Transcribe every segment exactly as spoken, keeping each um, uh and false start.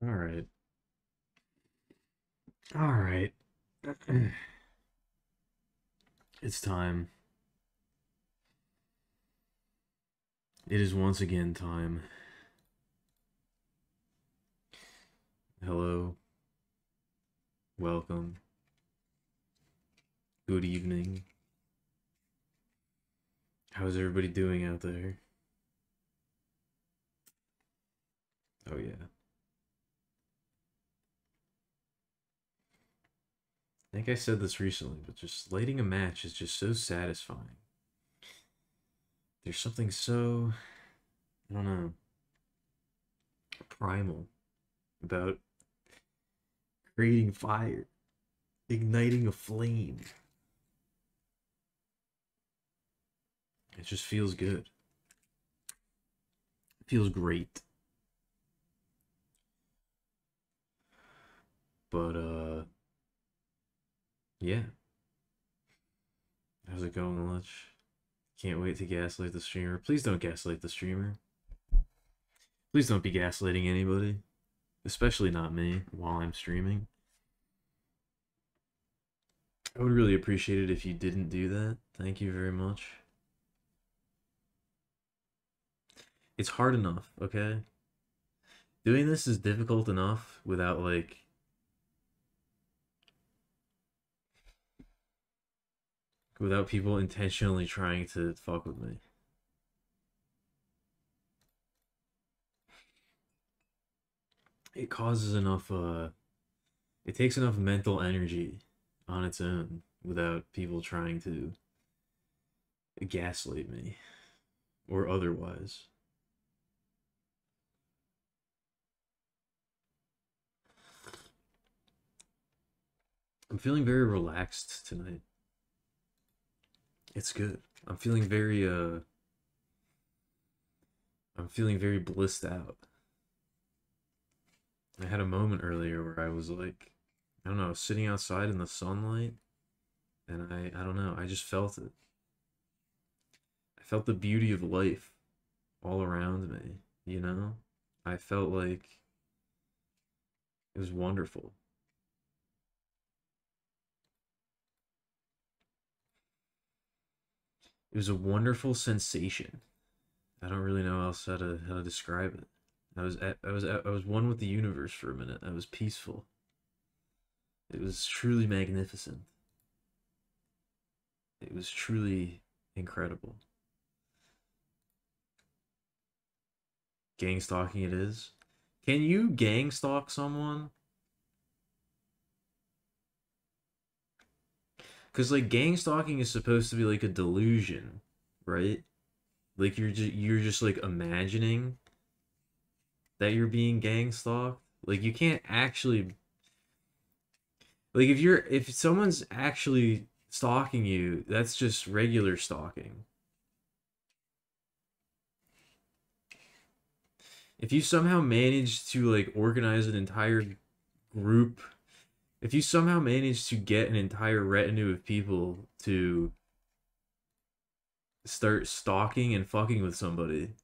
All right. All right. It's time. It is once again time. Hello. Welcome. Good evening. How's everybody doing out there? Oh, yeah. I think I said this recently, but just lighting a match is just so satisfying. There's something so, I don't know, primal about creating fire, igniting a flame. It just feels good. It feels great. But, uh, yeah. How's it going, Lutch? Can't wait to gaslight the streamer. Please don't gaslight the streamer. Please don't be gaslighting anybody. Especially not me while I'm streaming. I would really appreciate it if you didn't do that. Thank you very much. It's hard enough, okay? Doing this is difficult enough without, like, without people intentionally trying to fuck with me. It causes enough, uh, it takes enough mental energy on its own without people trying to gaslight me or otherwise. I'm feeling very relaxed tonight. It's good. I'm feeling very, uh, I'm feeling very blissed out. I had a moment earlier where I was like, I don't know, sitting outside in the sunlight, and I, I don't know, I just felt it. I felt the beauty of life all around me, you know? I felt like it was wonderful. It was a wonderful sensation. I don't really know else how to how to describe it. I was at, I was at, I was one with the universe for a minute. I was peaceful. It was truly magnificent. It was truly incredible. Gang stalking it is. Can you gang stalk someone? Because like gang stalking is supposed to be like a delusion, right? Like you're just you're just like imagining that you're being gang stalked. Like you can't actually, like if you're if someone's actually stalking you, that's just regular stalking. If you somehow manage to like organize an entire group, if you somehow manage to get an entire retinue of people to start stalking and fucking with somebody,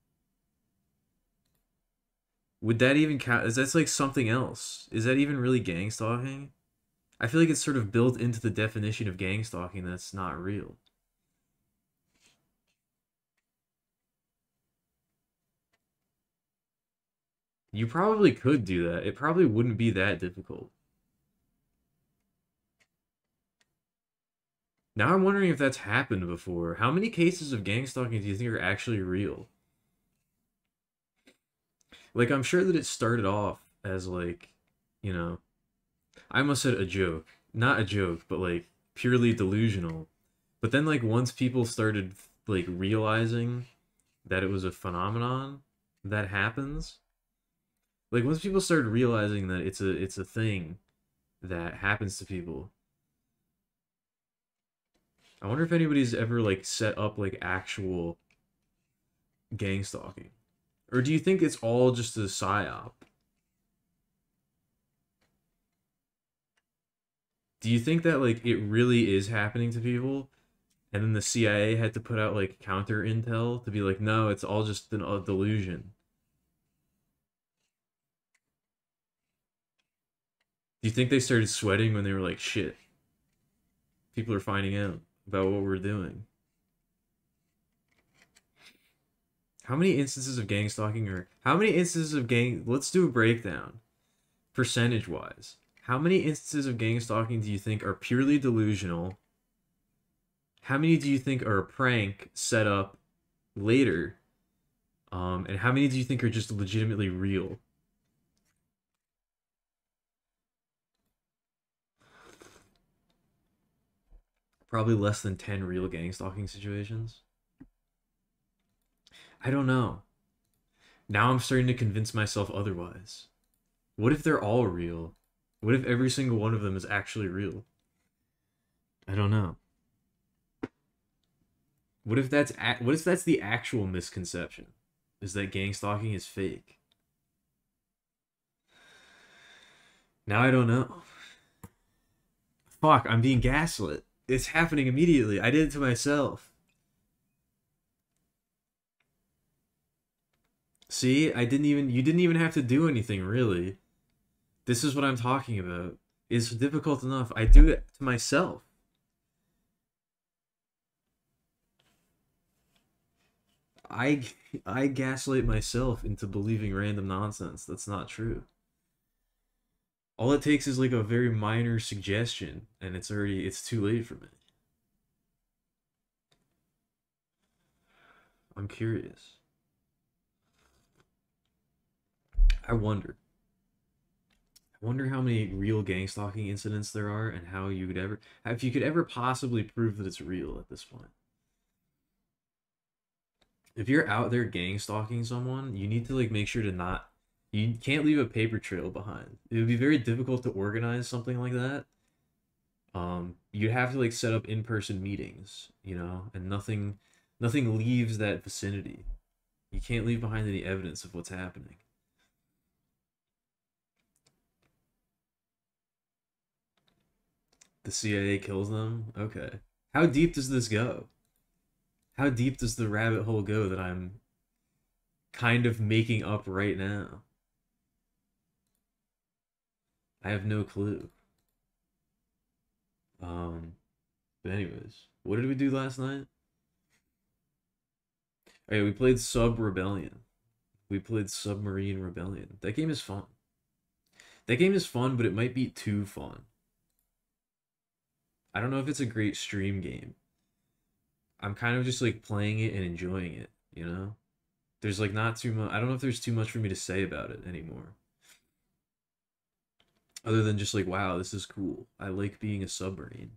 would that even count? Is that like something else? Is that even really gang stalking? I feel like it's sort of built into the definition of gang stalking that's not real. You probably could do that. It probably wouldn't be that difficult. Now I'm wondering if that's happened before. How many cases of gang stalking do you think are actually real? Like, I'm sure that it started off as like, you know, I almost said a joke. Not a joke, but like purely delusional. But then like once people started like realizing that it was a phenomenon that happens, like once people started realizing that it's a it's a thing that happens to people. I wonder if anybody's ever like set up like actual gang stalking. Or do you think it's all just a psyop? Do you think that like it really is happening to people? And then the C I A had to put out like counter intel to be like, no, it's all just an, a delusion. Do you think they started sweating when they were like, shit, people are finding out about what we're doing? How many instances of gang stalking are... How many instances of gang... Let's do a breakdown. Percentage-wise. How many instances of gang stalking do you think are purely delusional? How many do you think are a prank set up later? Um, and how many do you think are just legitimately real? Probably less than ten real gang stalking situations. I don't know. Now I'm starting to convince myself otherwise. What if they're all real? What if every single one of them is actually real? I don't know. What if that's what if that's the actual misconception? Is that gang stalking is fake? Now I don't know. Fuck, I'm being gaslit. It's happening immediately. I did it to myself. See, I didn't even you didn't even have to do anything really. This is what I'm talking about. It's difficult enough. I do it to myself. I I gaslight myself into believing random nonsense that's not true. All it takes is like a very minor suggestion and it's already it's too late for me. I'm curious. I wonder. I wonder how many real gang stalking incidents there are and how you could ever if you could ever possibly prove that it's real at this point. If you're out there gang stalking someone, you need to like make sure to not you can't leave a paper trail behind. It would be very difficult to organize something like that. Um, you'd have to like set up in-person meetings, you know, and nothing nothing leaves that vicinity. You can't leave behind any evidence of what's happening. The C I A kills them? Okay. How deep does this go? How deep does the rabbit hole go that I'm kind of making up right now? I have no clue. Um, but anyways, what did we do last night? Oh yeah, we played Sub Rebellion. We played Submarine Rebellion. That game is fun. That game is fun, but it might be too fun. I don't know if it's a great stream game. I'm kind of just like playing it and enjoying it, you know? There's like not too much. I don't know if there's too much for me to say about it anymore. Other than just like, wow, this is cool. I like being a submarine.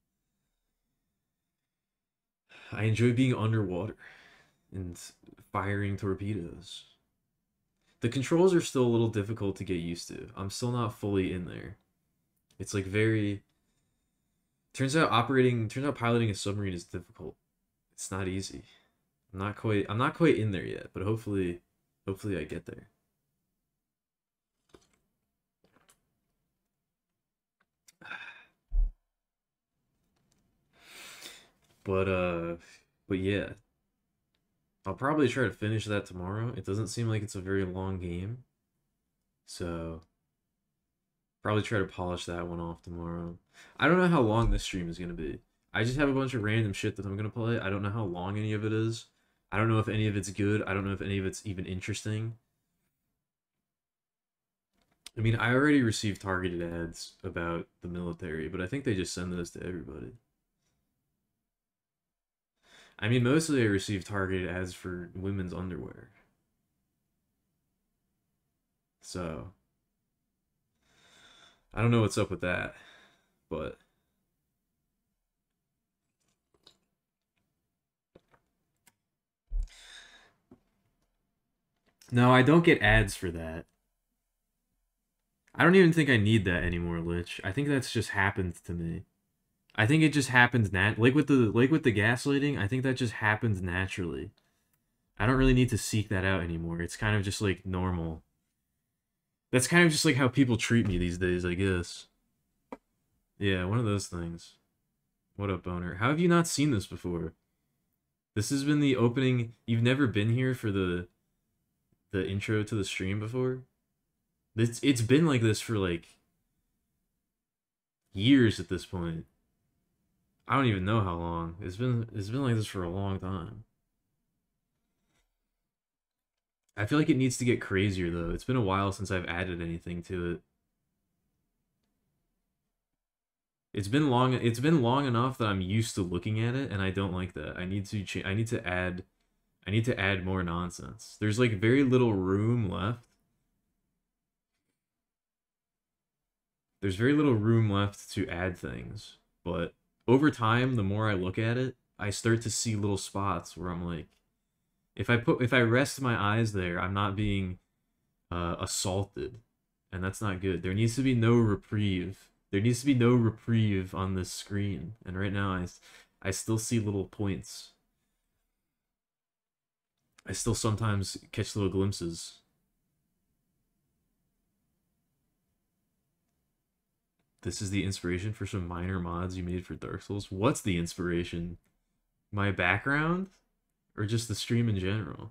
I enjoy being underwater and firing torpedoes. The controls are still a little difficult to get used to. I'm still not fully in there. It's like very... Turns out operating, turns out piloting a submarine is difficult. It's not easy. I'm not quite, I'm not quite in there yet, but hopefully, hopefully I get there. But, uh, but yeah. I'll probably try to finish that tomorrow. It doesn't seem like it's a very long game. So, probably try to polish that one off tomorrow. I don't know how long this stream is going to be. I just have a bunch of random shit that I'm going to play. I don't know how long any of it is. I don't know if any of it's good. I don't know if any of it's even interesting. I mean, I already received targeted ads about the military, but I think they just send those to everybody. I mean, mostly I receive targeted ads for women's underwear. So, I don't know what's up with that, but... No, I don't get ads for that. I don't even think I need that anymore, Lich. I think that's just happened to me. I think it just happens nat like with the like with the gaslighting, I think that just happens naturally. I don't really need to seek that out anymore. It's kind of just like normal. That's kind of just like how people treat me these days, I guess. Yeah, one of those things. What up, Boner? How have you not seen this before? This has been the opening. You've never been here for the the intro to the stream before? It's it's been like this for like years at this point. I don't even know how long. It's been it's been like this for a long time. I feel like it needs to get crazier though. It's been a while since I've added anything to it. It's been long it's been long enough that I'm used to looking at it and I don't like that. I need to cha- I need to add I need to add more nonsense. There's like very little room left. There's very little room left to add things, but over time, the more I look at it, I start to see little spots where I'm like, if I put if I rest my eyes there, I'm not being uh, assaulted, and that's not good. There needs to be no reprieve. There needs to be no reprieve on this screen, and right now I, I still see little points. I still sometimes catch little glimpses. This is the inspiration for some minor mods you made for Dark Souls. What's the inspiration? My background? Or just the stream in general?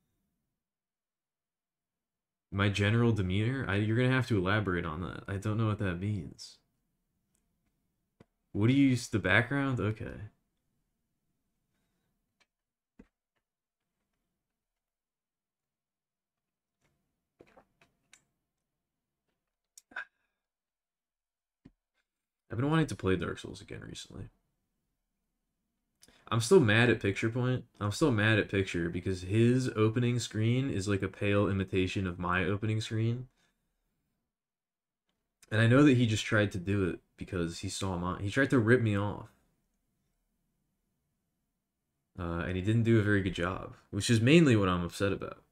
My general demeanor? I, you're gonna have to elaborate on that. I don't know what that means. What do you use? The background? Okay. I've been wanting to play Dark Souls again recently. I'm still mad at Picture Point. I'm still mad at Picture because his opening screen is like a pale imitation of my opening screen. And I know that he just tried to do it because he saw mine. He tried to rip me off. Uh, and he didn't do a very good job, which is mainly what I'm upset about.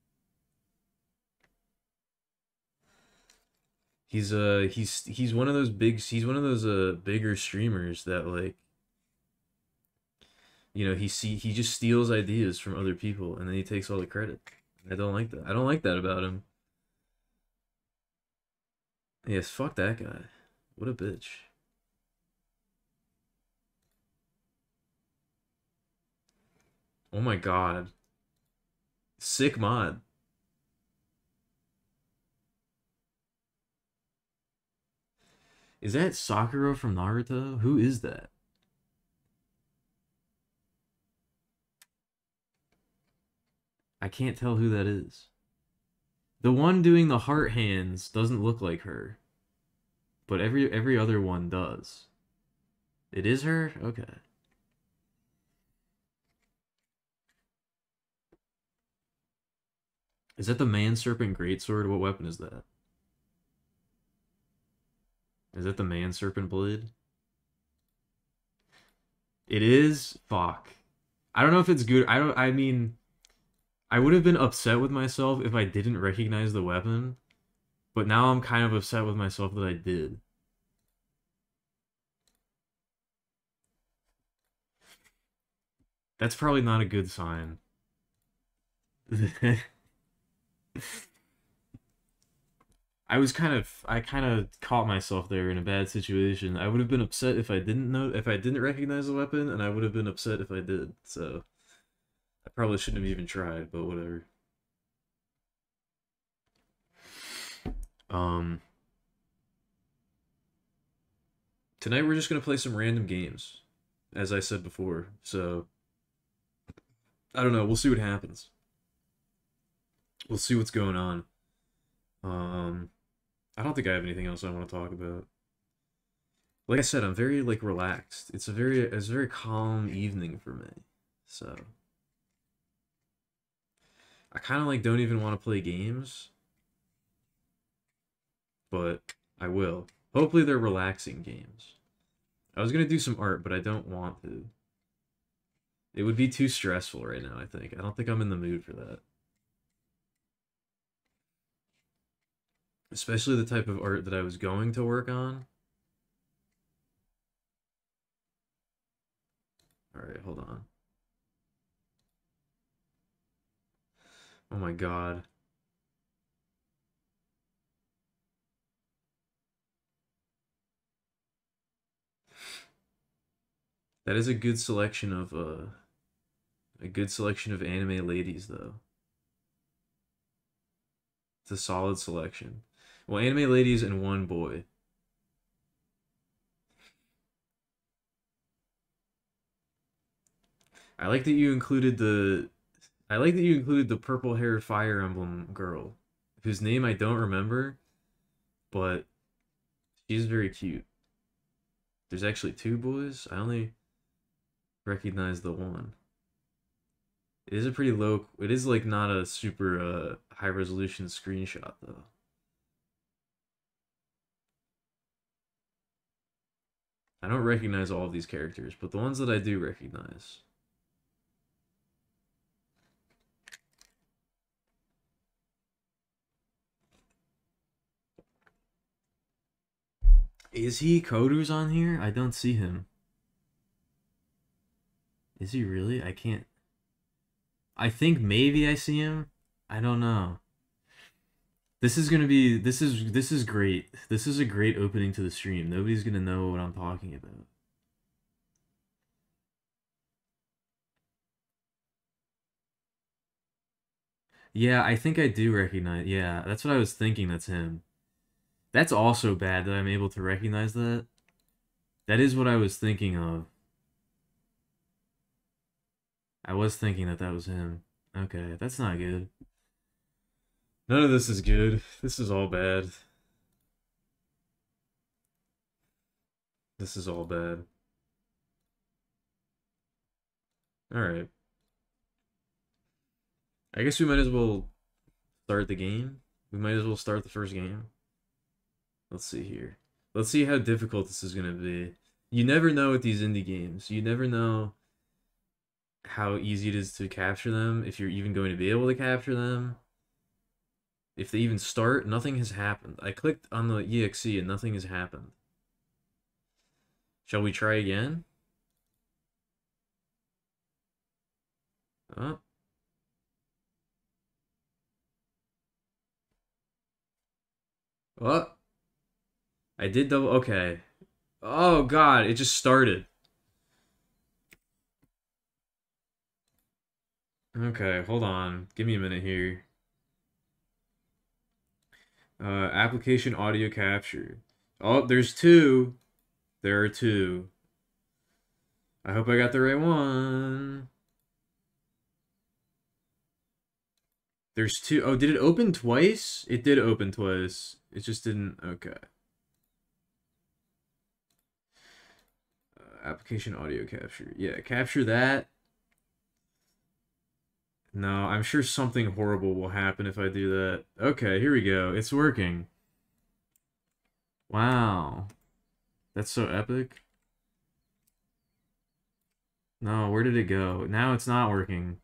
He's uh he's he's one of those big he's one of those uh bigger streamers that like you know he see he just steals ideas from other people and then he takes all the credit. I don't like that. I don't like that about him. Yes, fuck that guy. What a bitch. Oh my god. Sick mod. Is that Sakura from Naruto? Who is that? I can't tell who that is. The one doing the heart hands doesn't look like her, but every every other one does. It is her? Okay. Is that the Man Serpent Greatsword? What weapon is that? Is that the Man Serpent Blade? It is? Fuck. I don't know if it's good. I don't I mean I would have been upset with myself if I didn't recognize the weapon, but now I'm kind of upset with myself that I did. That's probably not a good sign. I was kind of I kind of caught myself there in a bad situation. I would have been upset if I didn't know if I didn't recognize the weapon, and I would have been upset if I did. So I probably shouldn't have even tried, but whatever. Um, tonight we're just gonna play some random games, as I said before. So I don't know. We'll see what happens. We'll see what's going on. Um, I don't think I have anything else I want to talk about. Like I said, I'm very like relaxed. It's a very it's a very calm evening for me. So I kind of like don't even want to play games, but I will. Hopefully they're relaxing games. I was gonna do some art, but I don't want to. It would be too stressful right now, I think. I don't think I'm in the mood for that. Especially the type of art that I was going to work on. Alright, hold on. Oh my god. That is a good selection of uh a good selection of anime ladies though. It's a solid selection. Well, anime ladies and one boy. I like that you included the I like that you included the purple hair Fire Emblem girl, whose name I don't remember, but she's very cute. There's actually two boys. I only recognize the one. It is a pretty low. It is like not a super uh, high resolution screenshot though. I don't recognize all of these characters, but the ones that I do recognize. Is he Kodu's on here? I don't see him. Is he really? I can't. I think maybe I see him. I don't know. This is gonna be. This is this is great. This is a great opening to the stream. Nobody's gonna know what I'm talking about. Yeah, I think I do recognize. Yeah, that's what I was thinking. That's him. That's also bad that I'm able to recognize that. That is what I was thinking of. I was thinking that that was him. Okay, that's not good. None of this is good. This is all bad. This is all bad. Alright. I guess we might as well start the game. We might as well start the first game. Let's see here. Let's see how difficult this is going to be. You never know with these indie games. You never know how easy it is to capture them, if you're even going to be able to capture them. If they even start, nothing has happened. I clicked on the E X E and nothing has happened. Shall we try again? Oh. Oh. I did double. Okay. Oh god, it just started. Okay, hold on. Give me a minute here. Uh, application audio capture. Oh, there's two. There are two. I hope I got the right one. There's two. Oh, did it open twice? It did open twice. It just didn't. Okay. Uh, application audio capture. Yeah, capture that. No, I'm sure something horrible will happen if I do that. Okay, here we go. It's working. Wow. That's so epic. No, where did it go? Now it's not working.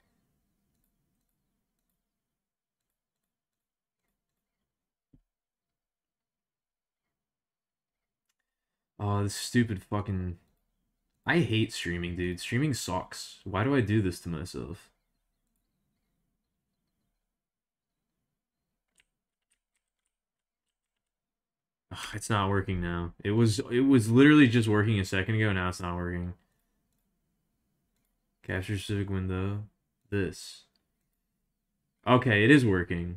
Oh, this stupid fucking... I hate streaming, dude. Streaming sucks. Why do I do this to myself? Ugh, it's not working now. It was it was literally just working a second ago. Now it's not working. Capture specific window. This. Okay, it is working.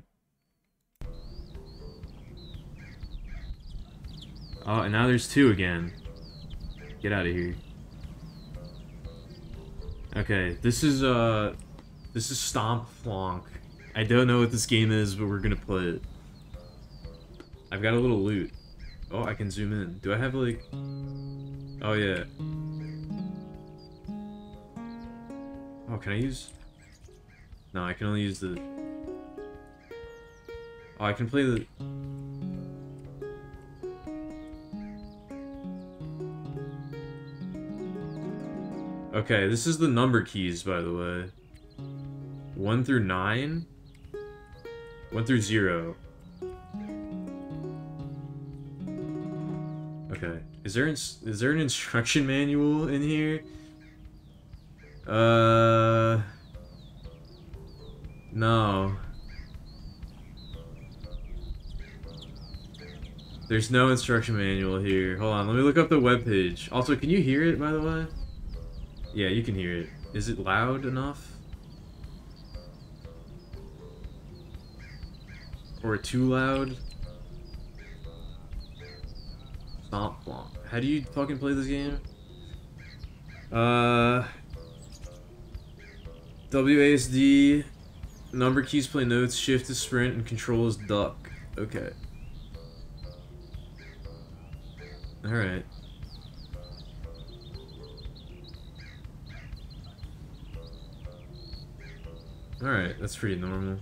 Oh, and now there's two again. Get out of here. Okay, this is uh this is Stomp Plonk. I don't know what this game is, but we're gonna play it. I've got a little loot. Oh, I can zoom in. Do I have like... Oh, yeah. Oh, can I use... No, I can only use the... Oh, I can play the... Okay, this is the number keys, by the way. One through nine? One through zero. Okay. Is there is there an instruction manual in here? Uh No. There's no instruction manual here. Hold on, let me look up the webpage. Also, can you hear it, by the way? Yeah, you can hear it. Is it loud enough? Or too loud? Stomp Plonk. How do you fucking play this game? Uh... W A S D, number keys play notes, shift is sprint, and control is duck. Okay. Alright. Alright, that's pretty normal.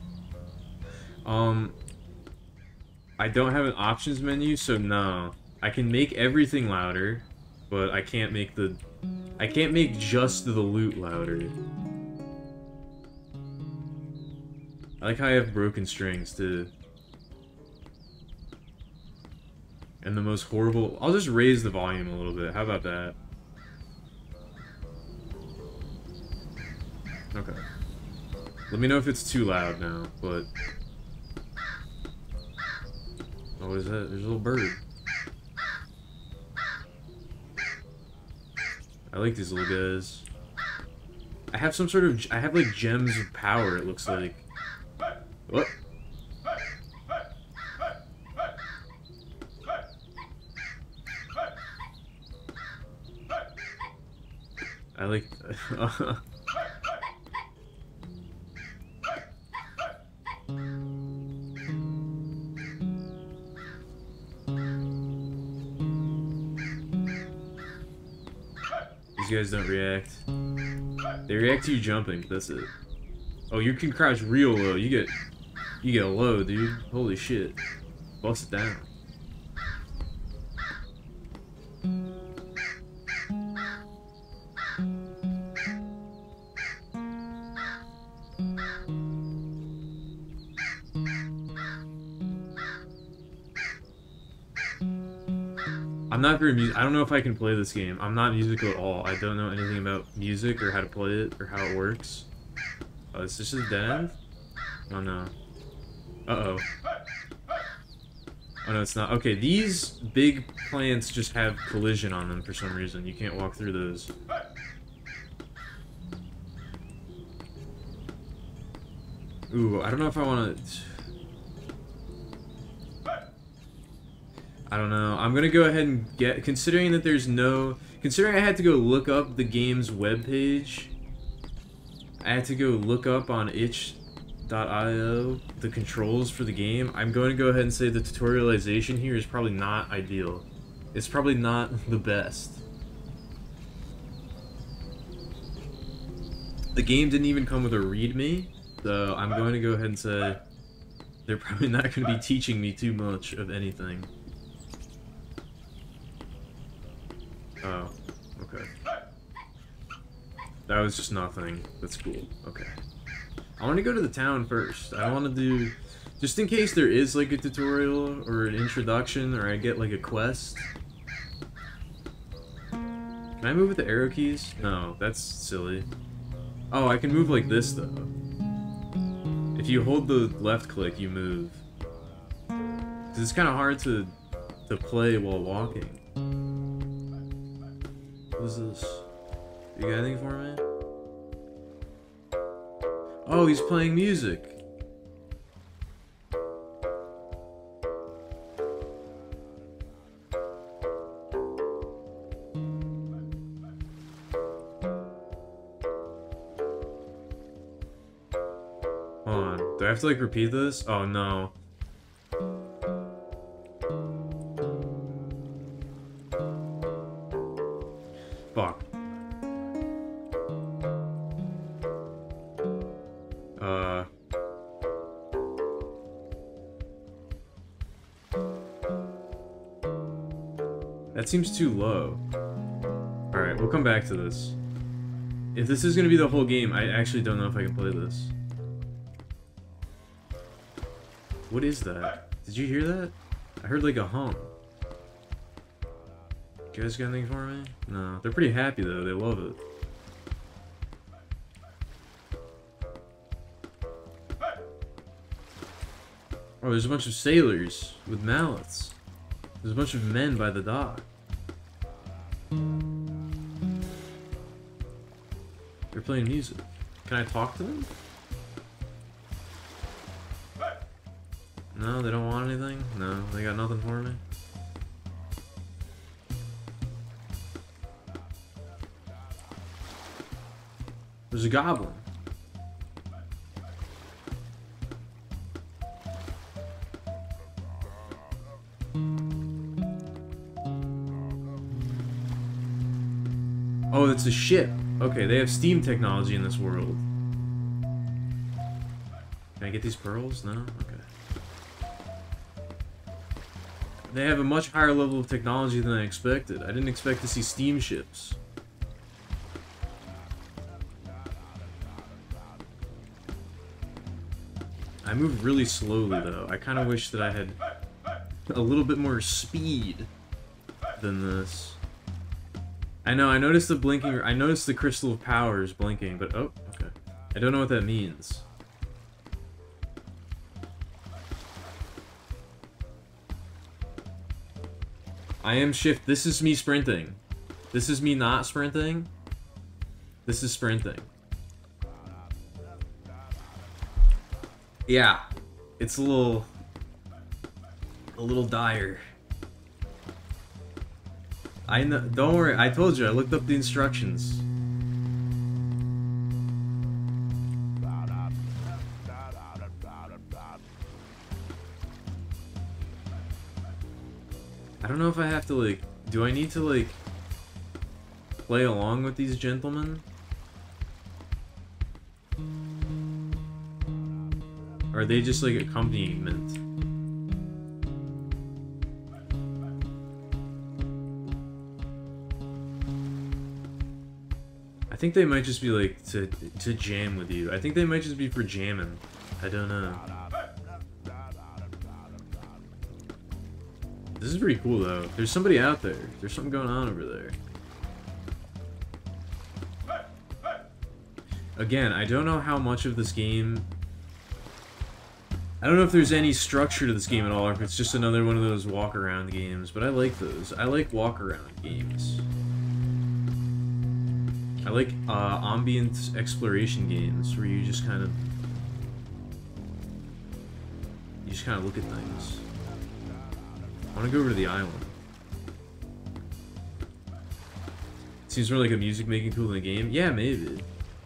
Um, I don't have an options menu, so no. I can make everything louder, but I can't make the... I can't make just the loot louder. I like how I have broken strings, too. And the most horrible... I'll just raise the volume a little bit. How about that? Okay. Let me know if it's too loud now, but... Oh, what is that? There's a little bird. I like these little guys. I have some sort of... I have, like, gems of power, it looks like. What? I like... These guys don't react. They react to you jumping, that's it. Oh, you can crouch real low. You get... You get low, dude. Holy shit. Bust it down. I'm not very music. I don't know if I can play this game. I'm not musical at all. I don't know anything about music or how to play it or how it works. Oh, is this just a dead end? Oh no. Uh-oh. Oh no, it's not. Okay, these big plants just have collision on them for some reason. You can't walk through those. Ooh, I don't know if I want to... I don't know. I'm gonna go ahead and get... Considering that there's no... Considering I had to go look up the game's webpage, I had to go look up on itch dot i o the controls for the game, I'm going to go ahead and say the tutorialization here is probably not ideal. It's probably not the best. The game didn't even come with a readme, so I'm going to go ahead and say they're probably not going to be teaching me too much of anything. Oh, okay. That was just nothing. That's cool. Okay. I want to go to the town first. I want to do... Just in case there is, like, a tutorial or an introduction, or I get, like, a quest. Can I move with the arrow keys? No, that's silly. Oh, I can move like this, though. If you hold the left click, you move. 'Cause it's kind of hard to, to play while walking. What is this? You got anything for me? Oh, he's playing music. Hold on. Do I have to, like, repeat this? Oh, no. Fuck. Uh... That seems too low. Alright, we'll come back to this. If this is gonna be the whole game, I actually don't know if I can play this. What is that? Did you hear that? I heard like a hum. You guys got anything for me? No. They're pretty happy though, they love it. Oh, there's a bunch of sailors with mallets. There's a bunch of men by the dock. They're playing music. Can I talk to them? No, they don't want anything? No, they got nothing for me? There's a goblin. Oh, it's a ship. Okay, they have steam technology in this world. Can I get these pearls? No? Okay. They have a much higher level of technology than I expected. I didn't expect to see steamships. I move really slowly, though. I kind of wish that I had a little bit more speed than this. I know, I noticed the blinking... I noticed the Crystal of Power is blinking, but... Oh, okay. I don't know what that means. I am shift. This is me sprinting. This is me not sprinting. This is sprinting. Yeah. It's a little... A little dire. I know... Don't worry. I told you. I looked up the instructions. I don't know if I have to, like... Do I need to, like... play along with these gentlemen? Or are they just, like, accompaniment? I think they might just be, like, to, to jam with you. I think they might just be for jamming. I don't know. This is pretty cool, though. There's somebody out there. There's something going on over there. Again, I don't know how much of this game... I don't know if there's any structure to this game at all, or if it's just another one of those walk-around games, but I like those. I like walk-around games. I like uh, ambient exploration games, where you just kind of... You just kind of look at things. I want to go over to the island. Seems more like a music-making tool in the game. Yeah, maybe.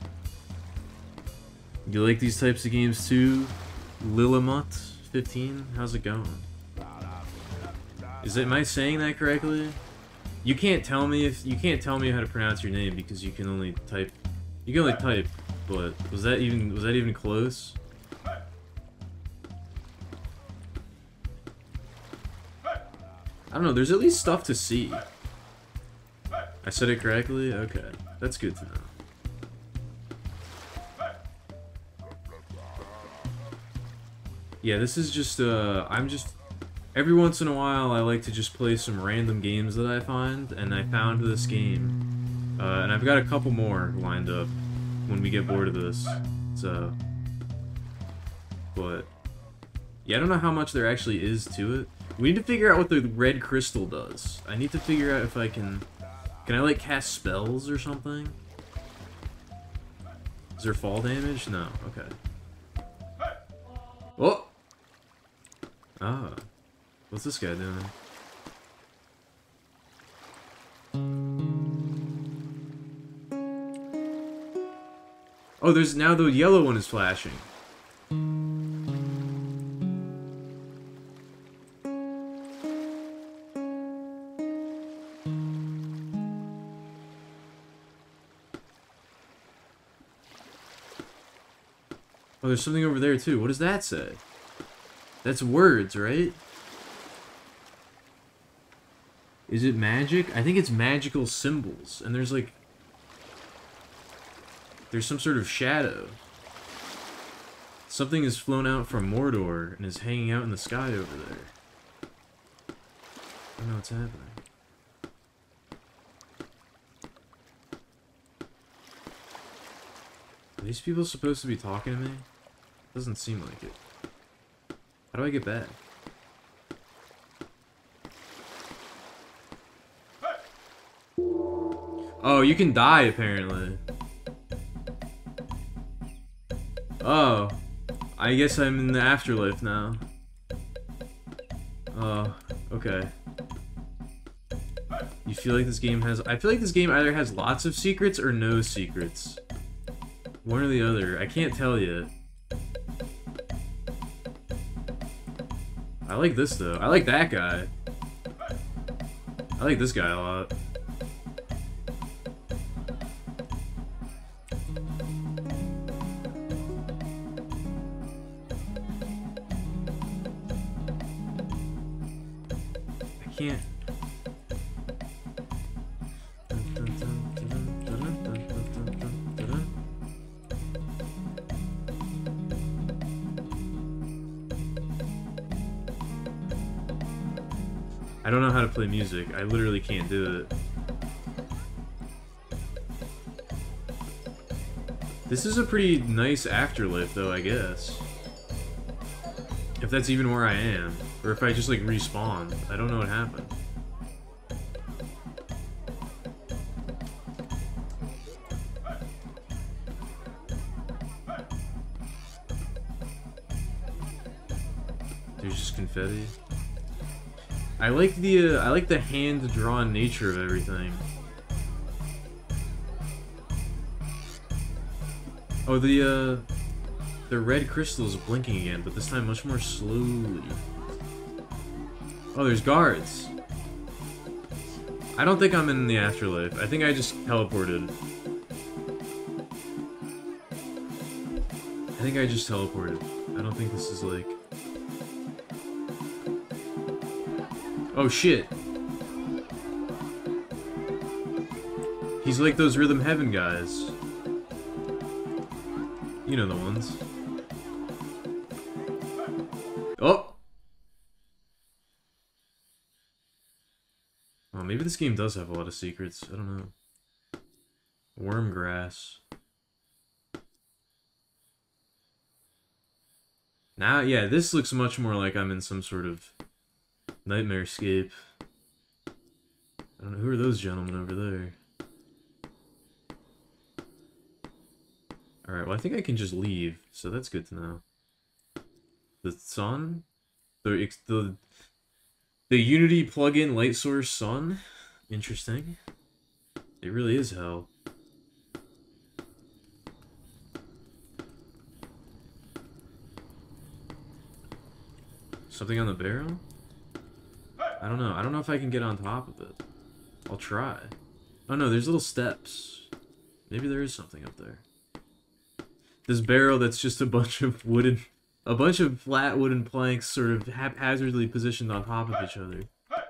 You like these types of games too? Lilimut fifteen? How's it going? Is it, am I saying that correctly? You can't tell me if you can't tell me how to pronounce your name because you can only type. You can only type, but was that even was that even close? I don't know, there's at least stuff to see. I said it correctly? Okay. That's good to know. Yeah, this is just, uh, I'm just... Every once in a while, I like to just play some random games that I find, and I found this game. Uh, and I've got a couple more lined up when we get bored of this. So... But... Yeah, I don't know how much there actually is to it. We need to figure out what the red crystal does. I need to figure out if I can... Can I, like, cast spells or something? Is there fall damage? No. Okay. Oh! Ah. What's this guy doing? Oh, there's... Now the yellow one is flashing. Oh, there's something over there, too. What does that say? That's words, right? Is it magic? I think it's magical symbols. And there's, like... There's some sort of shadow. Something has flown out from Mordor and is hanging out in the sky over there. I don't know what's happening. Are these people supposed to be talking to me? Doesn't seem like it. How do I get back? Oh, you can die, apparently. Oh. I guess I'm in the afterlife now. Oh, okay. You feel like this game has... I feel like this game either has lots of secrets or no secrets. One or the other. I can't tell yet. I like this, though. I like that guy. I like this guy a lot. can't. I don't know how to play music. I literally can't do it. This is a pretty nice afterlife, though, I guess. If that's even where I am. Or if I just, like, respawn. I don't know what happened. There's just confetti. I like the, uh, I like the hand-drawn nature of everything. Oh, the, uh... the red crystal is blinking again, but this time much more slowly. Oh, there's guards. I don't think I'm in the afterlife. I think I just teleported. I think I just teleported. I don't think this is like... Oh, shit. He's like those Rhythm Heaven guys. You know the ones. Oh! Oh, maybe this game does have a lot of secrets. I don't know. Worm grass. Now, yeah, this looks much more like I'm in some sort of nightmare scape. I don't know, who are those gentlemen over there? Alright, well I think I can just leave, so that's good to know. The sun? The, the, the Unity plugin light source sun? Interesting. It really is hell. Something on the barrel? I don't know. I don't know if I can get on top of it. I'll try. Oh no, there's little steps. Maybe there is something up there. This barrel that's just a bunch of wooden... A bunch of flat wooden planks sort of haphazardly positioned on top of each other.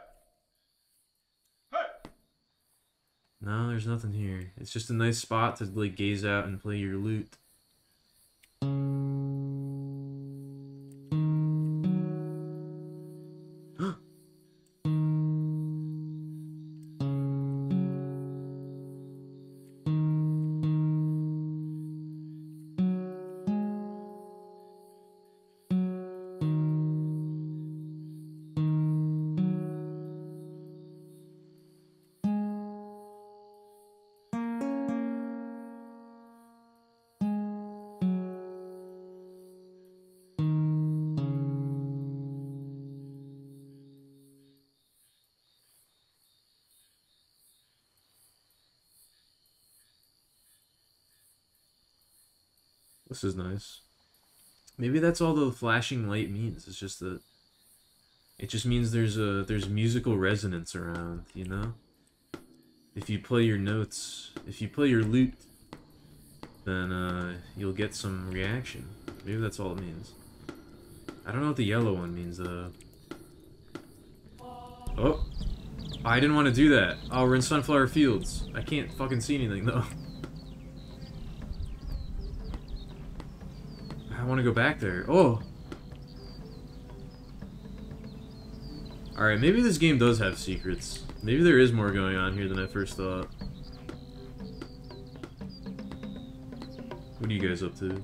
No, there's nothing here. It's just a nice spot to like gaze out and play your lute. This is nice. Maybe that's all the flashing light means. It's just that it just means there's a there's musical resonance around, you know? If you play your notes, if you play your lute, then uh, you'll get some reaction. Maybe that's all it means. I don't know what the yellow one means though. Oh, I didn't want to do that. Oh, we're in Sunflower Fields. I can't fucking see anything though. I want to go back there. Oh! Alright, maybe this game does have secrets. Maybe there is more going on here than I first thought. What are you guys up to?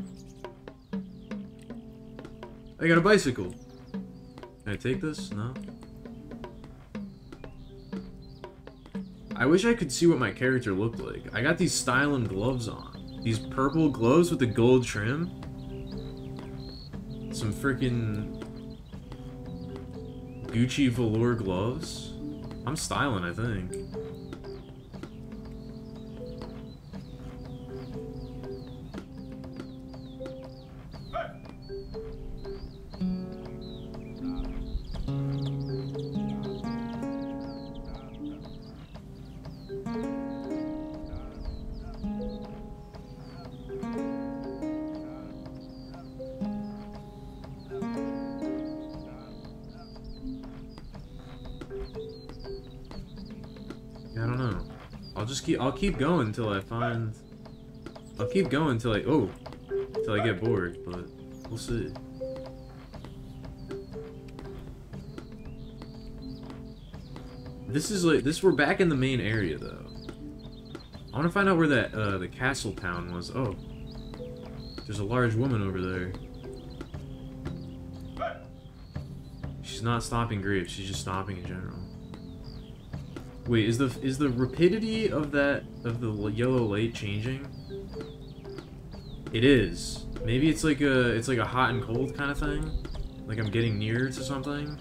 I got a bicycle! Can I take this? No? I wish I could see what my character looked like. I got these styling gloves on. These purple gloves with the gold trim. Some freaking Gucci velour gloves. I'm styling, I think. I'll just keep I'll keep going until I find I'll keep going until I oh until I get bored, but we'll see. This is like this we're back in the main area though. I want to find out where that uh the castle town was. Oh. There's a large woman over there. She's not stomping grapes, she's just stomping in general. Wait, is the is the rapidity of that of the yellow light changing? It is. Maybe it's like a it's like a hot and cold kind of thing. Like I'm getting near to something.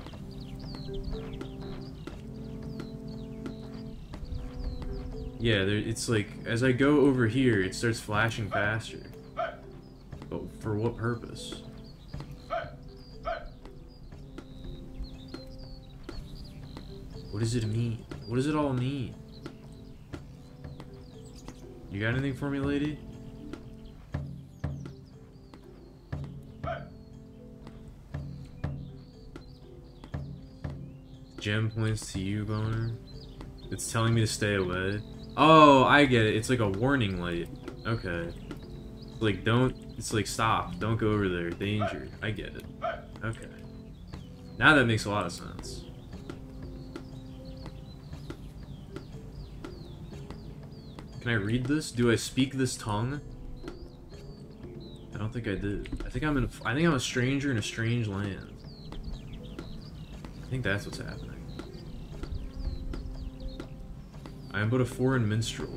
Yeah, there, it's like as I go over here, it starts flashing faster. But for what purpose? What does it mean? What does it all mean? You got anything for me, lady? Gem points to you, boner. It's telling me to stay away. Oh, I get it. It's like a warning light. Okay. Like, don't... It's like, stop. Don't go over there. Danger. I get it. Okay. Now that makes a lot of sense. Can I read this? Do I speak this tongue? I don't think I did. I think I'm in. I think I'm a stranger in a strange land. I think that's what's happening. I am but a foreign minstrel.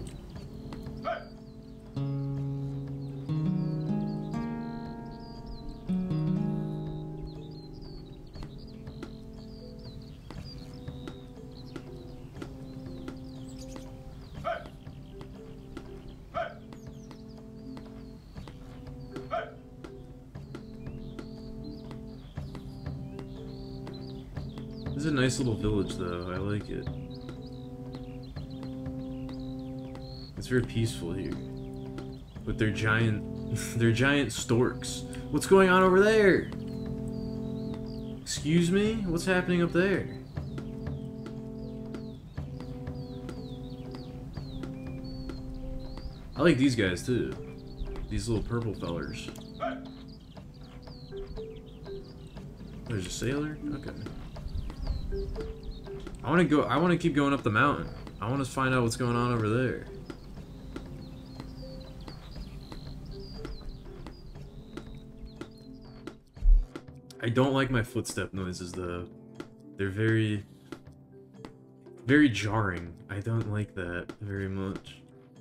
This is a nice little village, though. I like it. It's very peaceful here. With their giant... their giant storks. What's going on over there? Excuse me? What's happening up there? I like these guys, too. These little purple fellers. There's a sailor? Okay. I want to go. I want to keep going up the mountain. I want to find out what's going on over there. I don't like my footstep noises though. They're very, very jarring. I don't like that very much.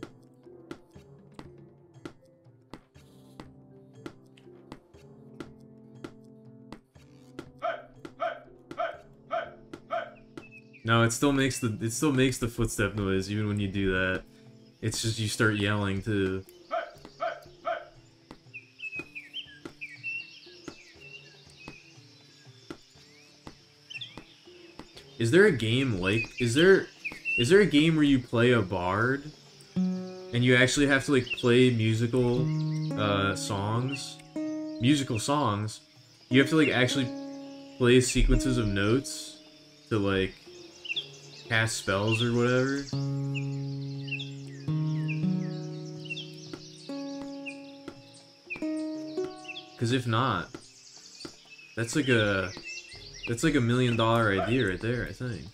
No, it still makes the it still makes the footstep noise even when you do that. It's just you start yelling too. Is there a game like is there is there a game where you play a bard and you actually have to like play musical uh songs? Musical songs. You have to like actually play sequences of notes to like cast spells or whatever. Because if not, that's like a that's like a million dollar idea right there, I think.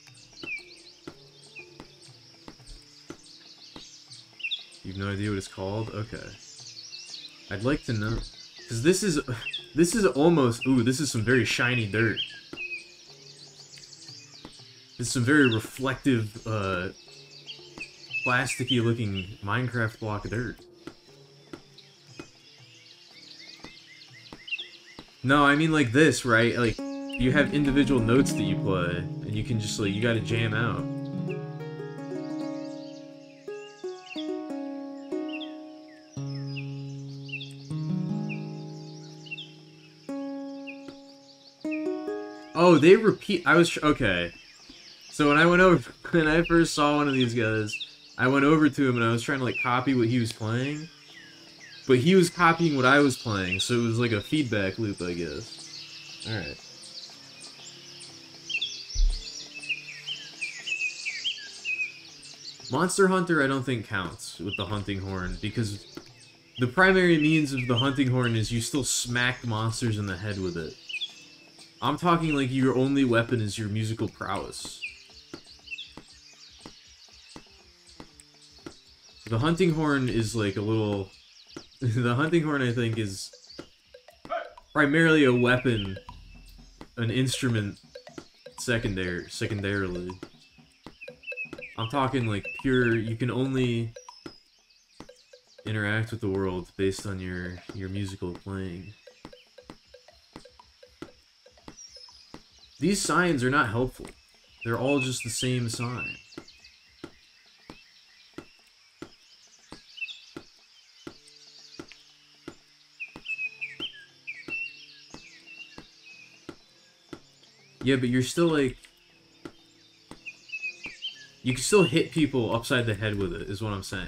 You've no idea what it's called? Okay. I'd like to know. Because this is this is almost ooh, this is some very shiny dirt. It's some very reflective, uh, plasticky looking Minecraft block of dirt. No, I mean like this, right? Like, you have individual notes that you play, and you can just like, you gotta jam out. Oh, they repeat, I was, okay. So when I went over, when I first saw one of these guys, I went over to him and I was trying to like copy what he was playing. But he was copying what I was playing, so it was like a feedback loop, I guess. Alright. Monster Hunter I don't think counts with the hunting horn, because the primary means of the hunting horn is you still smack monsters in the head with it. I'm talking like your only weapon is your musical prowess. The hunting horn is like a little... the hunting horn, I think, is primarily a weapon, an instrument, secondary, secondarily. I'm talking like pure, you can only interact with the world based on your, your musical playing. These signs are not helpful. They're all just the same sign. Yeah, but you're still like... You can still hit people upside the head with it, is what I'm saying.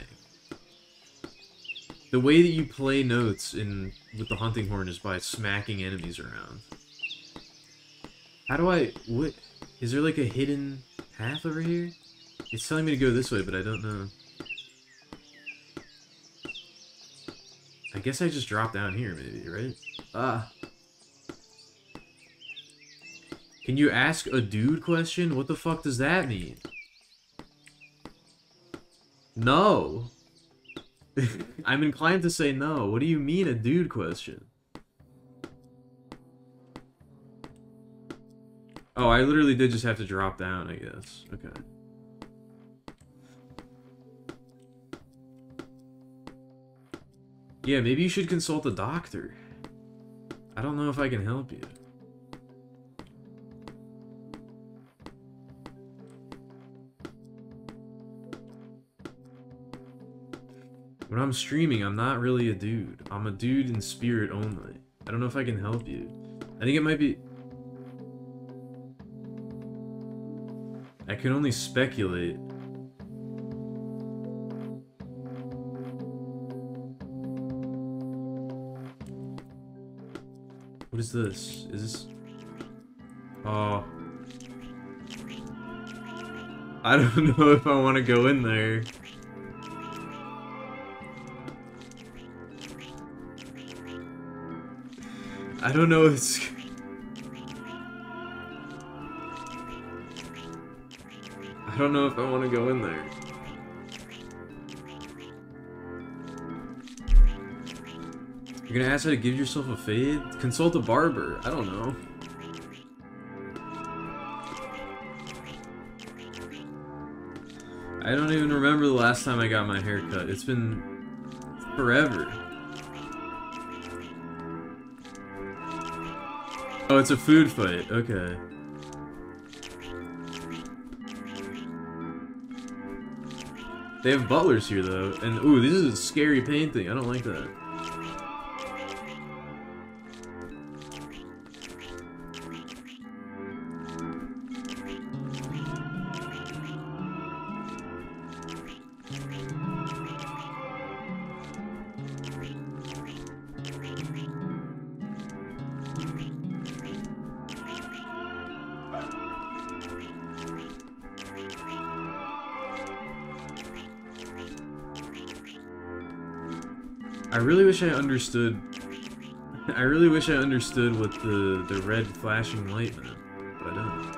The way that you play notes in with the hunting horn is by smacking enemies around. How do I... What? Is there like a hidden path over here? It's telling me to go this way, but I don't know. I guess I just drop down here, maybe, right? Ah. Can you ask a dude question? What the fuck does that mean? No. I'm inclined to say no. What do you mean a dude question? Oh, I literally did just have to drop down, I guess. Okay. Yeah, maybe you should consult a doctor. I don't know if I can help you. When I'm streaming, I'm not really a dude. I'm a dude in spirit only. I don't know if I can help you. I think it might be... I can only speculate. What is this? Is this... Oh. I don't know if I want to go in there. I don't know if it's... I don't know if I want to go in there. You're gonna ask how to give yourself a fade? Consult a barber. I don't know. I don't even remember the last time I got my hair cut. It's been forever. Oh, it's a food fight. Okay. They have butlers here, though. And, ooh, this is a scary painting. I don't like that. I really wish I understood... I really wish I understood what the, the red flashing light meant, but I don't.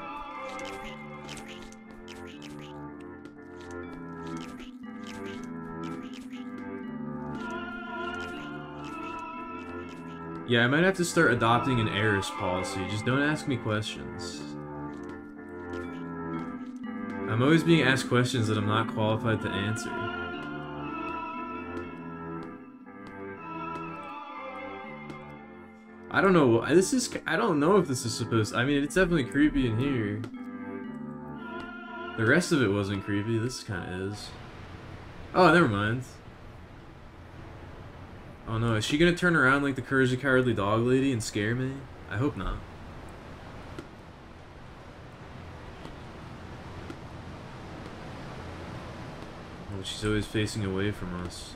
Yeah, I might have to start adopting an heiress policy. Just don't ask me questions. I'm always being asked questions that I'm not qualified to answer. I don't know. This is. I don't know if this is supposed. I mean, it's definitely creepy in here. The rest of it wasn't creepy. This kind of is. Oh, never mind. Oh no, is she gonna turn around like the Courage the Cowardly Dog lady and scare me? I hope not. Oh, she's always facing away from us.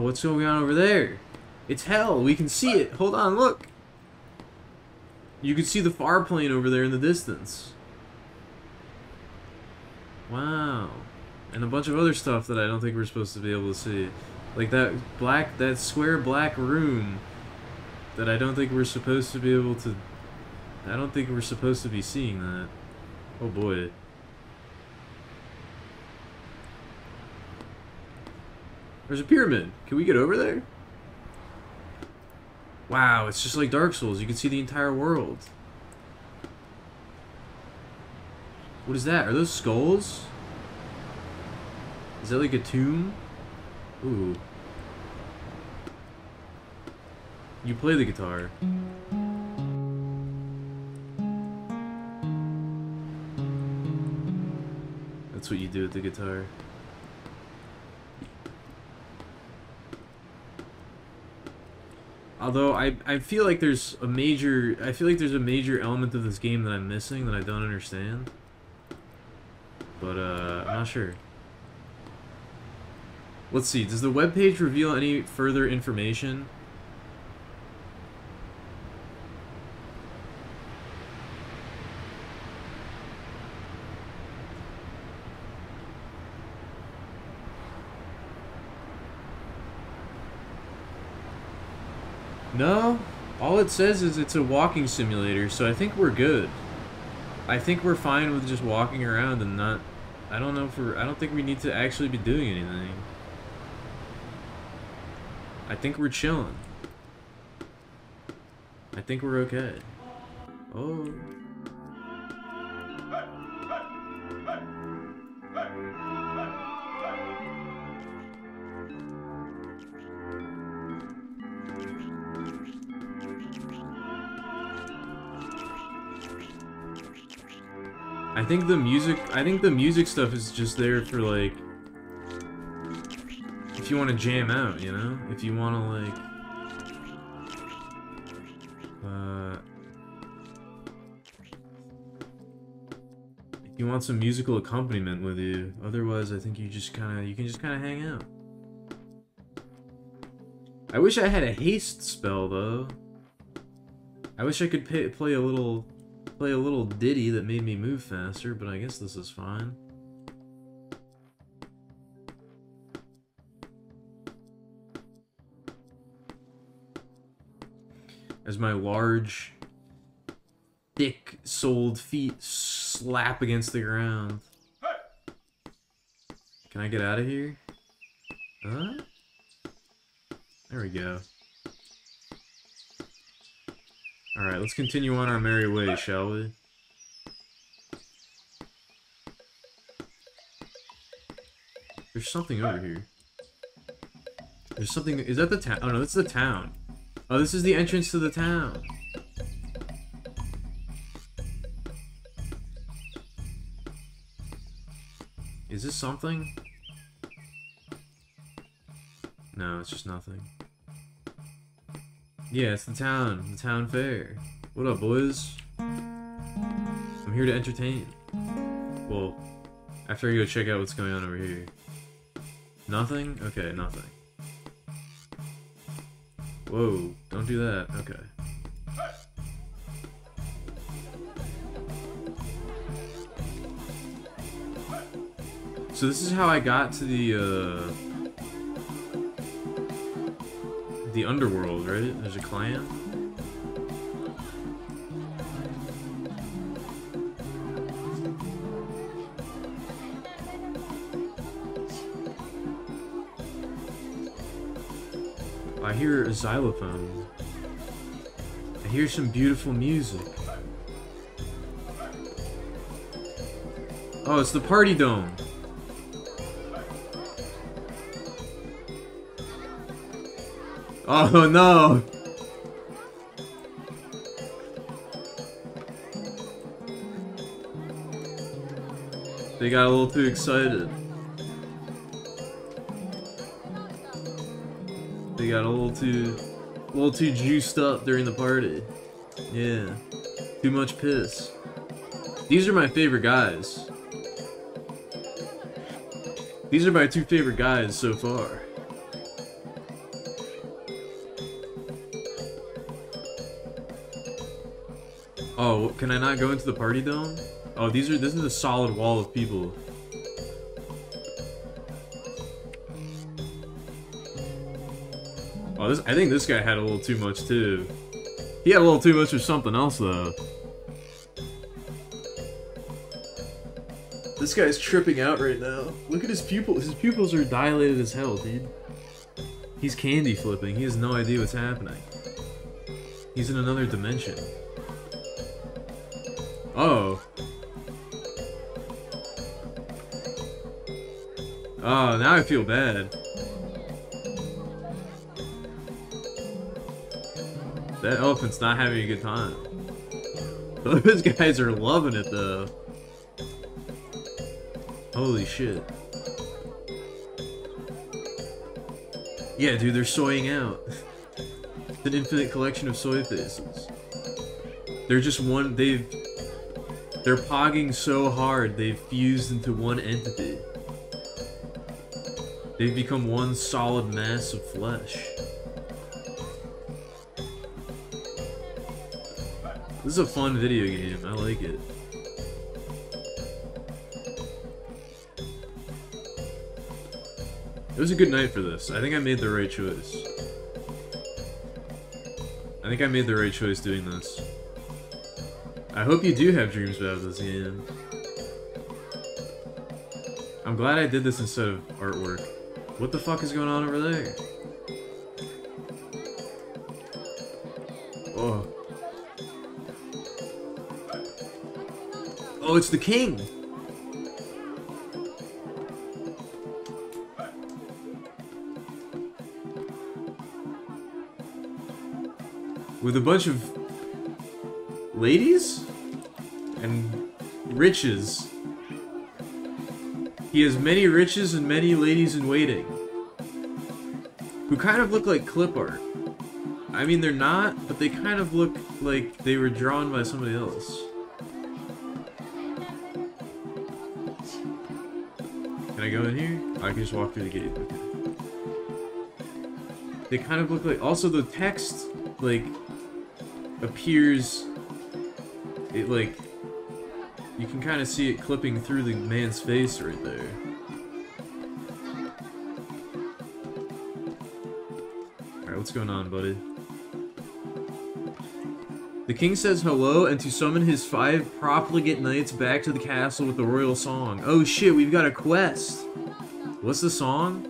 what's going on over there? It's hell. We can see it. Hold on, look. You can see the far plane over there in the distance. Wow. And a bunch of other stuff that I don't think we're supposed to be able to see. Like that black, that square black room that I don't think we're supposed to be able to... I don't think we're supposed to be seeing that. Oh boy. There's a pyramid. Can we get over there? Wow, it's just like Dark Souls. You can see the entire world. What is that? Are those skulls? Is that like a tomb? Ooh. You play the guitar. That's what you do with the guitar. Although I I feel like there's a major I feel like there's a major element of this game that I'm missing that I don't understand. But uh I'm not sure. Let's see, does the webpage reveal any further information? No, all it says is it's a walking simulator, so I think we're good. I think we're fine with just walking around and not... I don't know if we're... I don't think we need to actually be doing anything. I think we're chilling. I think we're okay. Oh... I think the music, I think the music stuff is just there for like, if you want to jam out, you know? If you want to like, uh, if you want some musical accompaniment with you. Otherwise, I think you just kind of, you can just kind of hang out. I wish I had a haste spell though. I wish I could pay, play a little... play a little ditty that made me move faster, but I guess this is fine. As my large, thick-soled feet slap against the ground. Can I get out of here? Huh? There we go. Alright, let's continue on our merry way, shall we? There's something over here. There's something... Is that the town? Oh no, that's the town. Oh, this is the entrance to the town. Is this something? No, it's just nothing. Yeah, it's the town. The town fair. What up, boys? I'm here to entertain. Well, after I go check out what's going on over here. Nothing? Okay, nothing. Whoa, don't do that. Okay. So this is how I got to the, uh... the underworld, right? There's a clan. I hear a xylophone. I hear some beautiful music. Oh, it's the party dome. Oh no! They got a little too excited. They got a little too, a little too juiced up during the party. Yeah, too much piss. These are my favorite guys. These are my two favorite guys so far. Oh, can I not go into the party dome? Oh, these are this is a solid wall of people. Oh, this I think this guy had a little too much too. He had a little too much of something else though. This guy's tripping out right now. Look at his pupils. His pupils are dilated as hell, dude. He's candy flipping. He has no idea what's happening. He's in another dimension. Oh. Oh, now I feel bad. That elephant's not having a good time. Those guys are loving it though. Holy shit. Yeah, dude, they're soying out. It's an infinite collection of soy faces. They're just one, they've... They're pogging so hard, they've fused into one entity. They've become one solid mass of flesh. This is a fun video game, I like it. It was a good night for this. I think I made the right choice. I think I made the right choice doing this. I hope you do have dreams about this game. I'm glad I did this instead of artwork. What the fuck is going on over there? Oh. Oh, it's the king! With a bunch of ladies and riches. He has many riches and many ladies in waiting who kind of look like clip art. I mean, they're not, but they kind of look like they were drawn by somebody else. Can I go in here? Oh, I can just walk through the gate. Okay. They kind of look like... Also, the text, like... appears, it like, you can kind of see it clipping through the man's face right there. Alright, what's going on, buddy? The king says hello and to summon his five profligate knights back to the castle with the royal song. Oh shit, we've got a quest! What's the song?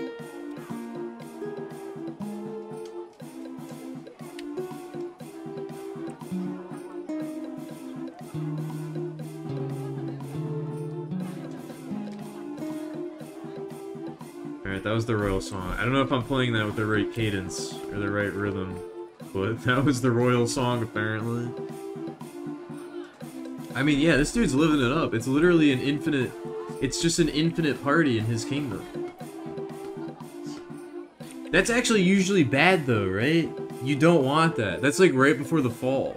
That was the royal song. I don't know if I'm playing that with the right cadence or the right rhythm, but that was the royal song apparently. I mean, yeah, this dude's living it up. It's literally an infinite... It's just an infinite party in his kingdom. That's actually usually bad though, right? You don't want that. That's like right before the fall.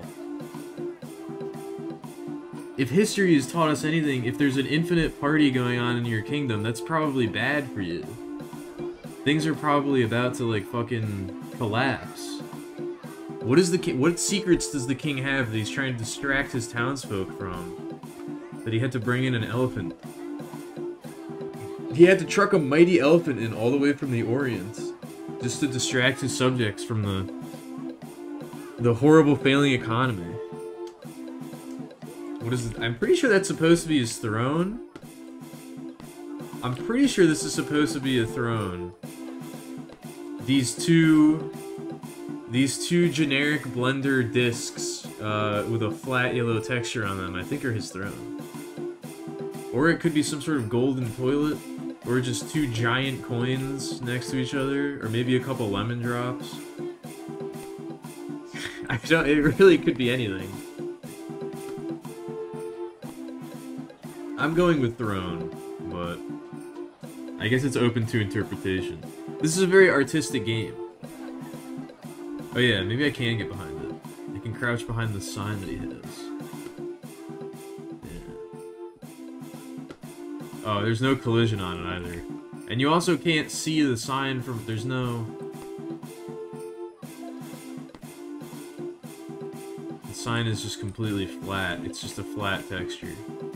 If history has taught us anything, if there's an infinite party going on in your kingdom, that's probably bad for you. Things are probably about to, like, fucking collapse. What is the king- what secrets does the king have that he's trying to distract his townsfolk from? That he had to bring in an elephant. He had to truck a mighty elephant in all the way from the Orient. Just to distract his subjects from the... the horrible failing economy. What is it? I'm pretty sure that's supposed to be his throne. I'm pretty sure this is supposed to be a throne. These two... These two generic blender discs uh, with a flat yellow texture on them, I think are his throne. Or it could be some sort of golden toilet. Or just two giant coins next to each other. Or maybe a couple lemon drops. I don't... It really could be anything. I'm going with throne, but... I guess it's open to interpretation. This is a very artistic game. Oh yeah, maybe I can get behind it. I can crouch behind the sign that he has. Yeah. Oh, there's no collision on it either. And you also can't see the sign from... There's no... The sign is just completely flat. It's just a flat texture.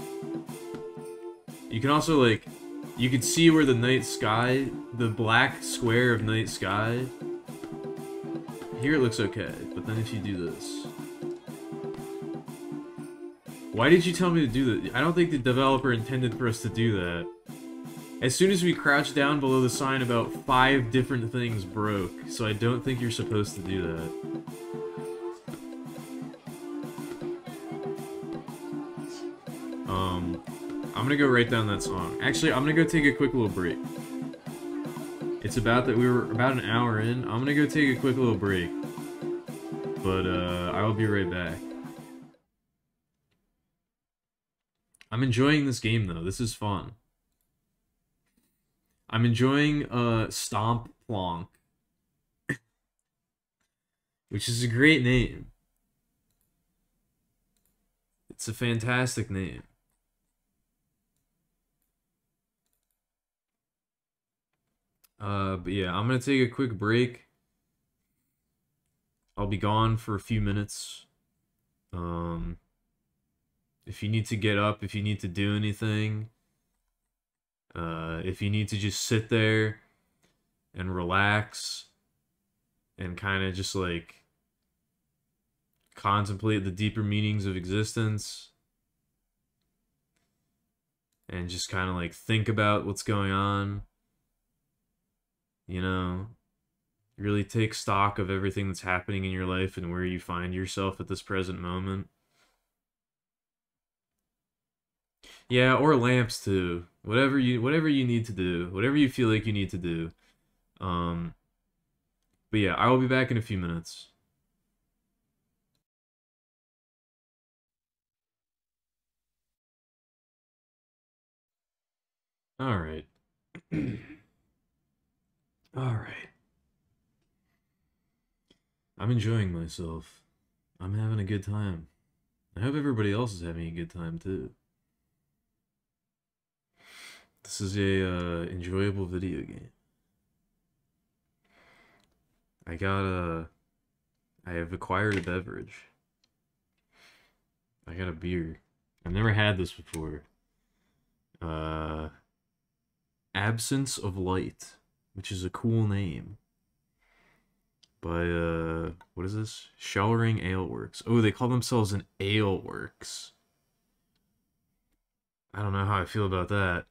You can also, like, you can see where the night sky, the black square of night sky, here it looks okay, but then if you do this... Why did you tell me to do that? I don't think the developer intended for us to do that. As soon as we crouched down below the sign, about five different things broke, so I don't think you're supposed to do that. Um, I'm gonna go write down that song. Actually, I'm gonna go take a quick little break. It's about that we were about an hour in. I'm gonna go take a quick little break. But, uh, I will be right back. I'm enjoying this game, though. This is fun. I'm enjoying, uh, Stomp Plonk. Which is a great name. It's a fantastic name. Uh, but yeah, I'm gonna take a quick break. I'll be gone for a few minutes. Um... If you need to get up, if you need to do anything, uh, if you need to just sit there and relax and kind of just like contemplate the deeper meanings of existence and just kind of like think about what's going on, you know, really take stock of everything that's happening in your life and where you find yourself at this present moment. Yeah, or lamps too. Whatever you whatever you need to do. Whatever you feel like you need to do. Um but yeah, I will be back in a few minutes. All right. All right. I'm enjoying myself. I'm having a good time. I hope everybody else is having a good time too. This is a uh, enjoyable video game. I got a... I have acquired a beverage. I got a beer. I've never had this before. Uh, Absence of Light, which is a cool name. By, uh, what is this? Shellring Ale Works. Oh, they call themselves an Ale Works. I don't know how I feel about that.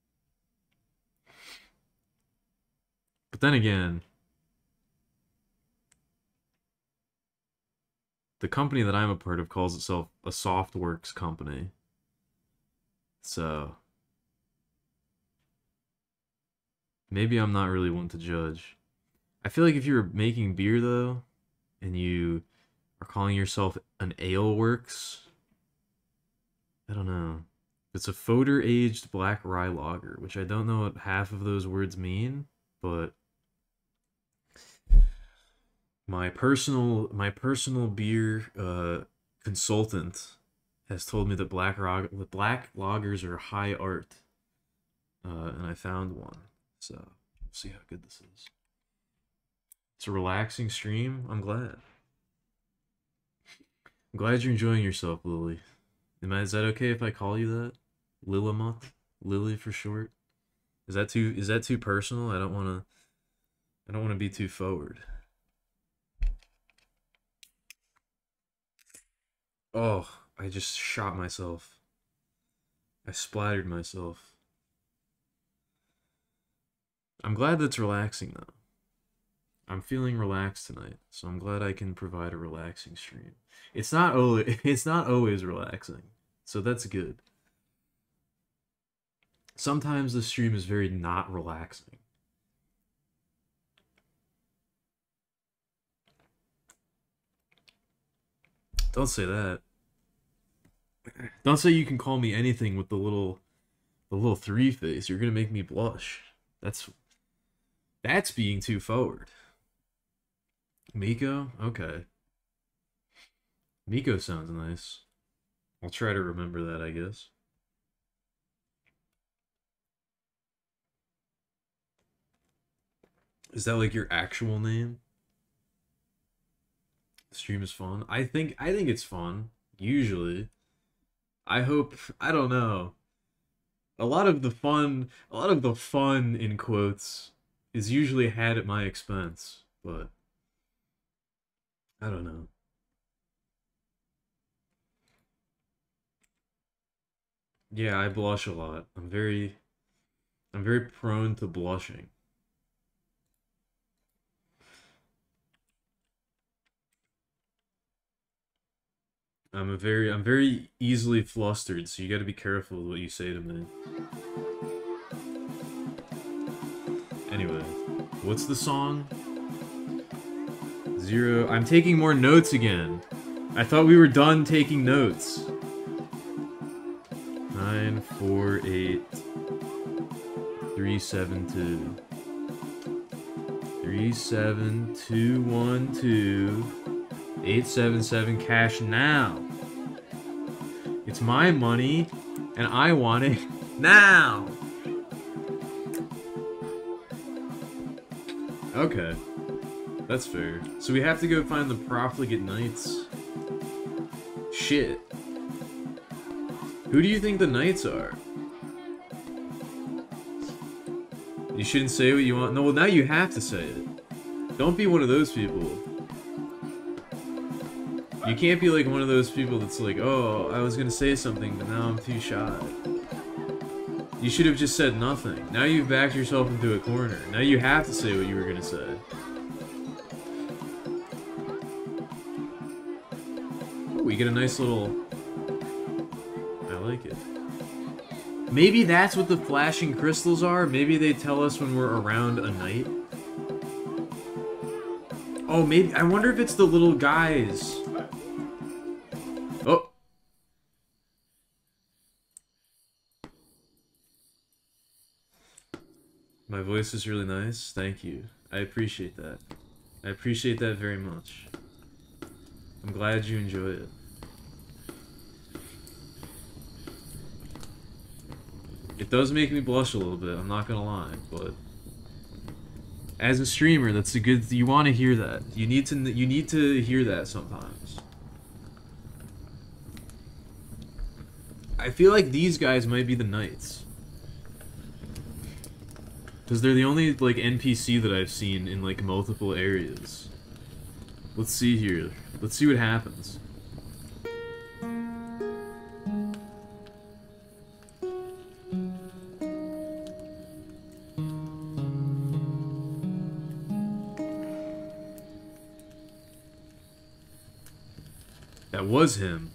But then again, the company that I'm a part of calls itself a Softworks company. So, maybe I'm not really one to judge. I feel like if you're making beer, though, and you are calling yourself an Ale Works, I don't know. It's a Foder-aged black rye lager, which I don't know what half of those words mean, but my personal my personal beer uh, consultant has told me that black rog black lagers are high art, uh, and I found one. So we'll see how good this is. It's a relaxing stream. I'm glad. I'm glad you're enjoying yourself, Lily. Am I, is that okay if I call you that? Lilamut? Lily for short? Is that too is that too personal? I don't wanna I don't wanna be too forward. Oh, I just shot myself. I splattered myself. I'm glad that's relaxing though. I'm feeling relaxed tonight, so I'm glad I can provide a relaxing stream. It's not always it's not always relaxing, so that's good. Sometimes the stream is very not relaxing. Don't say that. Don't say you can call me anything with the little the little three face. You're gonna make me blush. That's that's being too forward. Miko? Okay. Miko sounds nice. I'll try to remember that, I guess. Is that like your actual name? Stream is fun. I think I think it's fun. Usually. I hope I don't know. A lot of the fun a lot of the fun in quotes is usually had at my expense, but I don't know. Yeah, I blush a lot. I'm very I'm very prone to blushing. I'm a very I'm very easily flustered, so you got to be careful with what you say to me. Anyway, what's the song? Zero. I'm taking more notes again. I thought we were done taking notes. Nine, four, eight, three, seven, two. Three, seven, two, one, two. Eight, seven, seven. Cash now. It's my money, and I want it now. Okay. That's fair. So we have to go find the profligate knights. Shit. Who do you think the knights are? You shouldn't say what you want. No, well now you have to say it. Don't be one of those people. You can't be like one of those people that's like, oh, I was gonna say something, but now I'm too shy. You should have just said nothing. Now you've backed yourself into a corner. Now you have to say what you were gonna say. Oh, we get a nice little... I like it. Maybe that's what the flashing crystals are? Maybe they tell us when we're around a knight? Oh, maybe... I wonder if it's the little guys. Oh! My voice is really nice. Thank you. I appreciate that. I appreciate that very much. I'm glad you enjoy it. It does make me blush a little bit, I'm not gonna lie, but as a streamer, that's a good. You want to hear that. You need to. You need to hear that sometimes. I feel like these guys might be the knights, because they're the only like N P C that I've seen in like multiple areas. Let's see here. Let's see what happens. That was him.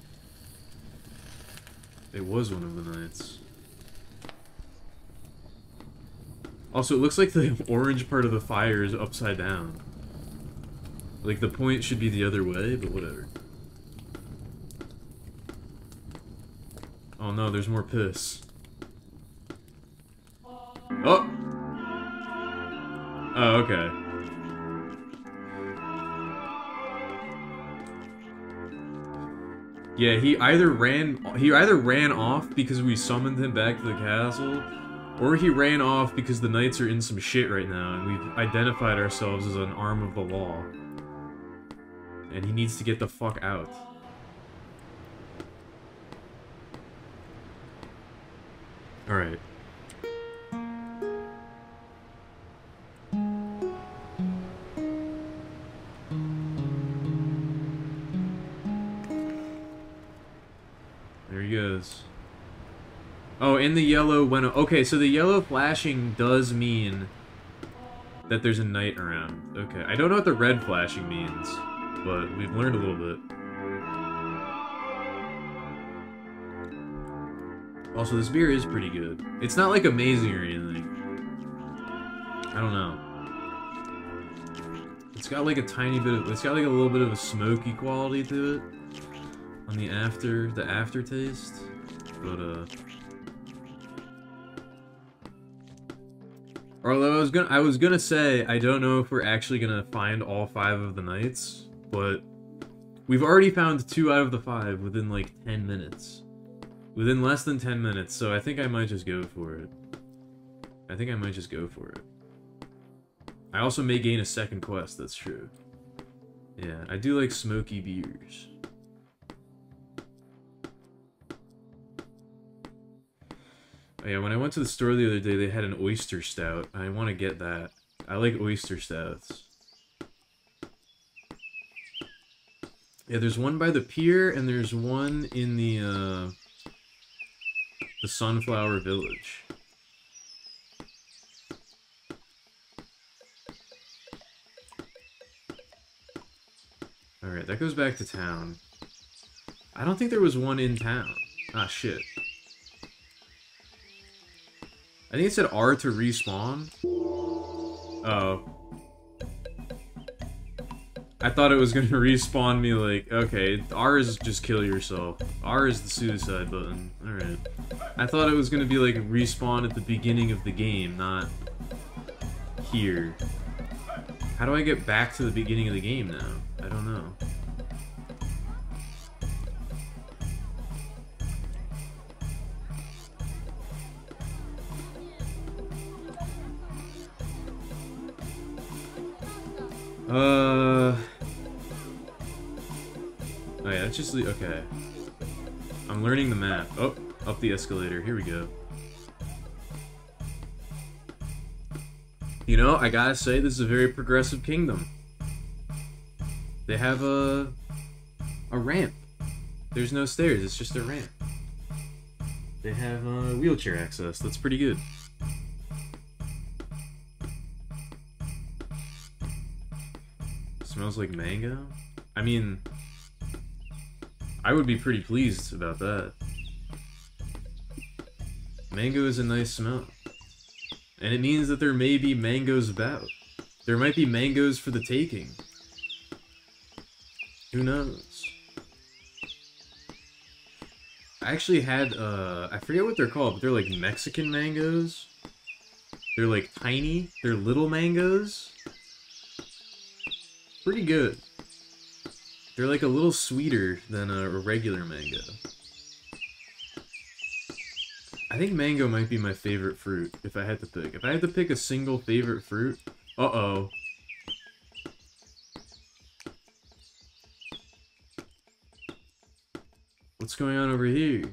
It was one of the knights. Also, it looks like the orange part of the fire is upside down. Like, the point should be the other way, but whatever. Oh no, there's more piss. Oh! Oh, okay. Yeah, he either ran he either ran off because we summoned him back to the castle, or he ran off because the knights are in some shit right now and we've identified ourselves as an arm of the law. And he needs to get the fuck out. Alright. There he goes. Oh, and the yellow went... Okay, so the yellow flashing does mean that there's a knight around. Okay, I don't know what the red flashing means, but we've learned a little bit. Also, this beer is pretty good. It's not, like, amazing or anything. I don't know. It's got, like, a tiny bit of... It's got, like, a little bit of a smoky quality to it. On the after... The aftertaste. But, uh... Although I was gonna... I was gonna say, I don't know if we're actually gonna find all five of the knights, but... We've already found two out of the five within, like, ten minutes. Within less than ten minutes, so I think I might just go for it. I think I might just go for it. I also may gain a second quest, that's true. Yeah, I do like smoky beers. Oh yeah, when I went to the store the other day, they had an oyster stout. I want to get that. I like oyster stouts. Yeah, there's one by the pier, and there's one in the, uh... the Sunflower Village. Alright, that goes back to town. I don't think there was one in town. Ah, shit. I think it said R to respawn. Oh. I thought it was gonna respawn me like, okay, R is just kill yourself. R is the suicide button. Alright. I thought it was gonna be like respawn at the beginning of the game, not here. How do I get back to the beginning of the game now? I don't know. Uh... Oh yeah, that's just the... Okay. I'm learning the map. Oh, up the escalator. Here we go. You know, I gotta say, this is a very progressive kingdom. They have a... a ramp. There's no stairs, it's just a ramp. They have uh, wheelchair access. That's pretty good. Smells like mango? I mean... I would be pretty pleased about that. Mango is a nice smell. And it means that there may be mangoes about. There might be mangoes for the taking. Who knows? I actually had, uh, I forget what they're called, but they're like Mexican mangoes. They're like tiny, they're little mangoes. Pretty good. They're like a little sweeter than a regular mango. I think mango might be my favorite fruit, if I had to pick. If I had to pick a single favorite fruit... Uh-oh. What's going on over here?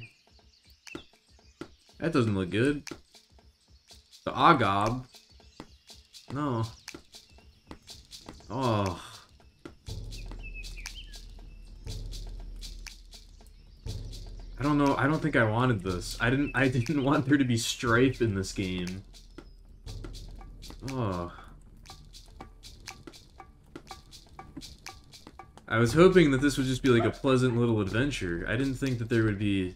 That doesn't look good. The Agab. No. Oh. I don't know, I don't think I wanted this. I didn't I didn't want there to be strife in this game. Oh. I was hoping that this would just be like a pleasant little adventure. I didn't think that there would be...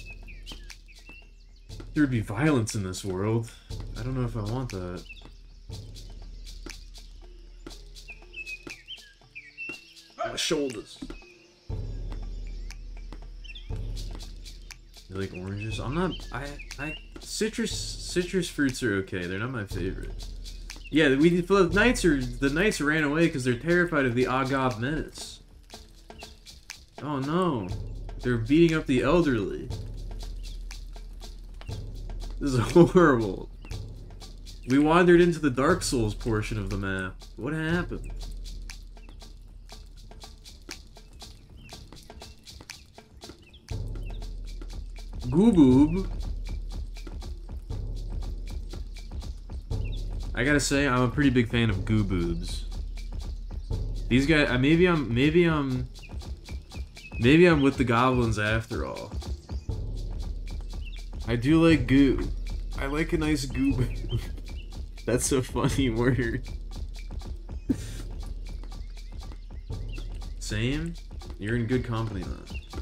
There would be violence in this world. I don't know if I want that. My shoulders. You like oranges? I'm not... I... I... Citrus... Citrus fruits are okay. They're not my favorite. Yeah, we... The knights are... The knights ran away because they're terrified of the Agab menace. Oh no. They're beating up the elderly. This is horrible. We wandered into the Dark Souls portion of the map. What happened? Gooboob. I gotta say, I'm a pretty big fan of Gooboobs. These guys, uh, maybe I'm, maybe I'm, maybe I'm with the goblins after all. I do like goo. I like a nice Gooboob. That's a funny word. Same? You're in good company, man.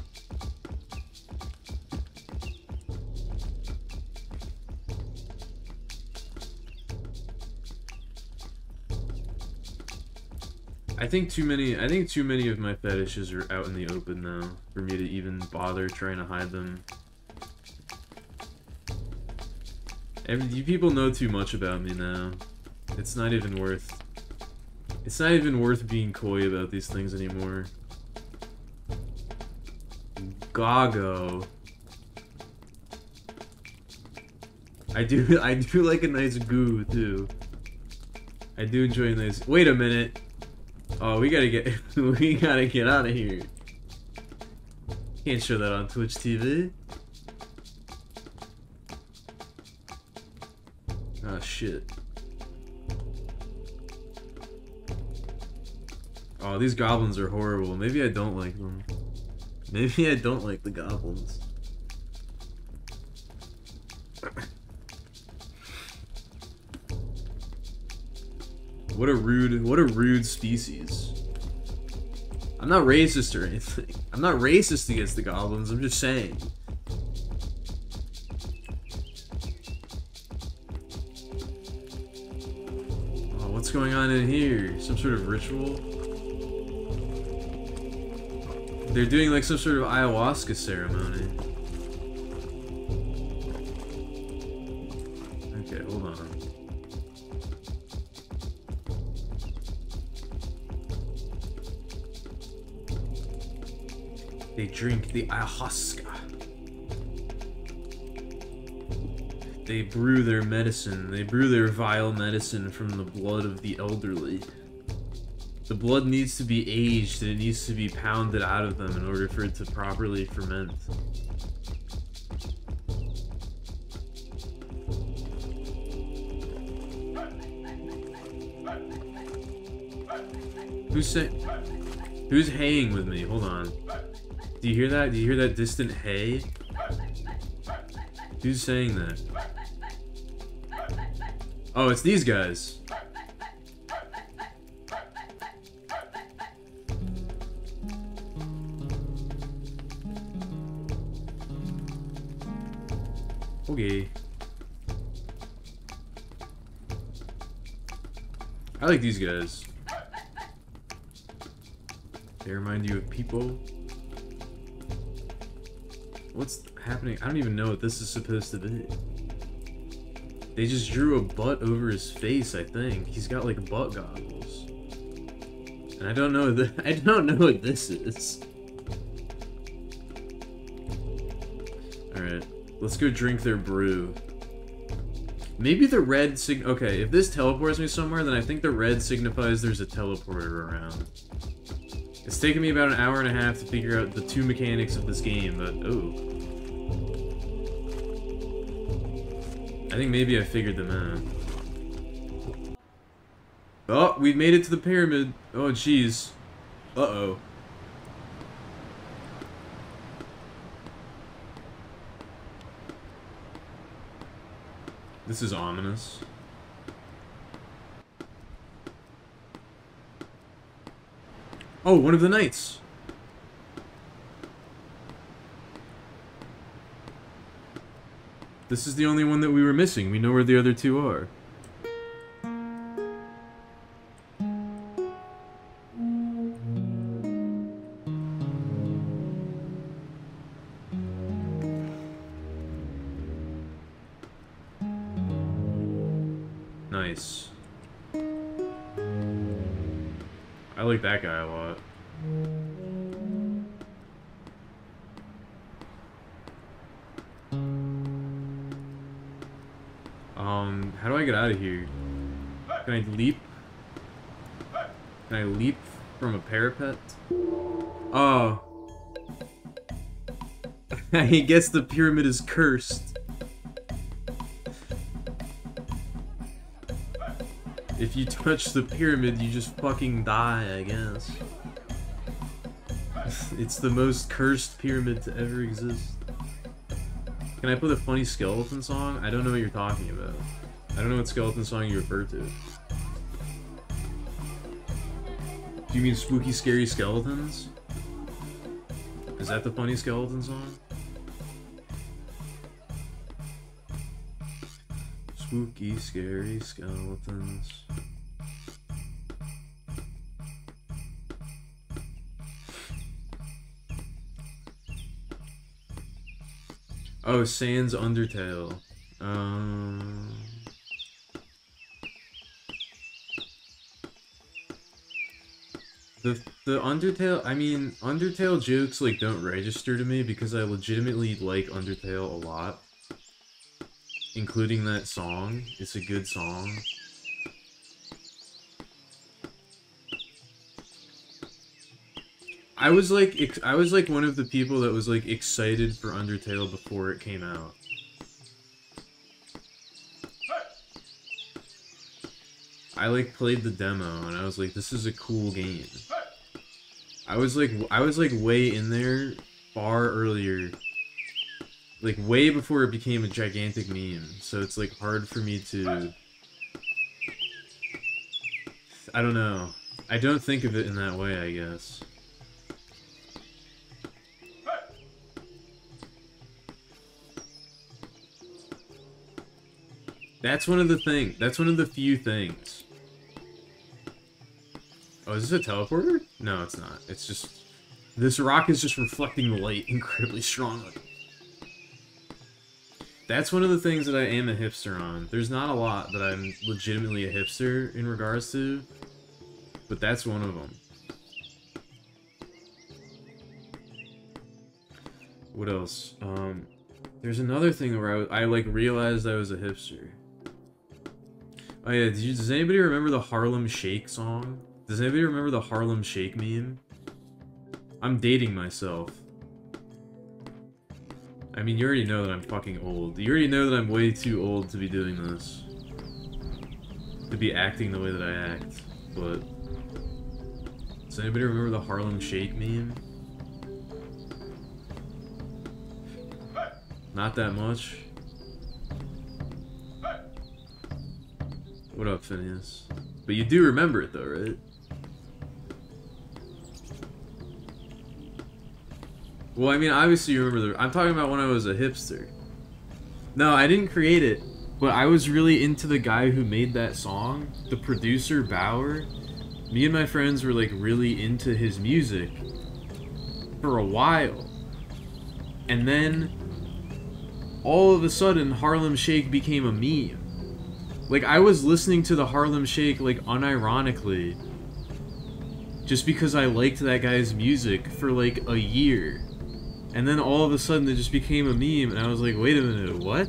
I think too many I think too many of my fetishes are out in the open now for me to even bother trying to hide them. Every, you people know too much about me now. It's not even worth It's not even worth being coy about these things anymore. Gago. I do I do like a nice goo too. I do enjoy a nice Wait a minute. Oh, we gotta get we gotta get out of here. Can't show that on Twitch T V. Oh shit. Oh, these goblins are horrible. Maybe I don't like them. Maybe I don't like the goblins. What a rude, what a rude species. I'm not racist or anything. I'm not racist against the goblins, I'm just saying. Oh, what's going on in here? Some sort of ritual? They're doing like some sort of ayahuasca ceremony. Okay, hold on. They drink the ayahuasca. They brew their medicine. They brew their vile medicine from the blood of the elderly. The blood needs to be aged and it needs to be pounded out of them in order for it to properly ferment. Who's saying? Who's haying with me? Hold on. Do you hear that? Do you hear that distant hay? Who's saying that? Oh, it's these guys. Okay. I like these guys. They remind you of people. What's happening? I don't even know what this is supposed to be. They just drew a butt over his face, I think. He's got like butt goggles. And I don't know the I don't know what this is. Alright. Let's go drink their brew. Maybe the red sig- okay, if this teleports me somewhere, then I think the red signifies there's a teleporter around. It's taken me about an hour and a half to figure out the two mechanics of this game, but oh. I think maybe I figured them out. Oh, we've made it to the pyramid. Oh, jeez. Uh-oh. This is ominous. Oh, one of the knights! This is the only one that we were missing. We know where the other two are. Nice. I like that guy a lot. Um, how do I get out of here? Can I leap? Can I leap from a parapet? Oh. I guess the pyramid is cursed. If you touch the pyramid, you just fucking die, I guess. It's the most cursed pyramid to ever exist. Can I put a funny skeleton song? I don't know what you're talking about. I don't know what skeleton song you refer to. Do you mean spooky, scary skeletons? Is that the funny skeleton song? Spooky, scary skeletons. Oh, Sans Undertale. Um... The, the Undertale, I mean, Undertale jokes, like, don't register to me because I legitimately like Undertale a lot. Including that song. It's a good song. I was like, ex I was like one of the people that was like excited for Undertale before it came out. I like played the demo and I was like, this is a cool game. I was like, I was like way in there far earlier, like way before it became a gigantic meme. So it's like hard for me to, I don't know. I don't think of it in that way, I guess. That's one of the things. That's one of the few things. Oh, is this a teleporter? No, it's not. It's just... This rock is just reflecting the light incredibly strongly. That's one of the things that I am a hipster on. There's not a lot that I'm legitimately a hipster in regards to, but that's one of them. What else? Um, there's another thing where I, was, I like realized I was a hipster. Oh yeah, did you, does anybody remember the Harlem Shake song? Does anybody remember the Harlem Shake meme? I'm dating myself. I mean, you already know that I'm fucking old. You already know that I'm way too old to be doing this. To be acting the way that I act. But... Does anybody remember the Harlem Shake meme? Not that much. What up, Phineas? But you do remember it though, right? Well, I mean, obviously you remember the... I'm talking about when I was a hipster. No, I didn't create it, but I was really into the guy who made that song, the producer, Bauer. Me and my friends were, like, really into his music for a while. And then, all of a sudden, Harlem Shake became a meme. Like, I was listening to the Harlem Shake, like, unironically, just because I liked that guy's music for, like, a year. And then all of a sudden it just became a meme, and I was like, wait a minute, what?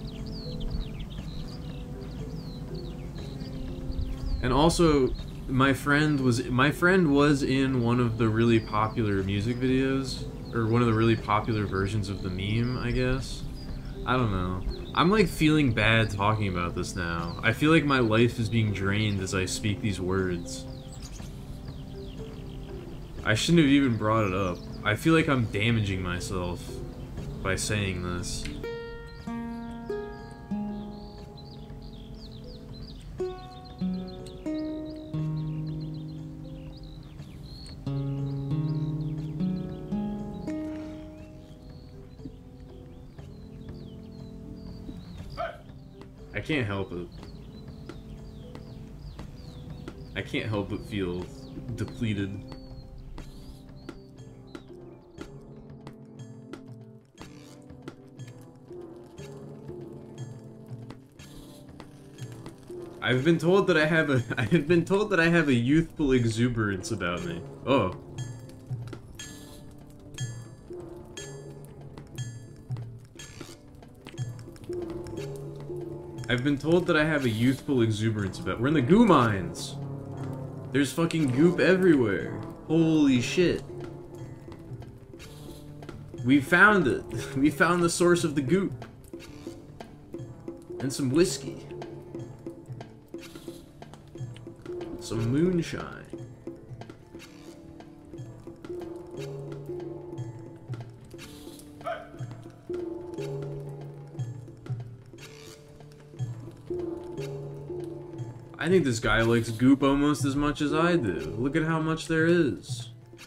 And also, my friend was my friend was in one of the really popular music videos, or one of the really popular versions of the meme, I guess. I don't know. I'm like feeling bad talking about this now. I feel like my life is being drained as I speak these words. I shouldn't have even brought it up. I feel like I'm damaging myself by saying this. I can't help it. I can't help but feel depleted. I've been told that I have a I've been told that I have a youthful exuberance about me. Oh. I've been told that I have a youthful exuberance about. We're in the goo mines. There's fucking goop everywhere. Holy shit. We found it. We found the source of the goop. And some whiskey. Some moonshine. I think this guy likes goop almost as much as I do. Look at how much there is.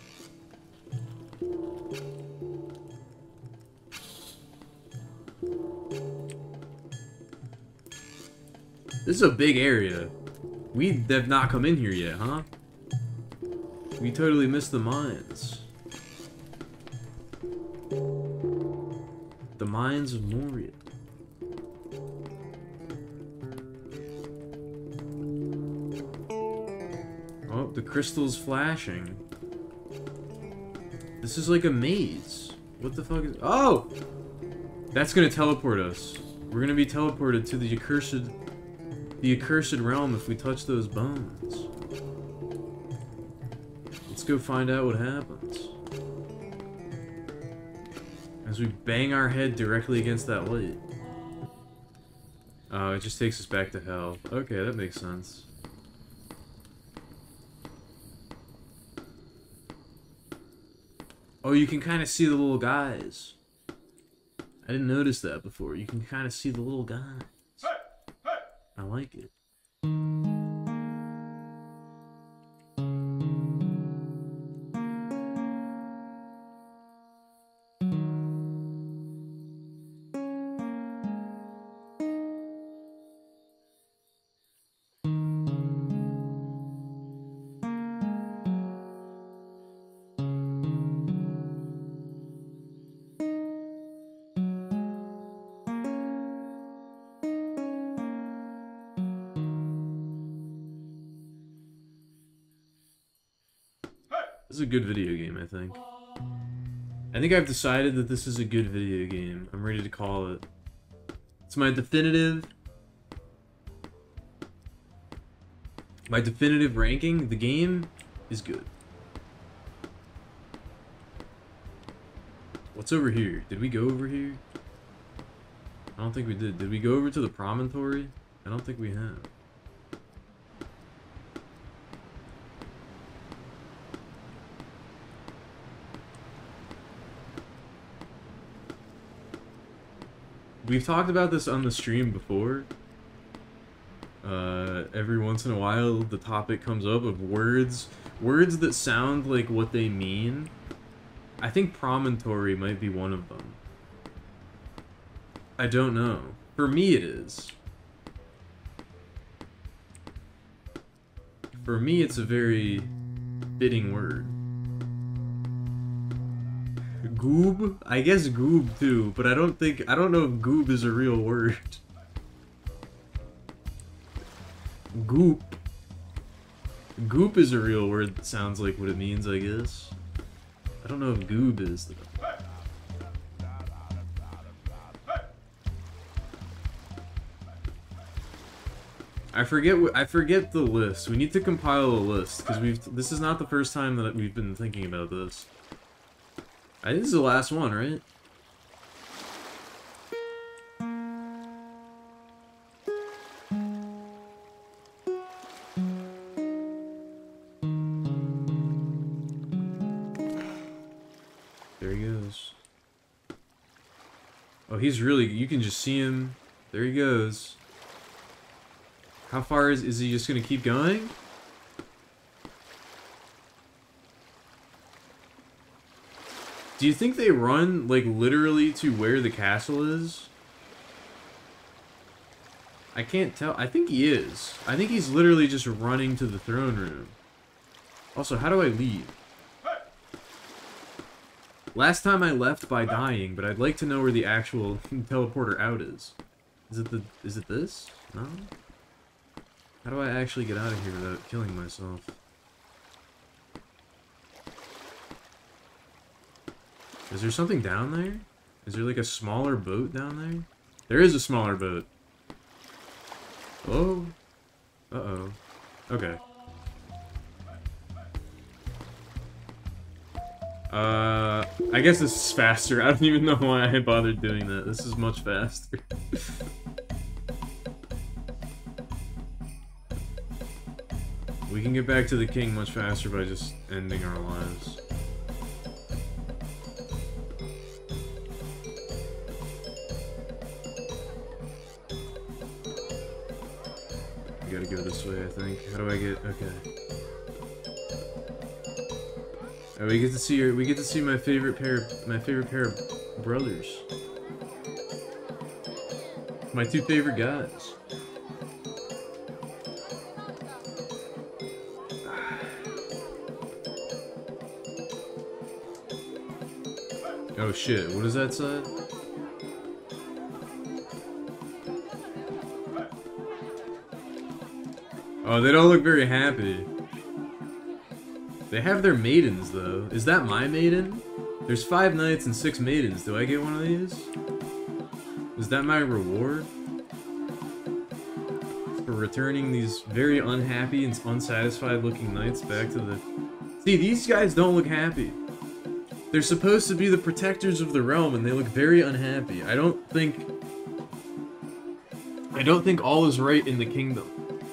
This is a big area. We have not come in here yet, huh? We totally missed the mines. The mines of Moria. Oh, the crystal's flashing. This is like a maze. What the fuck is... Oh! That's gonna teleport us. We're gonna be teleported to the accursed... The accursed realm if we touch those bones. Let's go find out what happens. As we bang our head directly against that light. Oh, it just takes us back to hell. Okay, that makes sense. Oh, you can kind of see the little guys. I didn't notice that before. You can kind of see the little guys. I like it. This is a good video game, I think. I think I've decided that this is a good video game. I'm ready to call it. It's my definitive... My definitive ranking. The game is good. What's over here? Did we go over here? I don't think we did. Did we go over to the promontory? I don't think we have. We've talked about this on the stream before. Uh, every once in a while, the topic comes up of words, words that sound like what they mean. I think promontory might be one of them. I don't know. For me, it is. For me, it's a very fitting word. Goob? I guess goob too, but I don't think, I don't know if goob is a real word. Goop. Goop is a real word that sounds like what it means, I guess. I don't know if goob is though. I forget. I forget the list. We need to compile a list because we've. This is not the first time that we've been thinking about this. I think this is the last one, right? There he goes. Oh, he's really. You can just see him. There he goes. How far is, is he just gonna keep going? Do you think they run, like, literally to where the castle is? I can't tell. I think he is. I think he's literally just running to the throne room. Also, how do I leave? Last time I left by dying, but I'd like to know where the actual teleporter out is. Is it the... is it this? No? How do I actually get out of here without killing myself? Is there something down there? Is there like a smaller boat down there? There is a smaller boat. Oh. Uh-oh. Okay. Uh, I guess this is faster. I don't even know why I bothered doing that. This is much faster. We can get back to the king much faster by just ending our lives. We gotta go this way, I think. How do I get... okay. Oh, we get to see your, we get to see my favorite pair, my favorite pair of brothers. My two favorite guys. Oh shit, what does that say? Oh, they don't look very happy. They have their maidens, though. Is that my maiden? There's five knights and six maidens. Do I get one of these? Is that my reward? For returning these very unhappy and unsatisfied looking knights back to the... See, these guys don't look happy. They're supposed to be the protectors of the realm, and they look very unhappy. I don't think... I don't think all is right in the kingdom.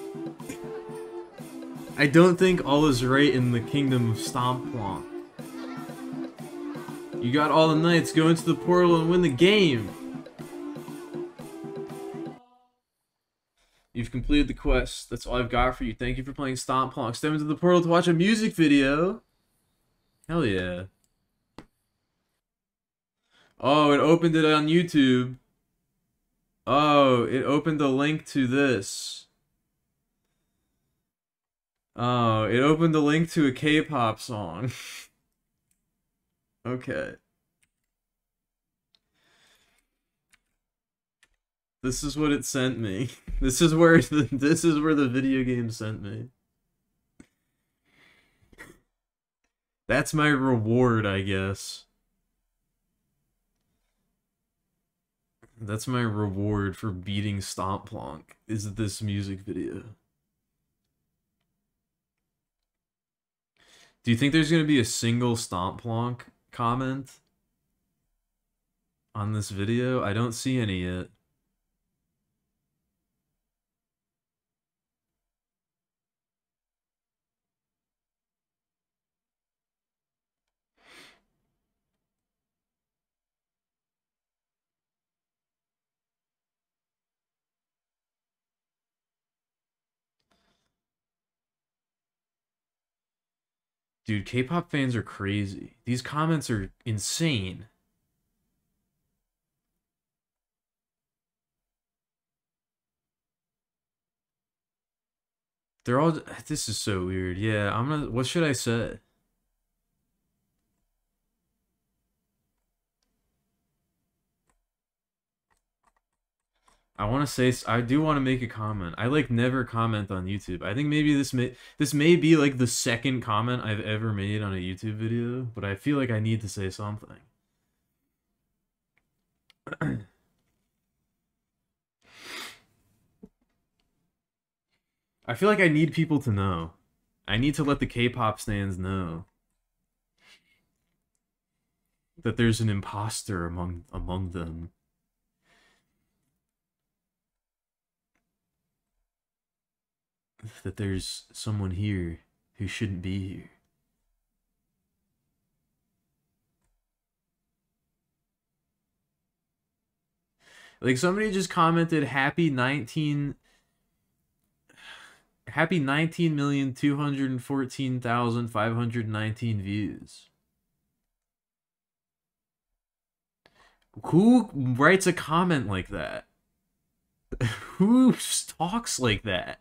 I don't think all is right in the kingdom of Stomp Plonk. You got all the knights, go into the portal and win the game! You've completed the quest. That's all I've got for you. Thank you for playing Stomp Plonk. Step into the portal to watch a music video. Hell yeah. Oh, it opened it on YouTube. Oh, it opened a link to this. Oh, it opened a link to a K-pop song. Okay. This is what it sent me. This is where the, this is where the video game sent me. That's my reward, I guess. That's my reward for beating Stomp Plonk, is this music video. Do you think there's gonna be a single Stomp Plonk comment on this video? I don't see any yet. Dude, K-pop fans are crazy. These comments are insane. They're all... This is so weird. Yeah, I'm gonna... What should I say? I want to say... I do want to make a comment. I, like, never comment on YouTube. I think maybe this may... This may be, like, the second comment I've ever made on a YouTube video, but I feel like I need to say something. I feel like I need people to know. I need to let the K-pop stans know that there's an imposter among among them. That there's someone here who shouldn't be here. Like, somebody just commented, happy nineteen... Happy nineteen million two hundred fourteen thousand five hundred nineteen views. Who writes a comment like that? Who talks like that?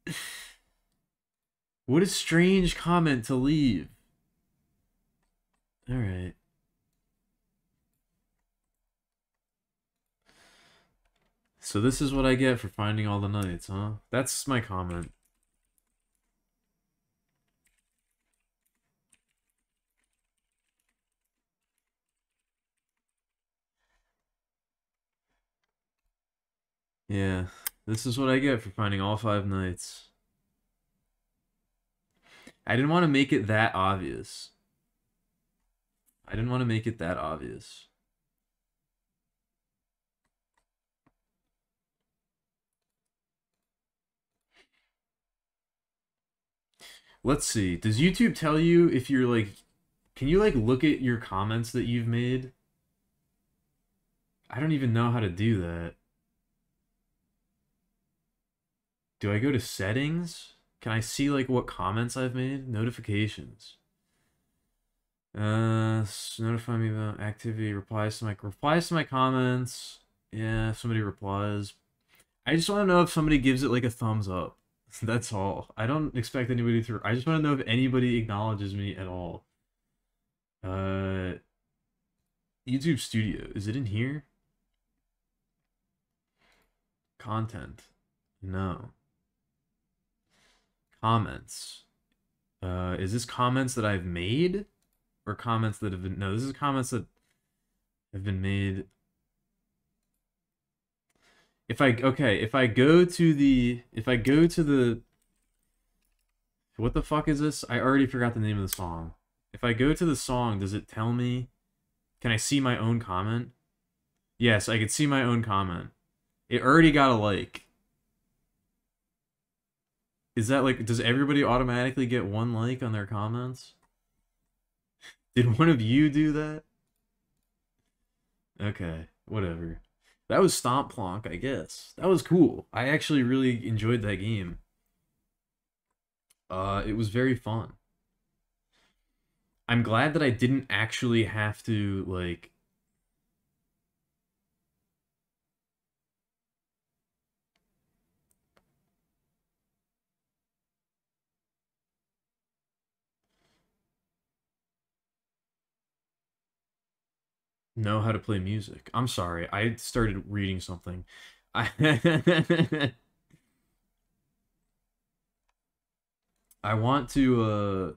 What a strange comment to leave. Alright. So this is what I get for finding all the knights, huh? That's my comment. Yeah, this is what I get for finding all five knights. I didn't want to make it that obvious. I didn't want to make it that obvious. Let's see. Does YouTube tell you if you're like... Can you like look at your comments that you've made? I don't even know how to do that. Do I go to settings? Can I see like what comments I've made? Notifications. Uh, notify me about activity. Replies to my replies to my comments. Yeah, if somebody replies. I just want to know if somebody gives it like a thumbs up. That's all. I don't expect anybody to. I just want to know if anybody acknowledges me at all. Uh, YouTube Studio. Is it in here? Content. No. Comments. Uh, is this comments that I've made? Or comments that have been... No, this is comments that have been made. If I... Okay, if I go to the... If I go to the... What the fuck is this? I already forgot the name of the song. If I go to the song, does it tell me? Can I see my own comment? Yes, I can see my own comment. It already got a like. Is that like, does everybody automatically get one like on their comments? Did one of you do that? Okay, whatever. That was Stomp Plonk, I guess. That was cool. I actually really enjoyed that game. Uh, it was very fun. I'm glad that I didn't actually have to, like... know how to play music. I'm sorry, I started reading something. I... I want to, uh...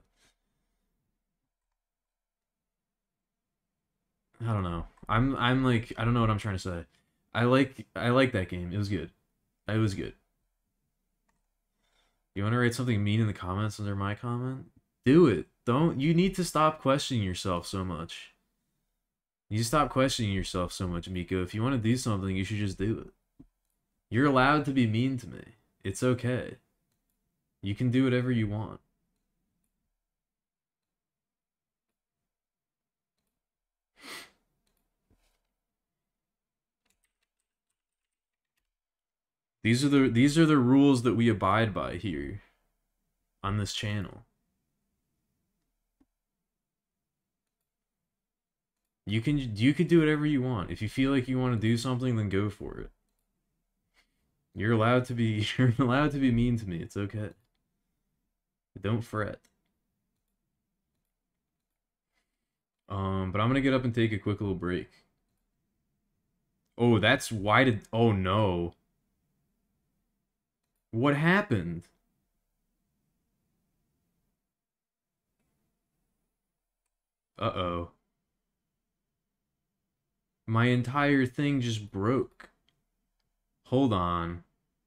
I don't know. I'm I'm like I don't know what I'm trying to say. I like I like that game. It was good. It was good. You want to write something mean in the comments under my comment? Do it. Don't you need to stop questioning yourself so much. You stop questioning yourself so much, Miko. If you want to do something, you should just do it. You're allowed to be mean to me. It's okay. You can do whatever you want. These are the these are the rules that we abide by here on this channel. You can you can do whatever you want. If you feel like you want to do something, then go for it. You're allowed to be you're allowed to be mean to me. It's okay. Don't fret. Um, but I'm gonna get up and take a quick little break. Oh, that's why did oh no. What happened? Uh-oh. My entire thing just broke. Hold on.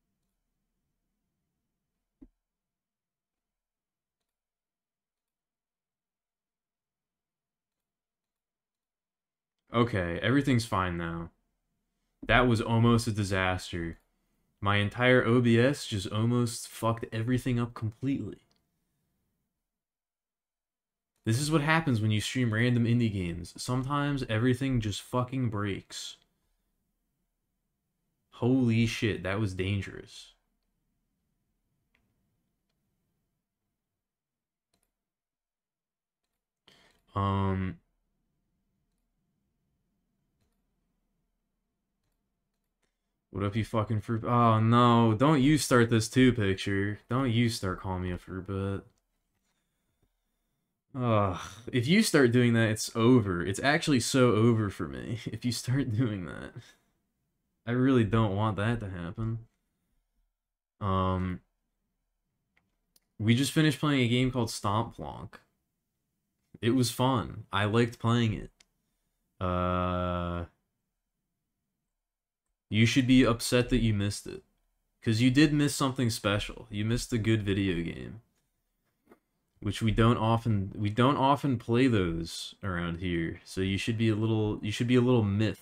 Okay, everything's fine now. That was almost a disaster. My entire O B S just almost fucked everything up completely. This is what happens when you stream random indie games. Sometimes everything just fucking breaks. Holy shit, that was dangerous. Um... What up, you fucking fruit? Oh no, don't you start this too, picture. Don't you start calling me a fruit butt. Ugh, if you start doing that, it's over. It's actually so over for me if you start doing that. I really don't want that to happen. Um, we just finished playing a game called Stomp Plonk. It was fun. I liked playing it. Uh, you should be upset that you missed it. Because you did miss something special. You missed a good video game. Which we don't often we don't often play those around here. So you should be a little you should be a little miffed.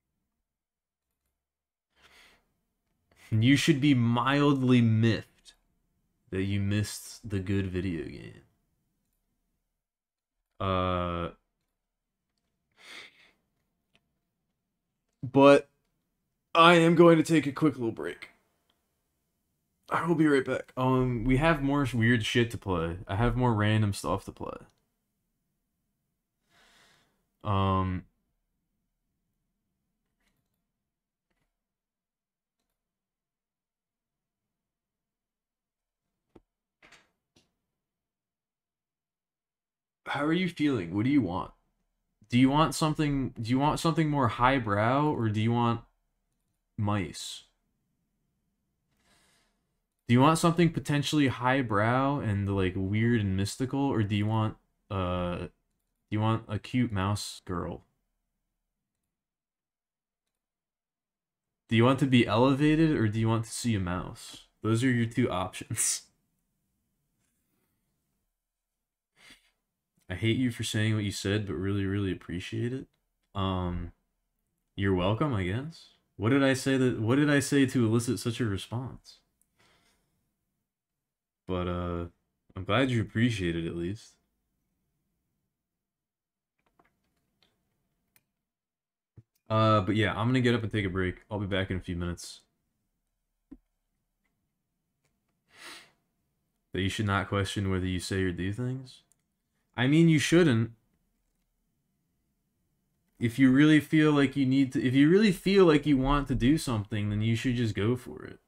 You should be mildly miffed that you missed the good video game. Uh but I am going to take a quick little break. I will be right back. Um, we have more weird shit to play. I have more random stuff to play. Um, how are you feeling? What do you want? Do you want something? Do you want something more highbrow, or do you want mice? Do you want something potentially highbrow and like weird and mystical, or do you want uh, do you want a cute mouse girl? Do you want to be elevated, or do you want to see a mouse? Those are your two options. I hate you for saying what you said, but really, really appreciate it. Um, you're welcome, I guess. What did I say that? What did I say to elicit such a response? But uh, I'm glad you appreciate it at least. Uh, but yeah, I'm gonna get up and take a break. I'll be back in a few minutes. That you should not question whether you say or do things. I mean, you shouldn't. If you really feel like you need to, if you really feel like you want to do something, then you should just go for it.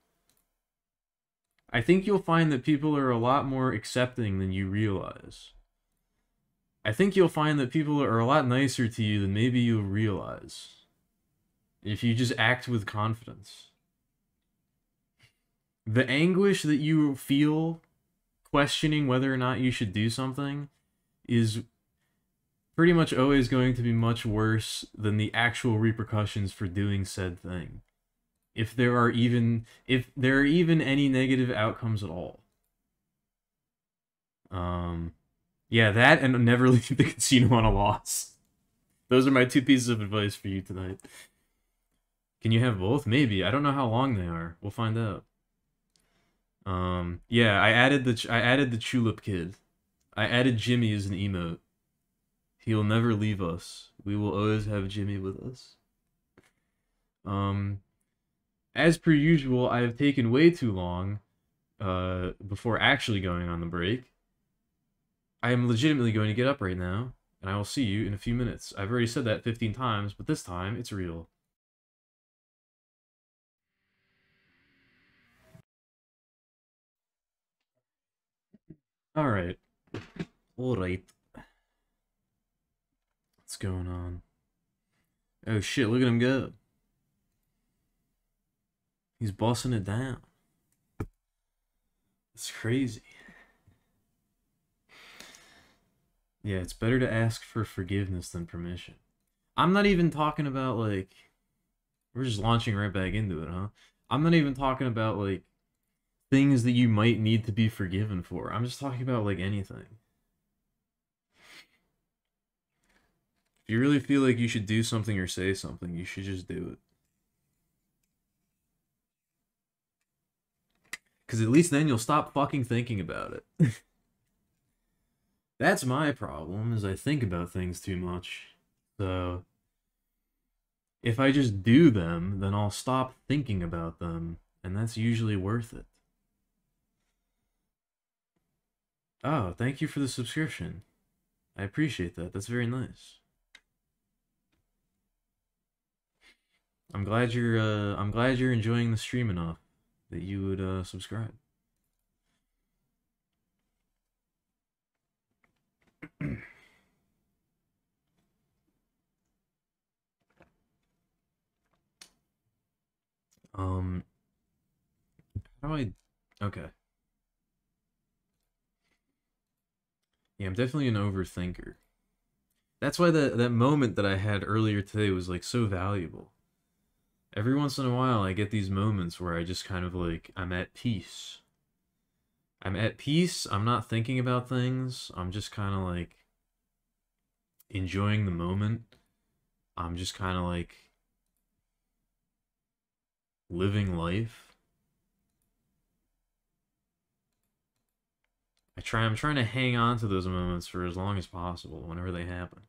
I think you'll find that people are a lot more accepting than you realize. I think you'll find that people are a lot nicer to you than maybe you realize. If you just act with confidence. The anguish that you feel questioning whether or not you should do something is pretty much always going to be much worse than the actual repercussions for doing said thing. If there are even if there are even any negative outcomes at all. Um yeah, that and never leave the casino on a loss. Those are my two pieces of advice for you tonight. Can you have both? Maybe. I don't know how long they are. We'll find out. Um yeah, I added the I added the Tulip Kid. I added Jimmy as an emote. He'll never leave us. We will always have Jimmy with us. Um As per usual, I have taken way too long uh, before actually going on the break. I am legitimately going to get up right now, and I will see you in a few minutes. I've already said that fifteen times, but this time, it's real. Alright. Alright. What's going on? Oh shit, look at him go. He's bossing it down. It's crazy. Yeah, it's better to ask for forgiveness than permission. I'm not even talking about, like... We're just launching right back into it, huh? I'm not even talking about, like, things that you might need to be forgiven for. I'm just talking about, like, anything. If you really feel like you should do something or say something, you should just do it. Because at least then you'll stop fucking thinking about it. That's my problem, is I think about things too much. So, if I just do them, then I'll stop thinking about them, and that's usually worth it. Oh, thank you for the subscription. I appreciate that. That's very nice. I'm glad you're uh I'm glad you're enjoying the stream enough that you would uh subscribe. um how do I okay. Yeah, I'm definitely an overthinker. That's why that that moment that I had earlier today was like so valuable. Every once in a while I get these moments where I just kind of like I'm at peace. I'm at peace, I'm not thinking about things. I'm just kind of like enjoying the moment. I'm just kind of like living life. I try I'm trying to hang on to those moments for as long as possible whenever they happen.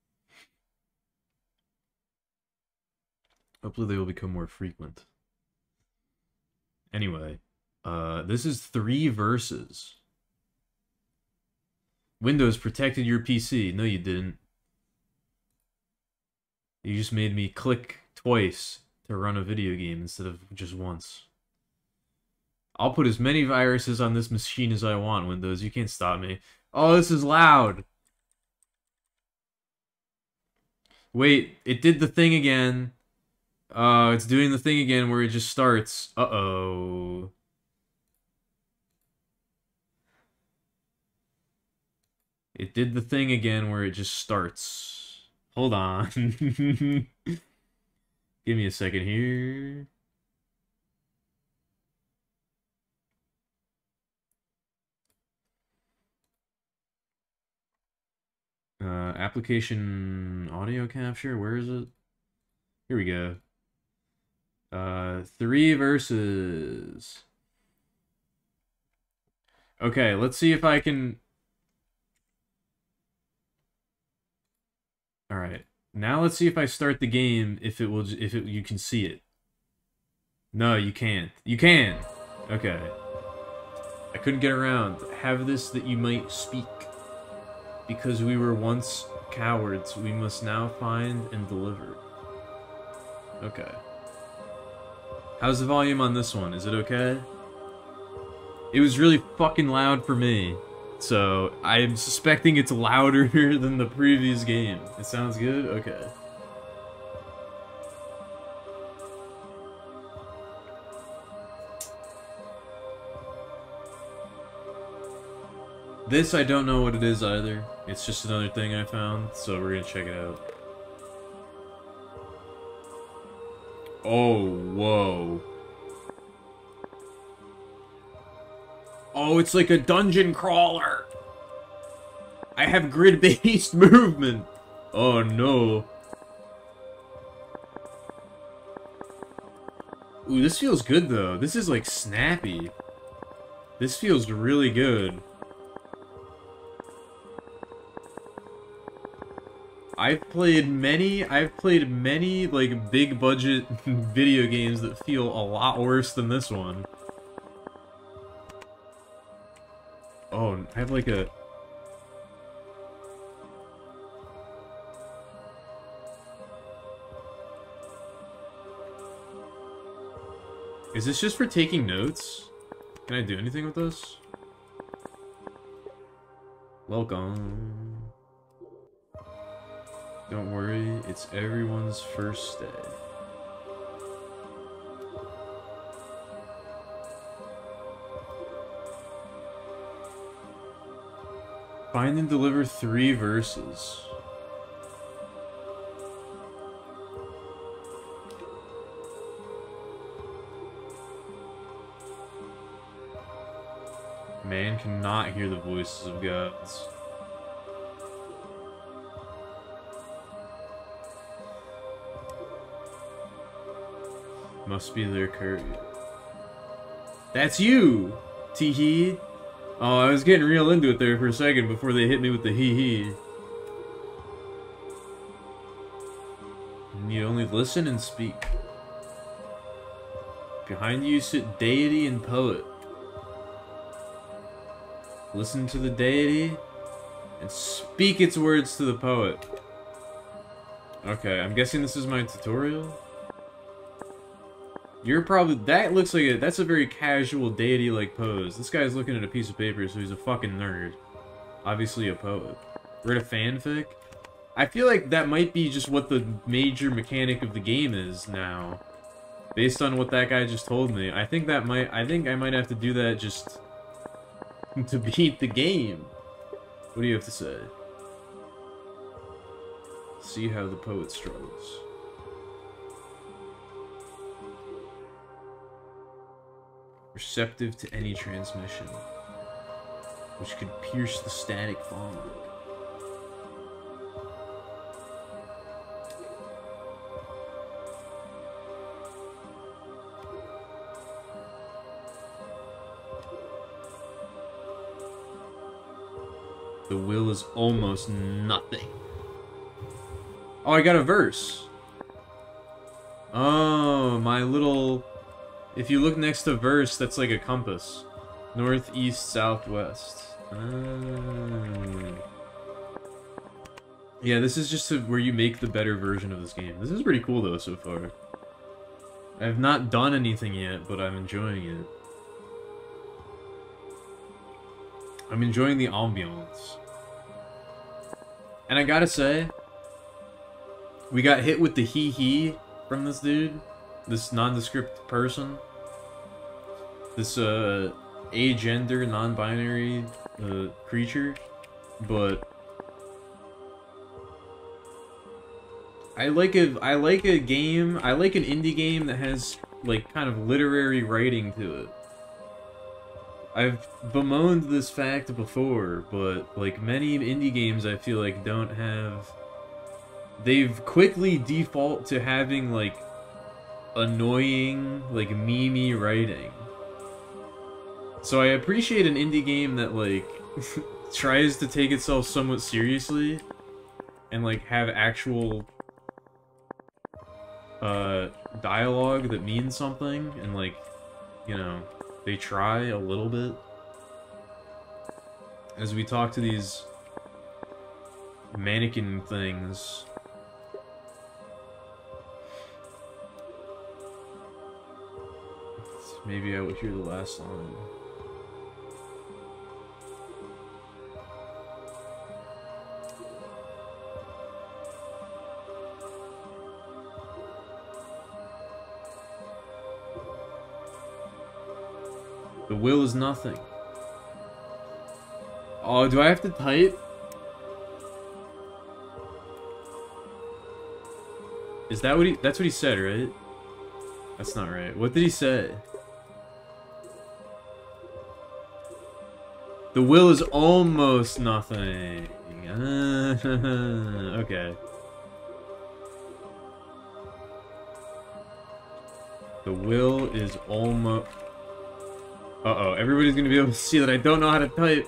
Hopefully they will become more frequent. Anyway, uh this is three verses. Windows protected your P C. No, you didn't. You just made me click twice to run a video game instead of just once. I'll put as many viruses on this machine as I want, Windows. You can't stop me. Oh, this is loud. Wait, it did the thing again. Uh, it's doing the thing again where it just starts. Uh-oh. It did the thing again where it just starts. Hold on. Give me a second here. Uh, application audio capture. Where is it? Here we go. Uh, three verses. Okay, let's see if I can. All right. Now let's see if I start the game. If it will, if it you can see it. No, you can't. You can. Okay. I couldn't get around. Have this that you might speak. Because we were once cowards, we must now find and deliver. Okay. How's the volume on this one? Is it okay? It was really fucking loud for me. So, I'm suspecting it's louder than the previous game. It sounds good? Okay. This, I don't know what it is either. It's just another thing I found, so we're gonna check it out. Oh, whoa. Oh, it's like a dungeon crawler! I have grid-based movement! Oh, no. Ooh, this feels good, though. This is, like, snappy. This feels really good. I've played many, I've played many, like, big-budget video games that feel a lot worse than this one. Oh, I have, like, a... Is this just for taking notes? Can I do anything with this? Welcome. Don't worry, it's everyone's first day. Find and deliver three verses. Man cannot hear the voices of gods. Must be their courier. That's you! Tee-hee. Oh, I was getting real into it there for a second before they hit me with the hee-hee. You only listen and speak. Behind you sit deity and poet. Listen to the deity and speak its words to the poet. Okay, I'm guessing this is my tutorial. You're probably... That looks like a... That's a very casual deity-like pose. This guy's looking at a piece of paper, so he's a fucking nerd. Obviously a poet. We're at a fanfic? I feel like that might be just what the major mechanic of the game is now. Based on what that guy just told me. I think that might... I think I might have to do that just... to beat the game. What do you have to say? See how the poet struggles. Receptive to any transmission, which could pierce the static fog. The will is almost nothing. Oh, I got a verse. Oh, my little... If you look next to verse, that's like a compass. North, east, south, west. Ah. Yeah, this is just to, where you make the better version of this game. This is pretty cool, though, so far. I've not done anything yet, but I'm enjoying it. I'm enjoying the ambiance. And I gotta say, we got hit with the hee-hee from this dude. This nondescript person. This, uh, agender, non-binary, uh, creature. But... I like a, I like a game, I like an indie game that has, like, kind of literary writing to it. I've bemoaned this fact before, but like many indie games I feel like don't have... They've quickly default to having like annoying, like memey writing. So I appreciate an indie game that like tries to take itself somewhat seriously and like have actual uh dialogue that means something, and like, you know, they try a little bit. As we talk to these mannequin things. Maybe I will hear the last song. The will is nothing. Oh, do I have to type? Is that what he... That's what he said, right? That's not right. What did he say? The will is almost nothing. Okay. The will is almost... Uh-oh, everybody's gonna be able to see that I don't know how to type.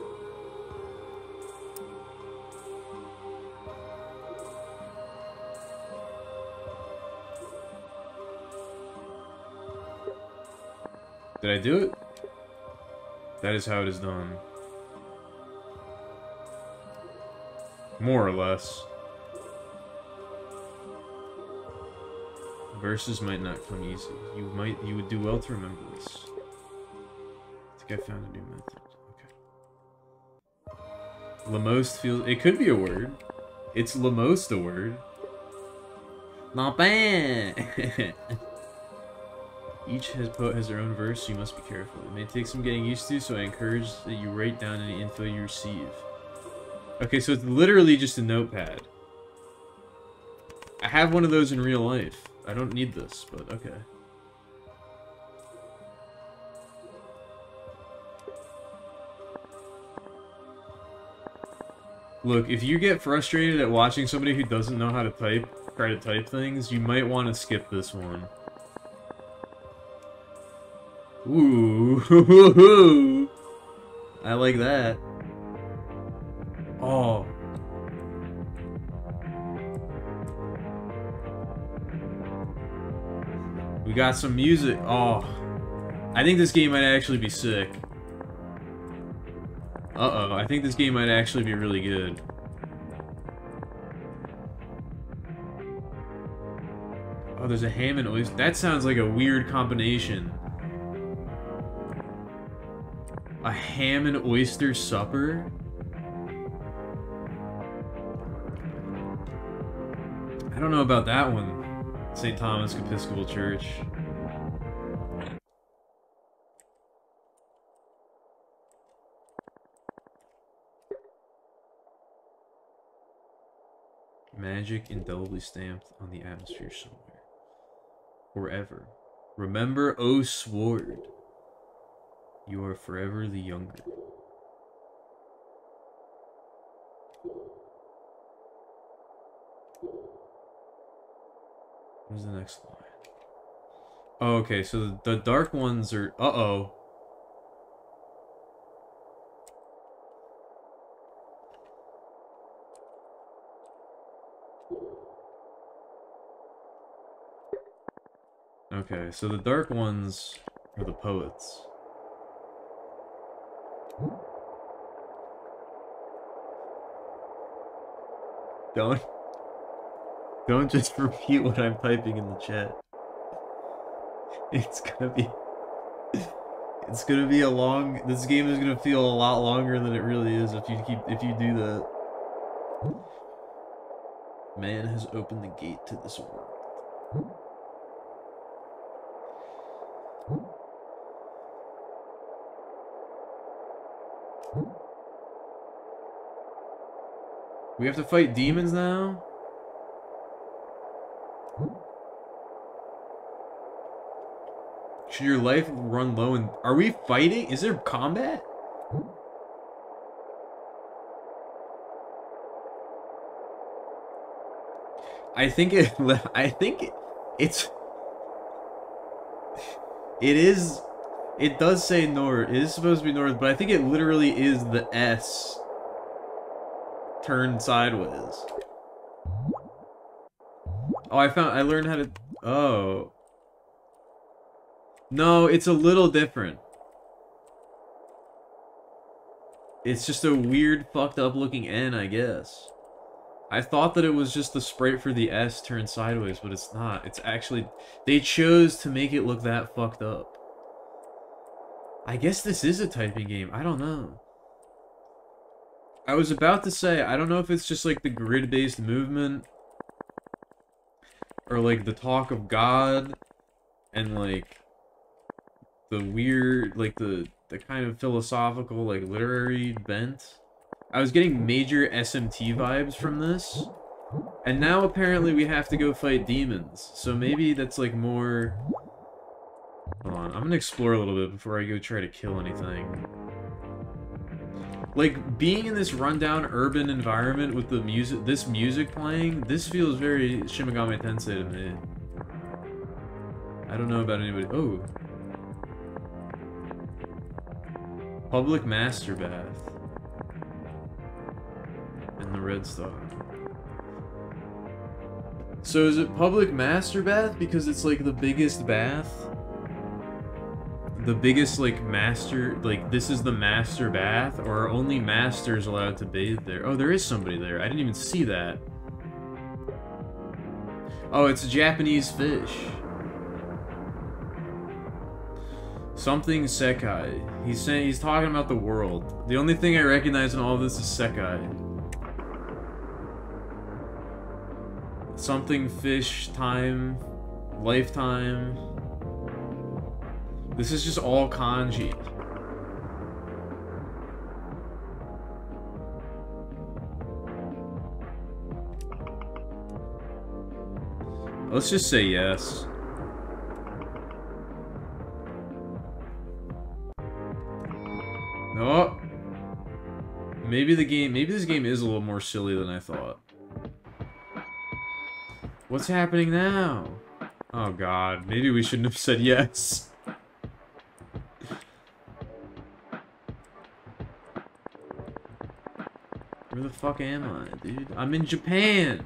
Did I do it? That is how it is done. More or less. Verses might not come easy. You might, you would do well to remember this. I think I found a new method. Okay. Lamost feels, it could be a word. It's Lamost a word. Not bad. Each has poet has their own verse, so you must be careful. It may take some getting used to, so I encourage that you write down any info you receive. Okay, so it's literally just a notepad. I have one of those in real life. I don't need this, but okay. Look, if you get frustrated at watching somebody who doesn't know how to type, try to type things, you might want to skip this one. Ooh, I like that. Oh. We got some music. Oh. I think this game might actually be sick. Uh-oh, I think this game might actually be really good. Oh, there's a ham and oyster. That sounds like a weird combination. A ham and oyster supper? I don't know about that one. Saint Thomas Episcopal Church. Magic indelibly stamped on the atmosphere somewhere. Forever. Remember, O sword. You are forever the younger. What's the next line? Oh, okay, so the, the dark ones are... Uh-oh. Okay, so the dark ones are the poets. Don't... Don't just repeat what I'm typing in the chat. It's gonna be... It's gonna be a long... This game is gonna feel a lot longer than it really is if you keep... If you do that. Man has opened the gate to this world. We have to fight demons now? Should your life run low and... Are we fighting? Is there combat? I think it... I think it, it's... It is... It does say north. It is supposed to be north, but I think it literally is the S turned sideways. Oh, I found... I learned how to... Oh. No, it's a little different. It's just a weird, fucked up looking N, I guess. I thought that it was just the sprite for the S turned sideways, but it's not. It's actually... They chose to make it look that fucked up. I guess this is a typing game. I don't know. I was about to say, I don't know if it's just like the grid-based movement, or like the talk of God, and like the weird, like the, the kind of philosophical, like literary bent. I was getting major S M T vibes from this, and now apparently we have to go fight demons, so maybe that's like more... Hold on, I'm gonna explore a little bit before I go try to kill anything. Like, being in this rundown urban environment with the music, this music playing, this feels very Shin Megami Tensei to me. I don't know about anybody. Oh. Public master bath. And the red star. So is it public master bath because it's like the biggest bath? The biggest, like, master, like, this is the master bath, or are only masters allowed to bathe there? Oh, there is somebody there. I didn't even see that. Oh, it's a Japanese fish. Something Sekai. He's saying, he's talking about the world. The only thing I recognize in all of this is Sekai. Something fish, time, lifetime. This is just all kanji. Let's just say yes. No. Maybe the game, maybe this game is a little more silly than I thought. What's happening now? Oh god, maybe we shouldn't have said yes. Where the fuck am I, dude? I'm in Japan!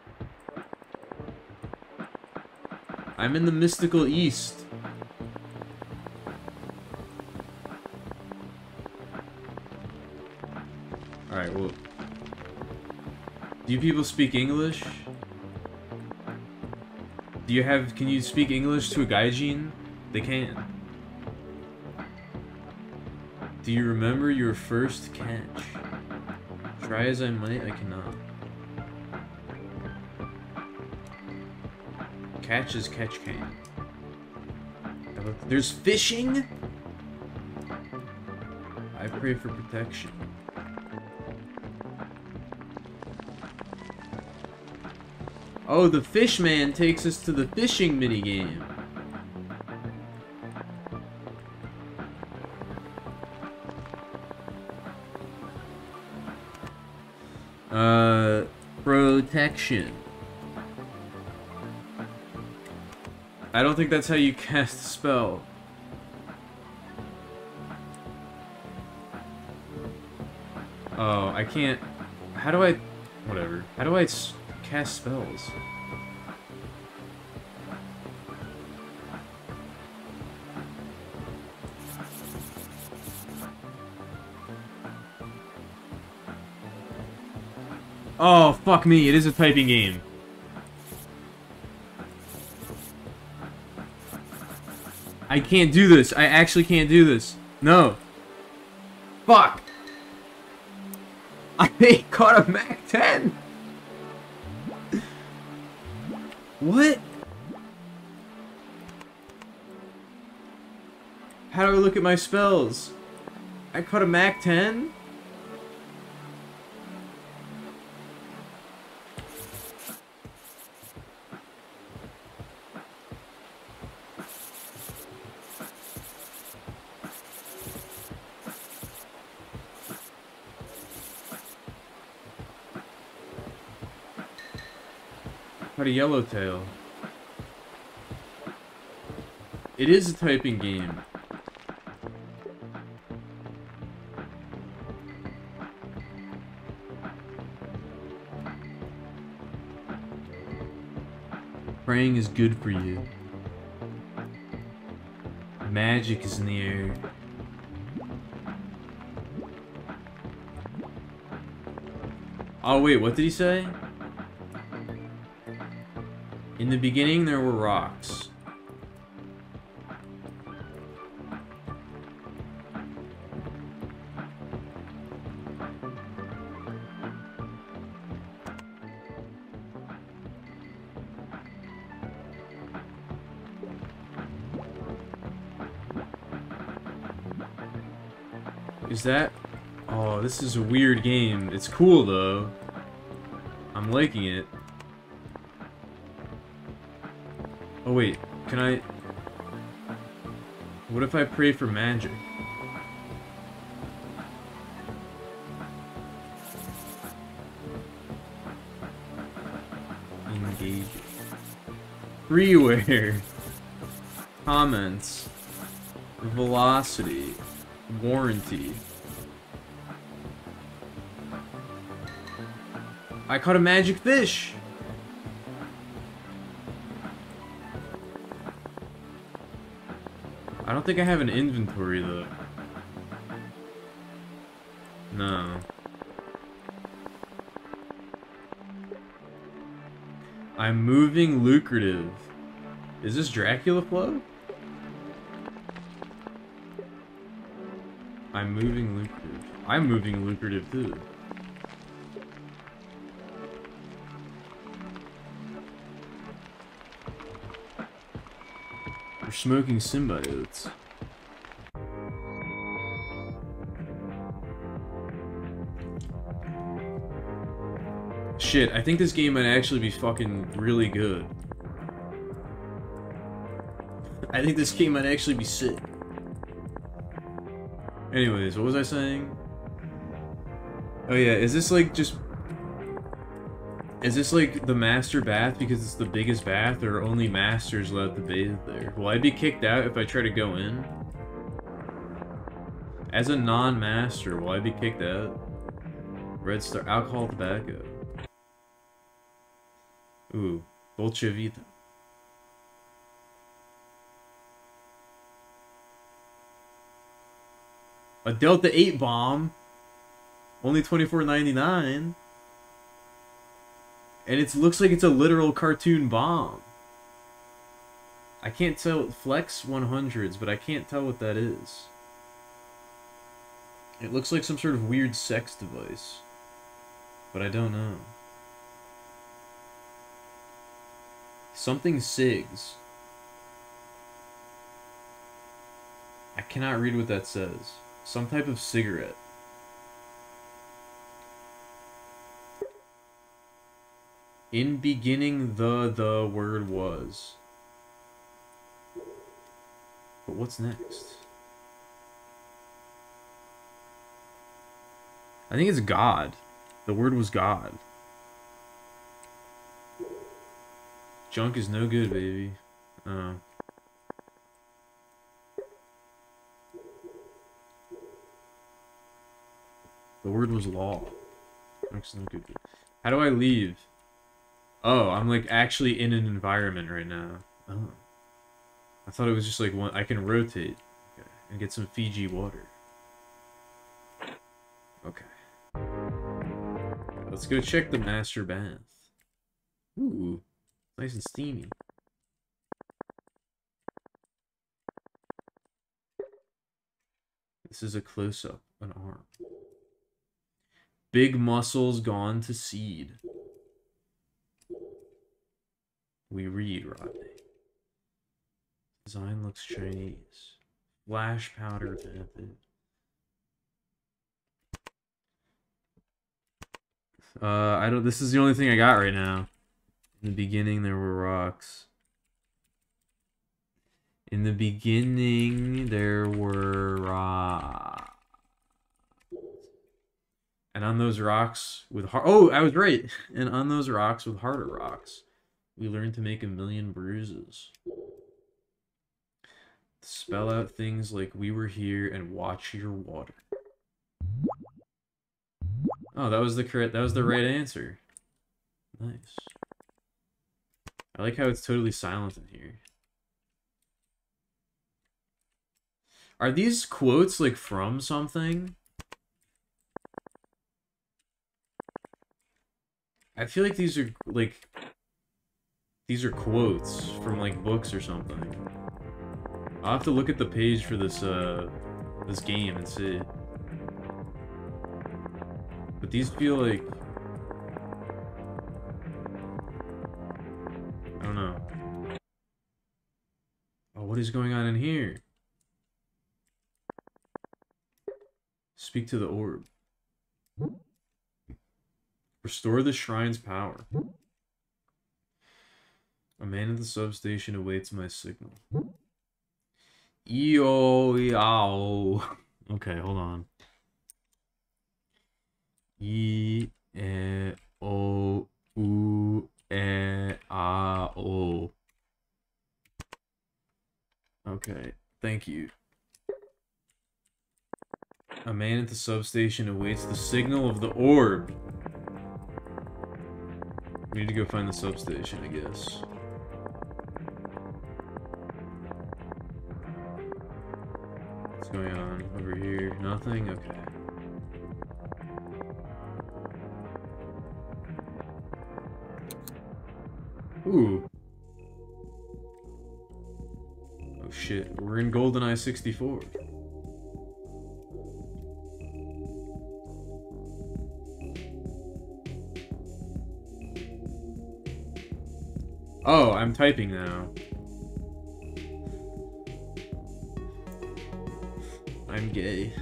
I'm in the mystical east. Alright, well... Do you people speak English? Do you have... Can you speak English to a gaijin? They can. Do you remember your first catch? Try as I might, I cannot. Catch as catch can. There's fishing? I pray for protection. Oh, the fish man takes us to the fishing minigame. Uh, protection. I don't think that's how you cast a spell. Oh, I can't... How do I... Whatever. How do I s cast spells? Oh, fuck me, it is a typing game. I can't do this. I actually can't do this. No. Fuck. I caught a Mac ten. What? How do I look at my spells? I caught a Mac ten? Caught a yellowtail. It is a typing game. Praying is good for you. Magic is in the air. Oh wait, what did he say? In the beginning there were rocks. Is that... Oh, this is a weird game. It's cool, though. I'm liking it. Oh, wait. Can I... What if I pray for magic? Engage. Freeware. Comments. Velocity. Warranty. I caught a magic fish! I don't think I have an inventory though. No. I'm moving lucrative. Is this Dracula flow? I'm moving lucrative. I'm moving lucrative too. We're smoking symbiotes. Shit, I think this game might actually be fucking really good. I think this game might actually be sick. Anyways, what was I saying? Oh yeah, is this like just... Is this like the master bath because it's the biggest bath, or only masters allowed to bathe there? Will I be kicked out if I try to go in? As a non-master, will I be kicked out? Red Star, alcohol, tobacco. Ooh, Dolce Vita. A Delta eight bomb. Only twenty-four ninety-nine. And it looks like it's a literal cartoon bomb. I can't tell. Flex one hundreds, but I can't tell what that is. It looks like some sort of weird sex device. But I don't know. Something SIGs. I cannot read what that says. Some type of cigarette. In beginning, the the word was. But what's next? I think it's God. The word was God. Junk is no good, baby. Oh. The word was law. Junk's no good. How do I leave? Oh, I'm like actually in an environment right now. Oh. I thought it was just like one. I can rotate. Okay. And get some Fiji water. Okay. Let's go check the master bath. Ooh. Nice and steamy. This is a close-up. An arm. Big muscles gone to seed. We read, Rodney. Design looks Chinese. Flash powder method. Uh, I don't. This is the only thing I got right now. In the beginning, there were rocks. In the beginning, there were rocks. And on those rocks with hard. Oh, I was right. And on those rocks with harder rocks. We learned to make a million bruises. Spell out things like we were here and watch your water. Oh, that was the correct, that was the right answer. Nice. I like how it's totally silent in here. Are these quotes like from something? I feel like these are like these are quotes from like books or something. I'll have to look at the page for this uh this game and see. But these feel like I don't know. Oh, what is going on in here? Speak to the orb. Restore the shrine's power. A man at the substation awaits my signal. E-O, E-O. Okay, hold on. E, E, O, U, E, A, O. Okay, thank you. A man at the substation awaits the signal of the orb. We need to go find the substation, I guess. What's going on over here? Nothing? Okay. Ooh. Oh shit, we're in GoldenEye sixty-four. Oh, I'm typing now. I'm gay.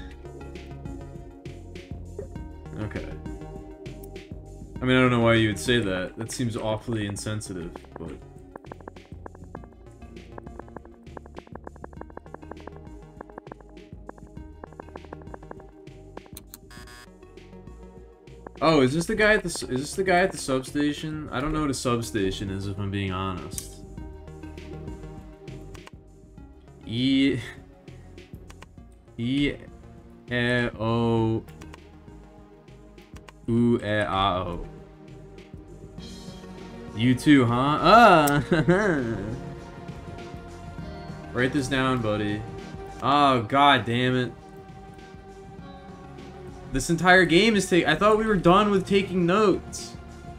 Okay. I mean, I don't know why you would say that. That seems awfully insensitive, but... Oh, is this the guy at the is this the guy at the substation? I don't know what a substation is, if I'm being honest. E E E O U E A O. You too, huh? Ah! Write this down, buddy. Oh, god damn it. This entire game is taking... I thought we were done with taking notes.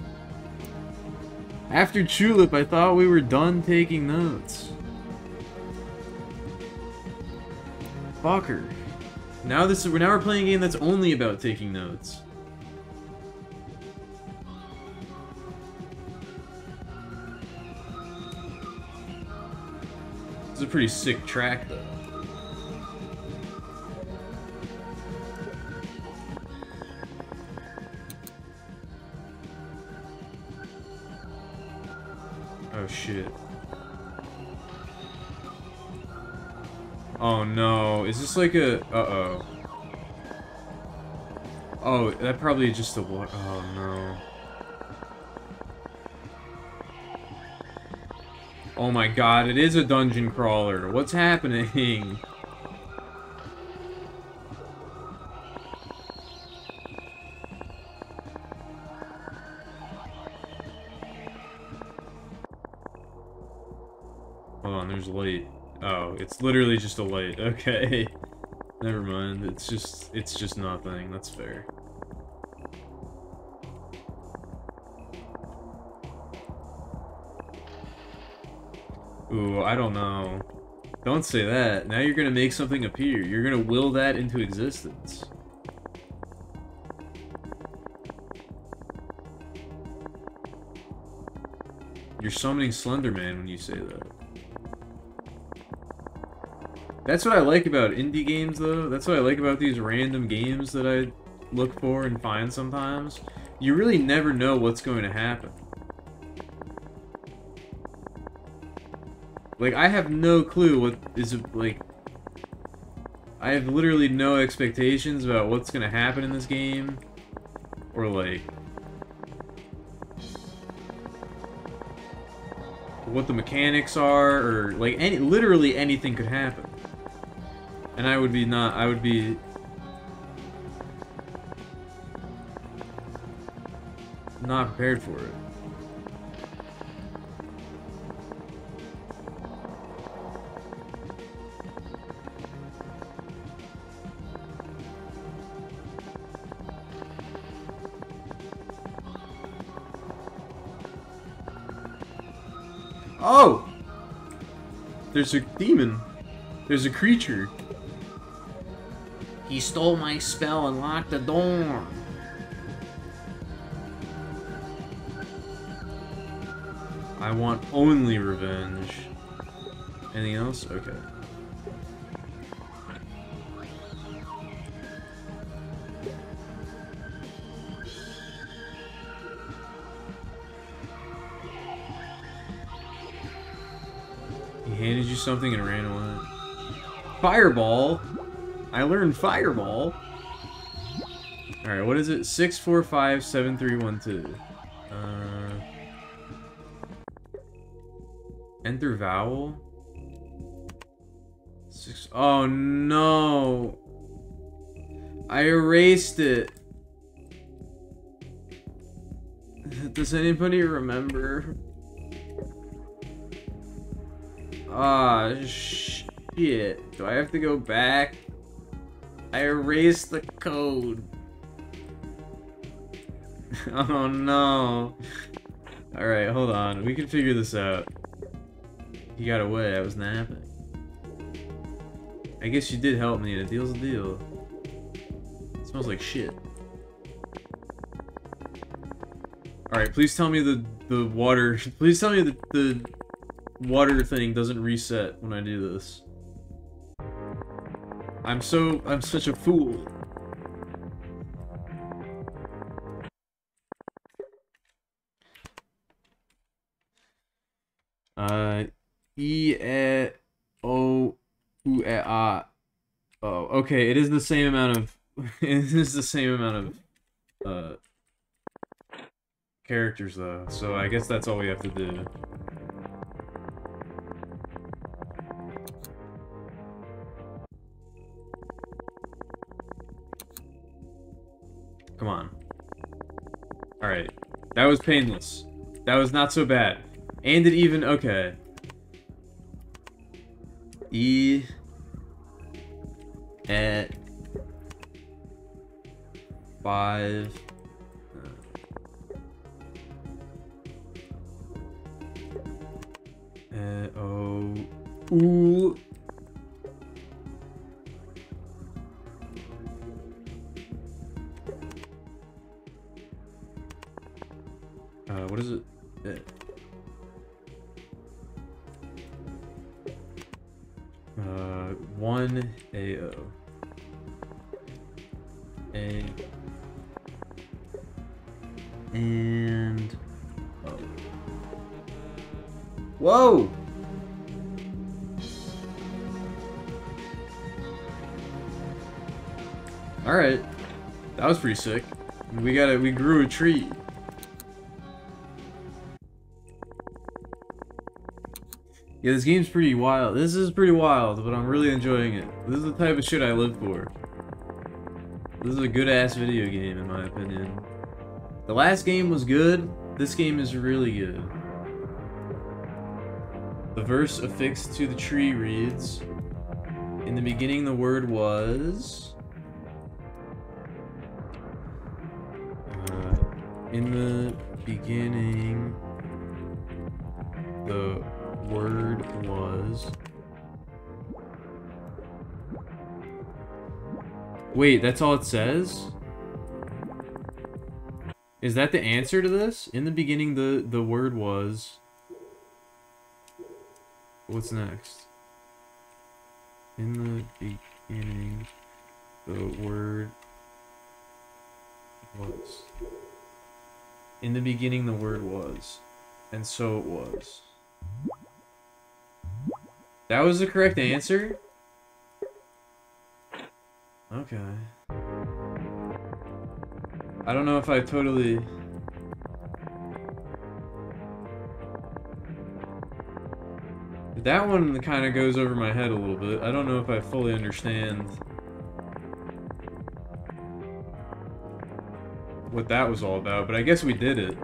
After Tulip, I thought we were done taking notes. Fucker. Now this is... Now we're playing a game that's only about taking notes. This is a pretty sick track, though. Oh shit. Oh no, is this like a... Uh-oh. Oh, that probably just a... Oh no. Oh my god, it is a dungeon crawler. What's happening? Hold on, there's light. Oh, it's literally just a light. Okay. Never mind. It's just it's just nothing. That's fair. Ooh, I don't know. Don't say that. Now you're gonna make something appear. You're gonna will that into existence. You're summoning Slender Man when you say that. That's what I like about indie games, though. That's what I like about these random games that I look for and find sometimes. You really never know what's going to happen. Like, I have no clue what is, like... I have literally no expectations about what's going to happen in this game. Or, like... what the mechanics are, or like any literally anything could happen. And I would be not I would be not prepared for it. Oh! There's a demon. There's a creature. He stole my spell and locked the door. I want only revenge. Anything else? Okay. He handed you something and ran away. Fireball? I learned Fireball. Alright, what is it? six four five seven three one two. Uh, enter vowel? Six, oh no! I erased it. Does anybody remember? Ah, shit. Do I have to go back? I erased the code. Oh no. Alright, hold on. We can figure this out. He got away. I was napping. I guess you did help me, and a deal's a deal. It smells like shit. Alright, please tell me the, the water... Please tell me that the water thing doesn't reset when I do this. I'm so... I'm such a fool. Uh... E... E... O... U... E... A... Oh, okay, it is the same amount of... it is the same amount of... Uh... characters, though, so I guess that's all we have to do. Come on. Alright. That was painless. That was not so bad. And it even... Okay. E... At... Five... Uh, oh... Ooh... Uh, what is it? Uh, uh one A O. A. And... Oh. Whoa! Alright. That was pretty sick. We got it. We grew a tree. Yeah, this game's pretty wild. This is pretty wild, but I'm really enjoying it. This is the type of shit I live for. This is a good-ass video game, in my opinion. The last game was good. This game is really good. The verse affixed to the tree reads, in the beginning the word was... Uh, in the beginning the word was... Wait, that's all it says? Is that the answer to this? In the beginning the, the word was... What's next? In the beginning the word was... In the beginning the word was. And so it was. That was the correct answer? Okay. I don't know if I totally... That one kind of goes over my head a little bit. I don't know if I fully understand what that was all about, but I guess we did it.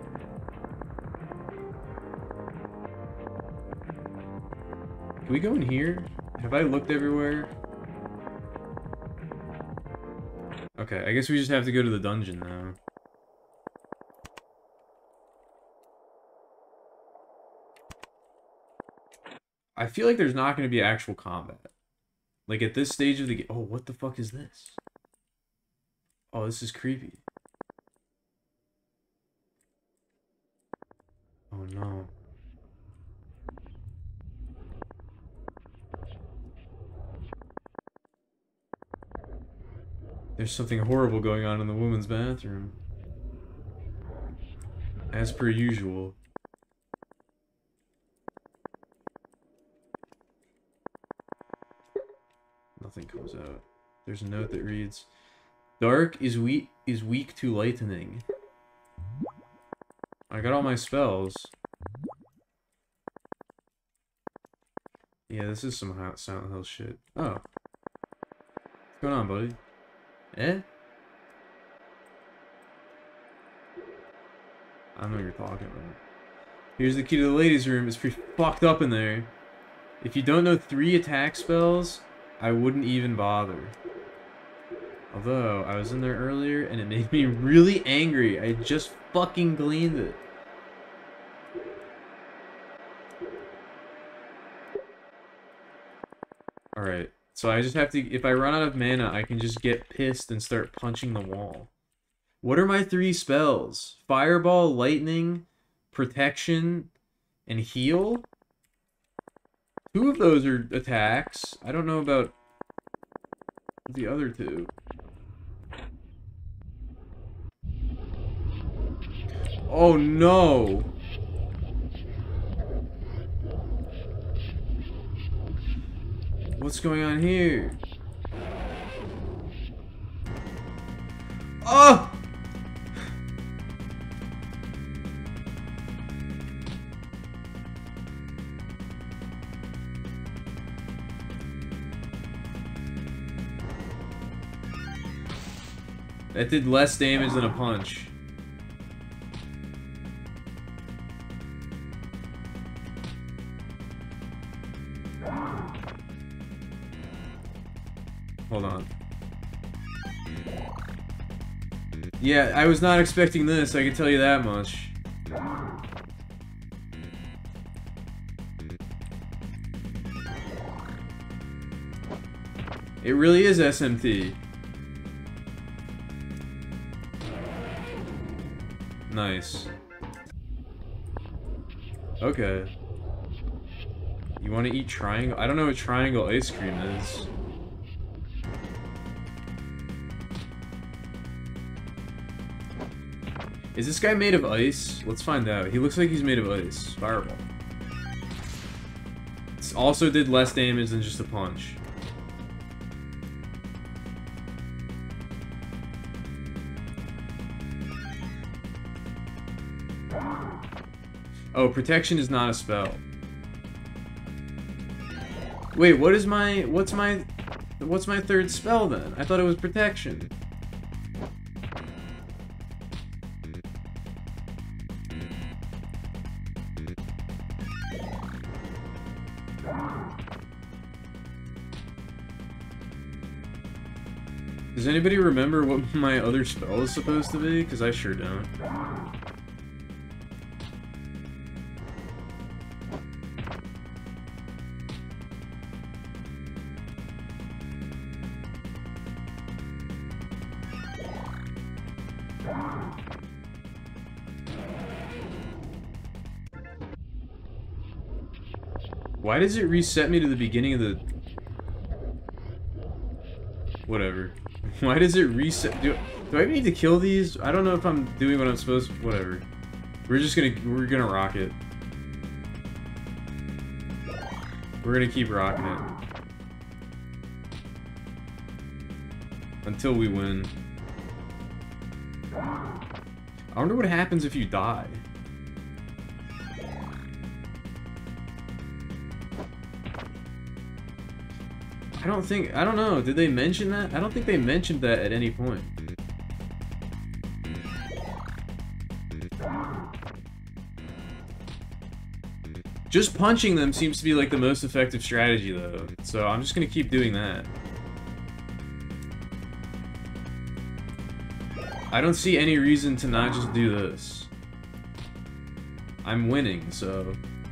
Can we go in here? Have I looked everywhere? Okay, I guess we just have to go to the dungeon now. I feel like there's not going to be actual combat. Like, at this stage of the game... Oh, what the fuck is this? Oh, this is creepy. Oh, no. There's something horrible going on in the woman's bathroom. As per usual. Nothing comes out. There's a note that reads, "Dark is weak is weak to lightning." I got all my spells. Yeah, this is some Silent Hill shit. Oh. What's going on, buddy? Eh? I don't know what you're talking about. Here's the key to the ladies' room. It's pretty fucked up in there. If you don't know three attack spells, I wouldn't even bother. Although, I was in there earlier and it made me really angry. I just fucking gleaned it. Alright, so I just have to... If I run out of mana, I can just get pissed and start punching the wall. What are my three spells? Fireball, Lightning, Protection, and Heal? Two of those are attacks. I don't know about the other two. Oh no! What's going on here? Oh! That did less damage than a punch. Hold on. Yeah, I was not expecting this, I can tell you that much. It really is S M T. Nice. Okay. You want to eat triangle? I don't know what triangle ice cream is. Is this guy made of ice? Let's find out. He looks like he's made of ice. Fireball. This also did less damage than just a punch. Oh, protection is not a spell. Wait, what is my... What's my... What's my third spell then? I thought it was protection. Does anybody remember what my other spell is supposed to be? Because I sure don't. Why does it reset me to the beginning of the... Whatever. Why does it reset? Do, do I need to kill these? I don't know if I'm doing what I'm supposed to. Whatever. We're just gonna... We're gonna rock it. We're gonna keep rocking it. Until we win. I wonder what happens if you die. I don't think, I don't know, did they mention that? I don't think they mentioned that at any point. Just punching them seems to be like the most effective strategy though, so I'm just gonna keep doing that. I don't see any reason to not just do this. I'm winning, so...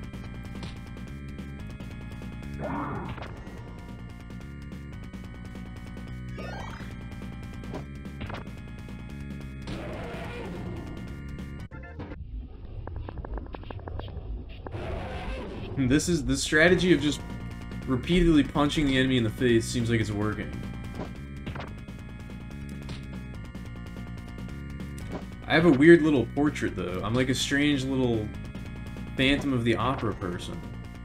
This is the strategy of just repeatedly punching the enemy in the face seems like it's working. I have a weird little portrait though. I'm like a strange little Phantom of the Opera person.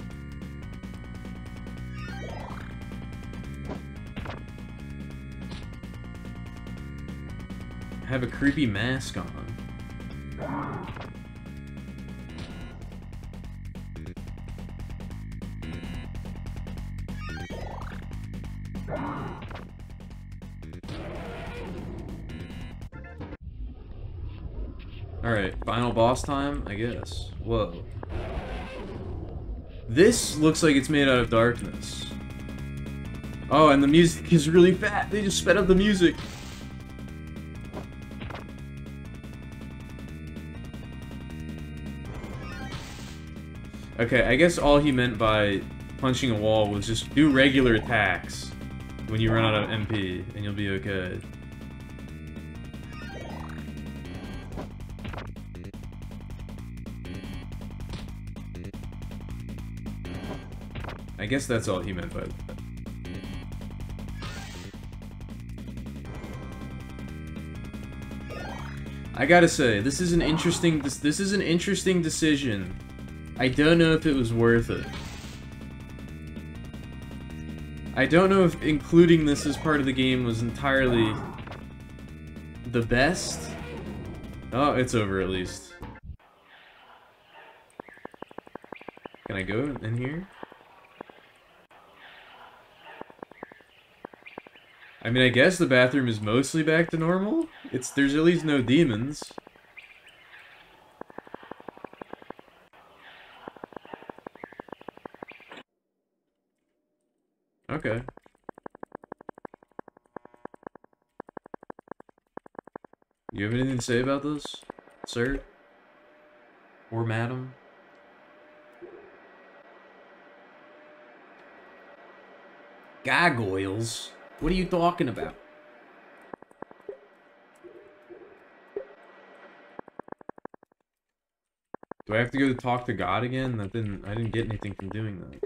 I have a creepy mask on. Alright, final boss time, I guess. Whoa. This looks like it's made out of darkness. Oh, and the music is really fat. They just sped up the music. Okay, I guess all he meant by punching a wall was just do regular attacks when you run out of M P, and you'll be okay. I guess that's all he meant by that. I gotta say, this is an interesting this this is an interesting decision. I don't know if it was worth it. I don't know if including this as part of the game was entirely the best. Oh, it's over at least. Can I go in here? I mean, I guess the bathroom is mostly back to normal. It's there's at least no demons. Okay. You have anything to say about this, sir? Or madam? Gargoyles? What are you talking about? Do I have to go to talk to God again? That didn't I didn't get anything from doing that.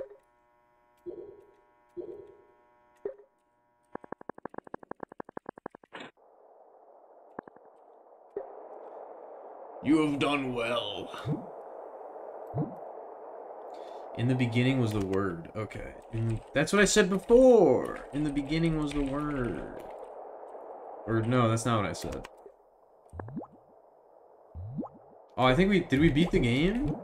You have done well. In the beginning was the word. Okay. In, that's what I said before. In the beginning was the word. Or no, that's not what I said. Oh, I think we... Did we beat the game?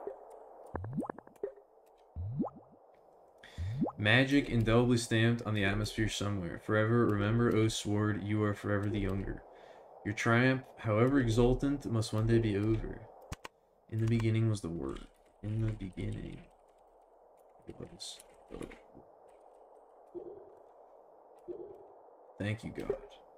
Magic indelibly stamped on the atmosphere somewhere. Forever, remember, O sword, you are forever the younger. Your triumph, however exultant, must one day be over. In the beginning was the word. In the beginning was the word. Thank you, God.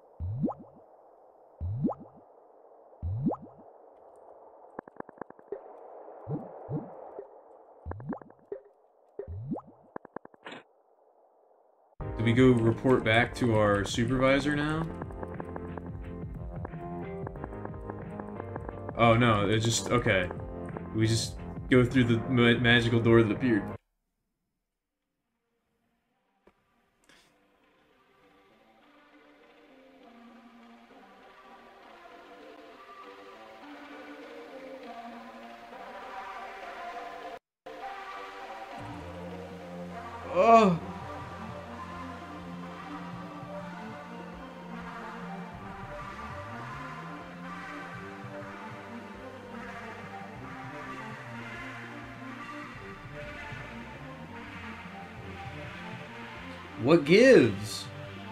Do we go report back to our supervisor now? Oh no, it just, okay. We just go through the ma magical door that appeared. Oh! What gives?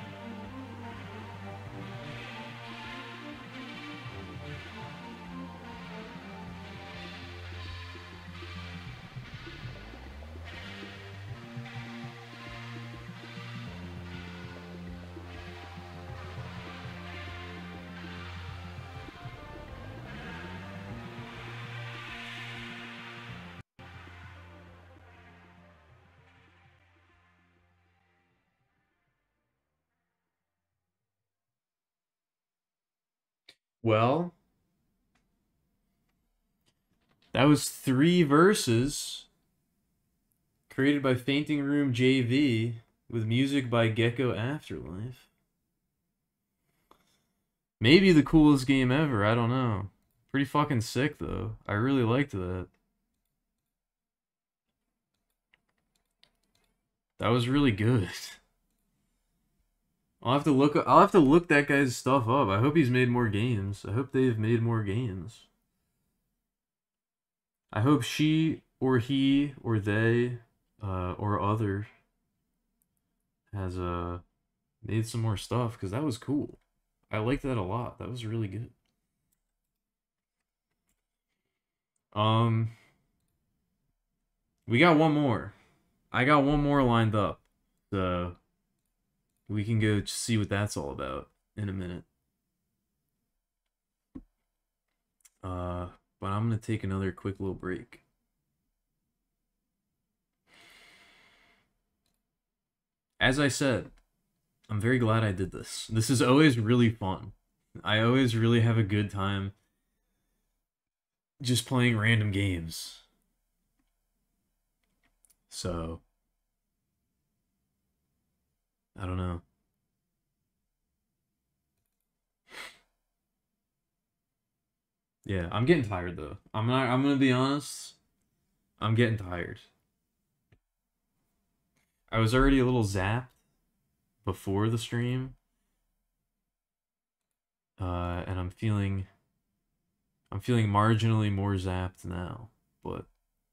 Well, that was three verses created by Fainting Room J V with music by Gecko Afterlife. Maybe the coolest game ever, I don't know. Pretty fucking sick though. I really liked that. That was really good. I'll have to look I'll have to look that guy's stuff up. I hope he's made more games. I hope they've made more games. I hope she or he or they uh, or other has uh made some more stuff because that was cool. I liked that a lot. That was really good. Um we got one more. I got one more lined up. So we can go see what that's all about in a minute. Uh, but I'm gonna take another quick little break. As I said, I'm very glad I did this. This is always really fun. I always really have a good time just playing random games. So, I don't know. Yeah, I'm getting tired though. I'm not I'm gonna be honest. I'm getting tired. I was already a little zapped before the stream. Uh, and I'm feeling I'm feeling marginally more zapped now, but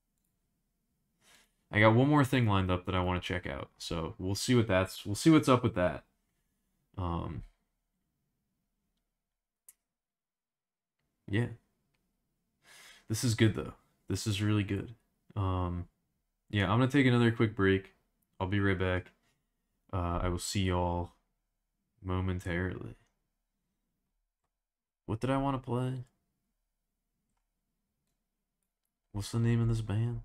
I got one more thing lined up that I want to check out. So we'll see what that's we'll see what's up with that. Um yeah. This is good though. This is really good. Um yeah, I'm gonna take another quick break. I'll be right back. Uh I will see y'all momentarily. What did I want to play? What's the name of this band?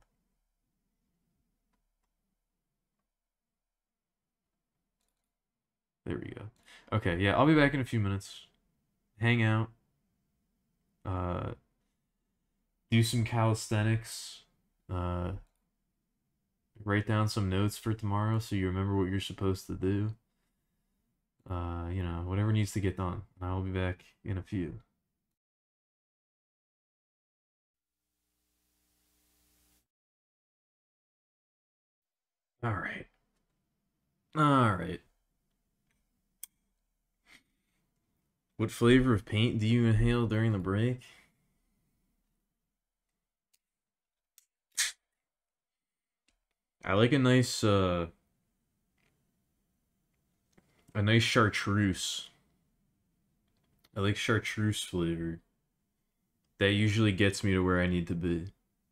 There we go. Okay, yeah, I'll be back in a few minutes. Hang out. Uh, do some calisthenics. Uh, write down some notes for tomorrow so you remember what you're supposed to do. Uh, you know, whatever needs to get done. I'll be back in a few. All right. All right. What flavor of paint do you inhale during the break? I like a nice, uh, a nice chartreuse. I like chartreuse flavor. That usually gets me to where I need to be.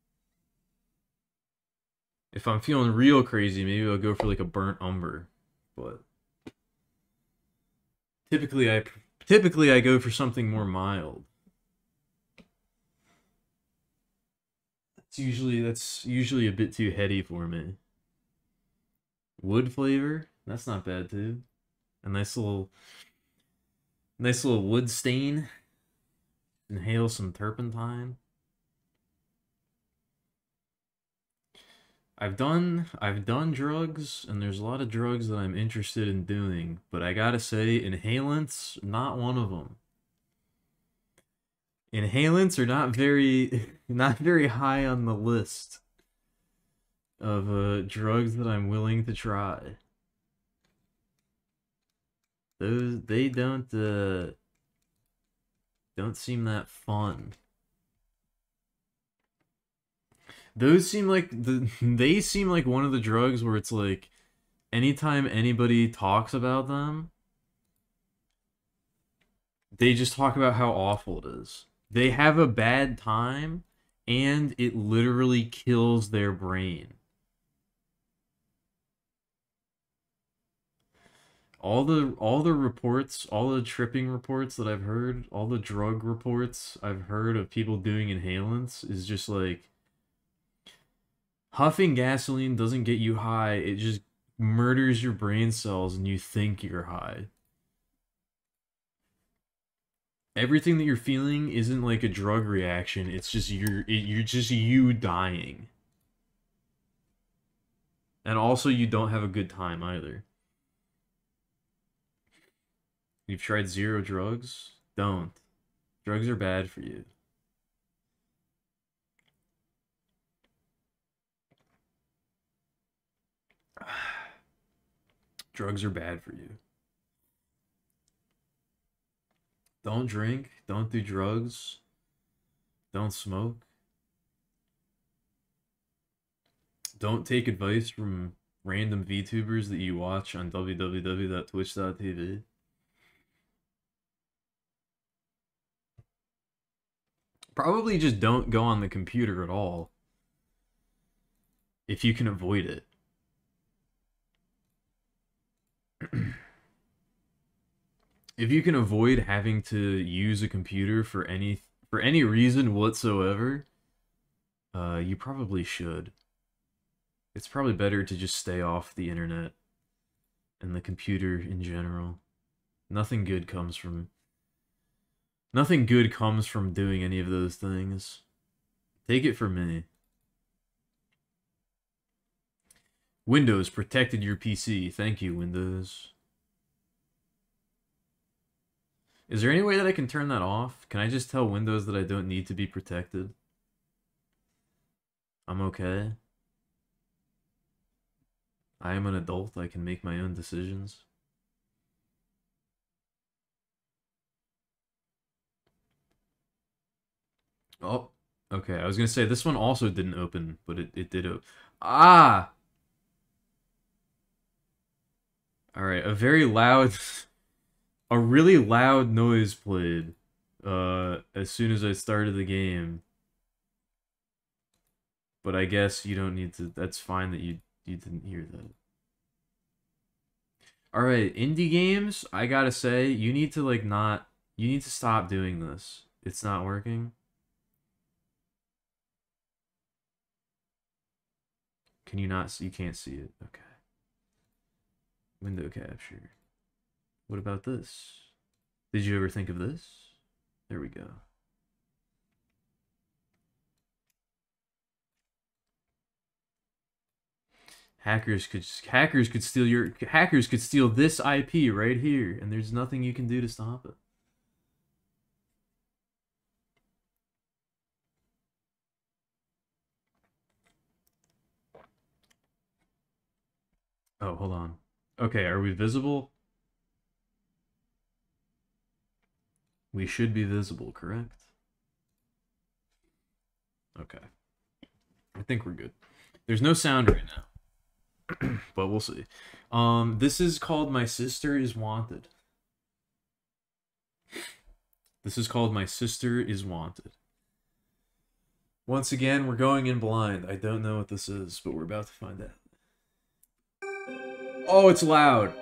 If I'm feeling real crazy, maybe I'll go for like a burnt umber. But typically I typically I go for something more mild. That's usually that's usually a bit too heady for me. Wood flavor? That's not bad too. A nice little nice little wood stain. Inhale some turpentine. I've done I've done drugs, and there's a lot of drugs that I'm interested in doing, but I gotta say, inhalants, not one of them. Inhalants are not very not very high on the list of uh, drugs that I'm willing to try. Those they don't uh, don't seem that fun. Those seem like the they seem like one of the drugs where it's like anytime anybody talks about them, they just talk about how awful it is. They have a bad time, and it literally kills their brain. All the all the reports, all the tripping reports that I've heard, all the drug reports I've heard of people doing inhalants is just like huffing gasoline doesn't get you high, it just murders your brain cells and you think you're high. Everything that you're feeling isn't like a drug reaction, it's just you're it, you're just you dying. And also you don't have a good time either. You've tried zero drugs? Don't. Drugs are bad for you. Drugs are bad for you. Don't drink. Don't do drugs. Don't smoke. Don't take advice from random VTubers that you watch on w w w dot twitch dot t v. Probably just don't go on the computer at all. If you can avoid it. If you can avoid having to use a computer for any for any reason whatsoever, uh, you probably should. It's probably better to just stay off the internet and the computer in general. Nothing good comes from Nothing good comes from doing any of those things. Take it from me. Windows protected your P C. Thank you, Windows. Is there any way that I can turn that off? Can I just tell Windows that I don't need to be protected? I'm okay. I am an adult. I can make my own decisions. Oh, okay. I was gonna say this one also didn't open, but it, it did open. Ah! Alright, a very loud... a really loud noise played uh, as soon as I started the game. But I guess you don't need to... That's fine that you, you didn't hear that. Alright, indie games, I gotta say, you need to, like, not... You need to stop doing this. It's not working. Can you not see? You can't see it. Okay. Window capture. What about this? Did you ever think of this? There we go. Hackers could hackers could steal your hackers could steal this I P right here, and there's nothing you can do to stop it. Oh, hold on. Okay, are we visible? We should be visible, correct? Okay. I think we're good. There's no sound right now. But we'll see. Um, this is called My Sister is Wanted. This is called My Sister is Wanted. Once again, we're going in blind. I don't know what this is, but we're about to find out. Oh, it's loud.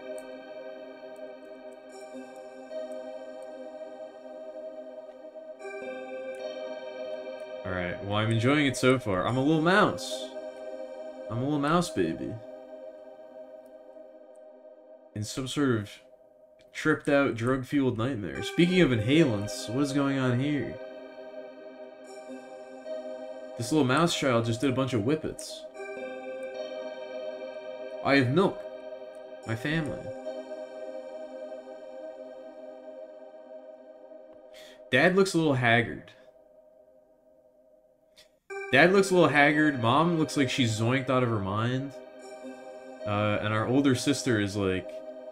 Alright, well, I'm enjoying it so far. I'm a little mouse. I'm a little mouse baby. In some sort of tripped out, drug fueled nightmare. Speaking of inhalants, what is going on here? This little mouse child just did a bunch of whippets. I have milk. My family. Dad looks a little haggard. Dad looks a little haggard. Mom looks like she's zoinked out of her mind. Uh, and our older sister is like...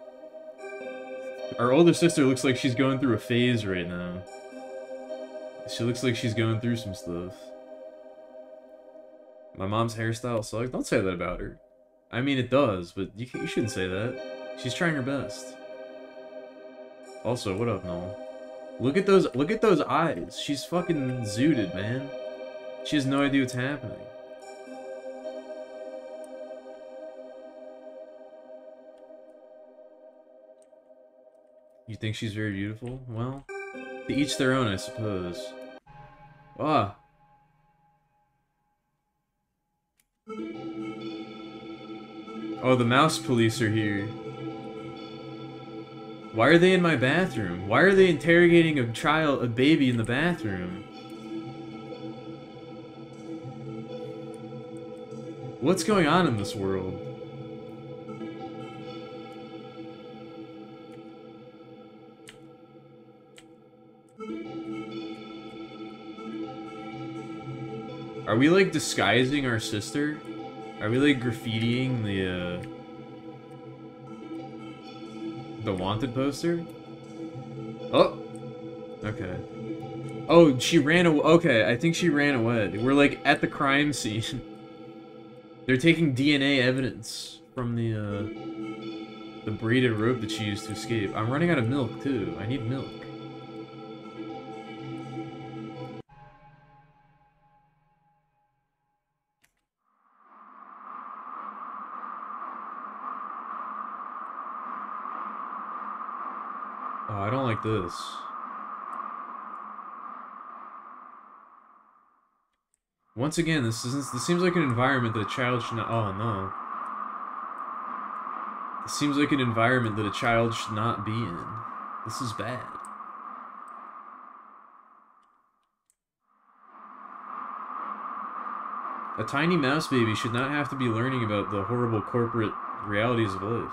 Our older sister looks like she's going through a phase right now. She looks like she's going through some stuff. My mom's hairstyle sucks. Don't say that about her. I mean, it does, but you, you shouldn't say that. She's trying her best. Also, what up, Noel? Look at those, look at those eyes. She's fucking zooted, man. She has no idea what's happening. You think she's very beautiful? Well, to each their own, I suppose. Ah. Oh, the mouse police are here. Why are they in my bathroom? Why are they interrogating a child, a baby in the bathroom? What's going on in this world? Are we, like, disguising our sister? Are we, like, graffitiing the, uh... the wanted poster? Oh! Okay. Oh, she ran away. Okay, I think she ran away. We're, like, at the crime scene. They're taking D N A evidence from the, uh... the braided rope that she used to escape. I'm running out of milk, too. I need milk. Oh, I don't like this. Once again, this is this seems like an environment that a child should not. Oh no. This seems like an environment that a child should not be in. This is bad. A tiny mouse baby should not have to be learning about the horrible corporate realities of life.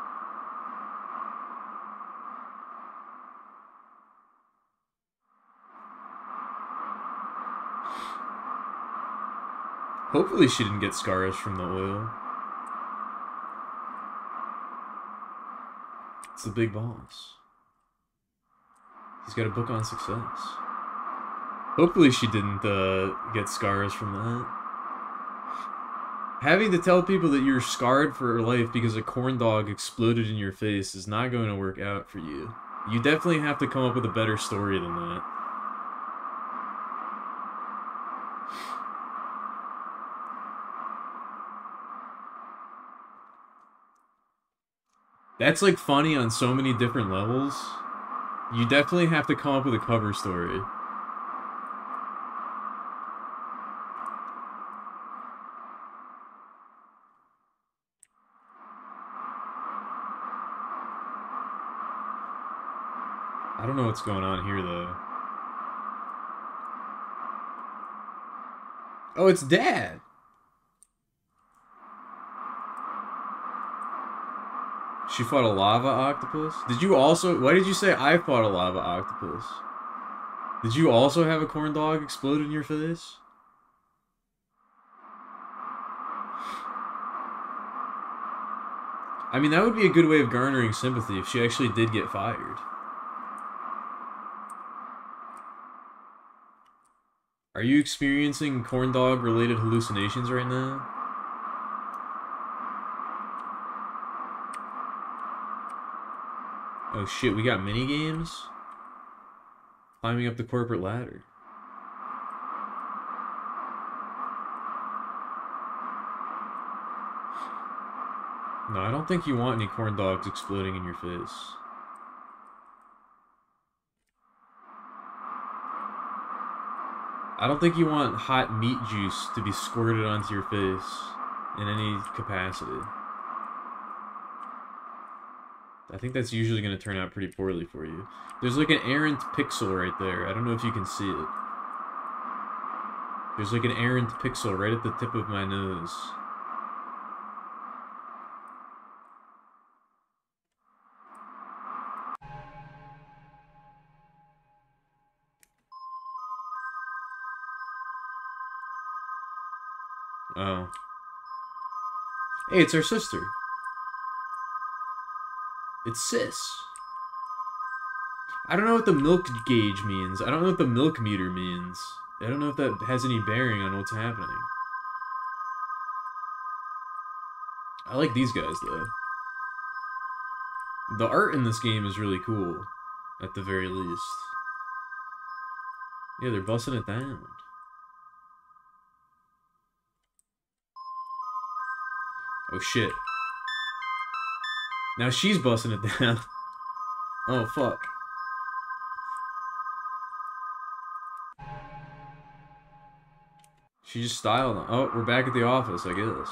Hopefully she didn't get scars from the oil. It's the big boss. He's got a book on success. Hopefully she didn't uh, get scars from that. Having to tell people that you're scarred for life because a corn dog exploded in your face is not going to work out for you. You definitely have to come up with a better story than that. That's, like, funny on so many different levels. You definitely have to come up with a cover story. I don't know what's going on here, though. Oh, it's Dad! She fought a lava octopus? Did you also... Why did you say I fought a lava octopus? Did you also have a corn dog explode in your face? I mean, that would be a good way of garnering sympathy if she actually did get fired. Are you experiencing corn dog related hallucinations right now? Oh shit, we got mini games? Climbing up the corporate ladder. No, I don't think you want any corn dogs exploding in your face. I don't think you want hot meat juice to be squirted onto your face in any capacity. I think that's usually going to turn out pretty poorly for you. There's like an errant pixel right there. I don't know if you can see it. There's like an errant pixel right at the tip of my nose. Oh. Hey, it's our sister. It's Sis. I don't know what the milk gauge means. I don't know what the milk meter means. I don't know if that has any bearing on what's happening. I like these guys, though. The art in this game is really cool, at the very least. Yeah, they're busting it down. Oh, shit. Now she's busting it down. Oh, fuck. She just styled on. Oh, we're back at the office, I guess.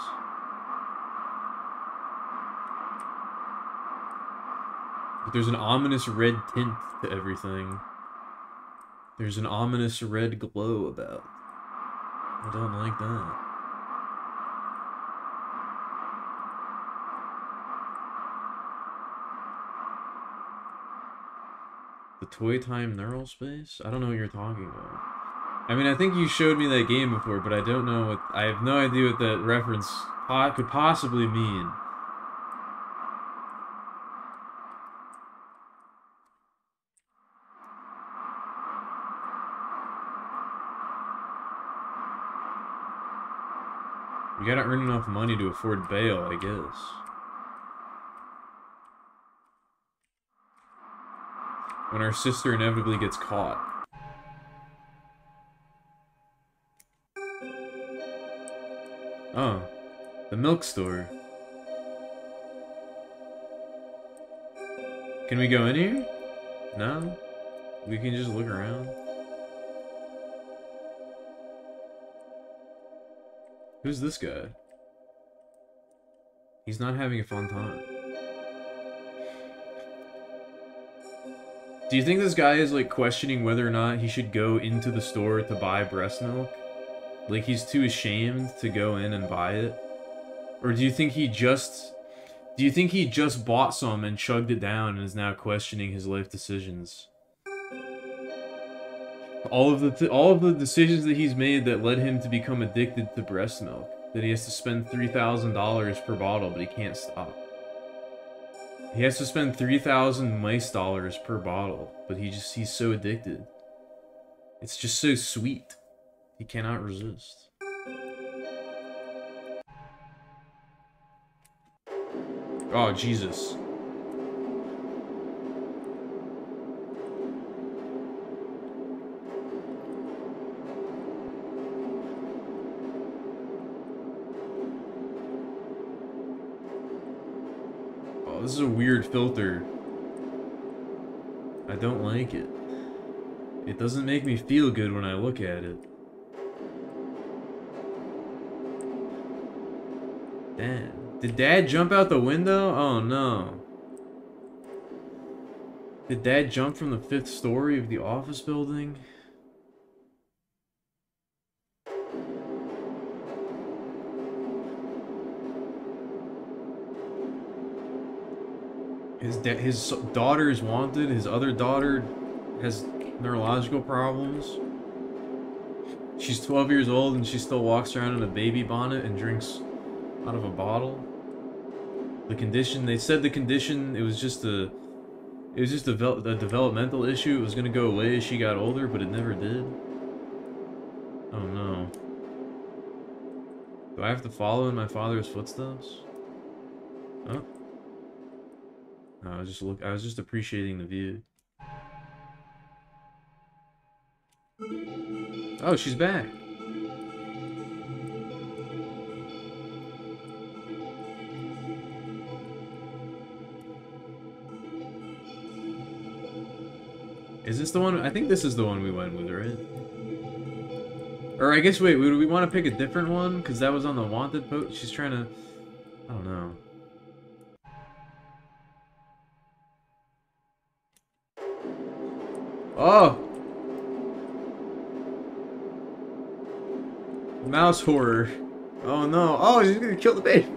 But there's an ominous red tint to everything. There's an ominous red glow about. I don't like that. The Toy Time Neural Space? I don't know what you're talking about. I mean, I think you showed me that game before, but I don't know what... I have no idea what that reference po could possibly mean. We gotta earn enough money to afford bail, I guess. When our sister inevitably gets caught. Oh, the milk store. Can we go in here? No? We can just look around. Who's this guy? He's not having a fun time. Do you think this guy is, like, questioning whether or not he should go into the store to buy breast milk? Like, he's too ashamed to go in and buy it? Or do you think he just... Do you think he just bought some and chugged it down and is now questioning his life decisions? All of the th all of the decisions that he's made that led him to become addicted to breast milk. That he has to spend three thousand dollars per bottle, but he can't stop. He has to spend three thousand mice dollars per bottle, but he just, he's so addicted. It's just so sweet. He cannot resist. Oh, Jesus. Oh, this is a weird filter. I don't like it. It doesn't make me feel good when I look at it. Damn. Did Dad jump out the window? Oh no. Did Dad jump from the fifth story of the office building? His da his daughter is wanted. His other daughter has neurological problems. She's twelve years old and she still walks around in a baby bonnet and drinks out of a bottle. The condition, they said the condition, it was just a, it was just a, a developmental issue. It was gonna go away as she got older, but it never did. Oh no. Do I have to follow in my father's footsteps? Oh. No, I was just look. I was just appreciating the view. Oh, she's back. Is this the one? I think this is the one we went with, right? Or I guess, wait, would we want to pick a different one? Because that was on the wanted post. She's trying to... I don't know. Oh! Mouse horror. Oh no. Oh, she's gonna kill the baby.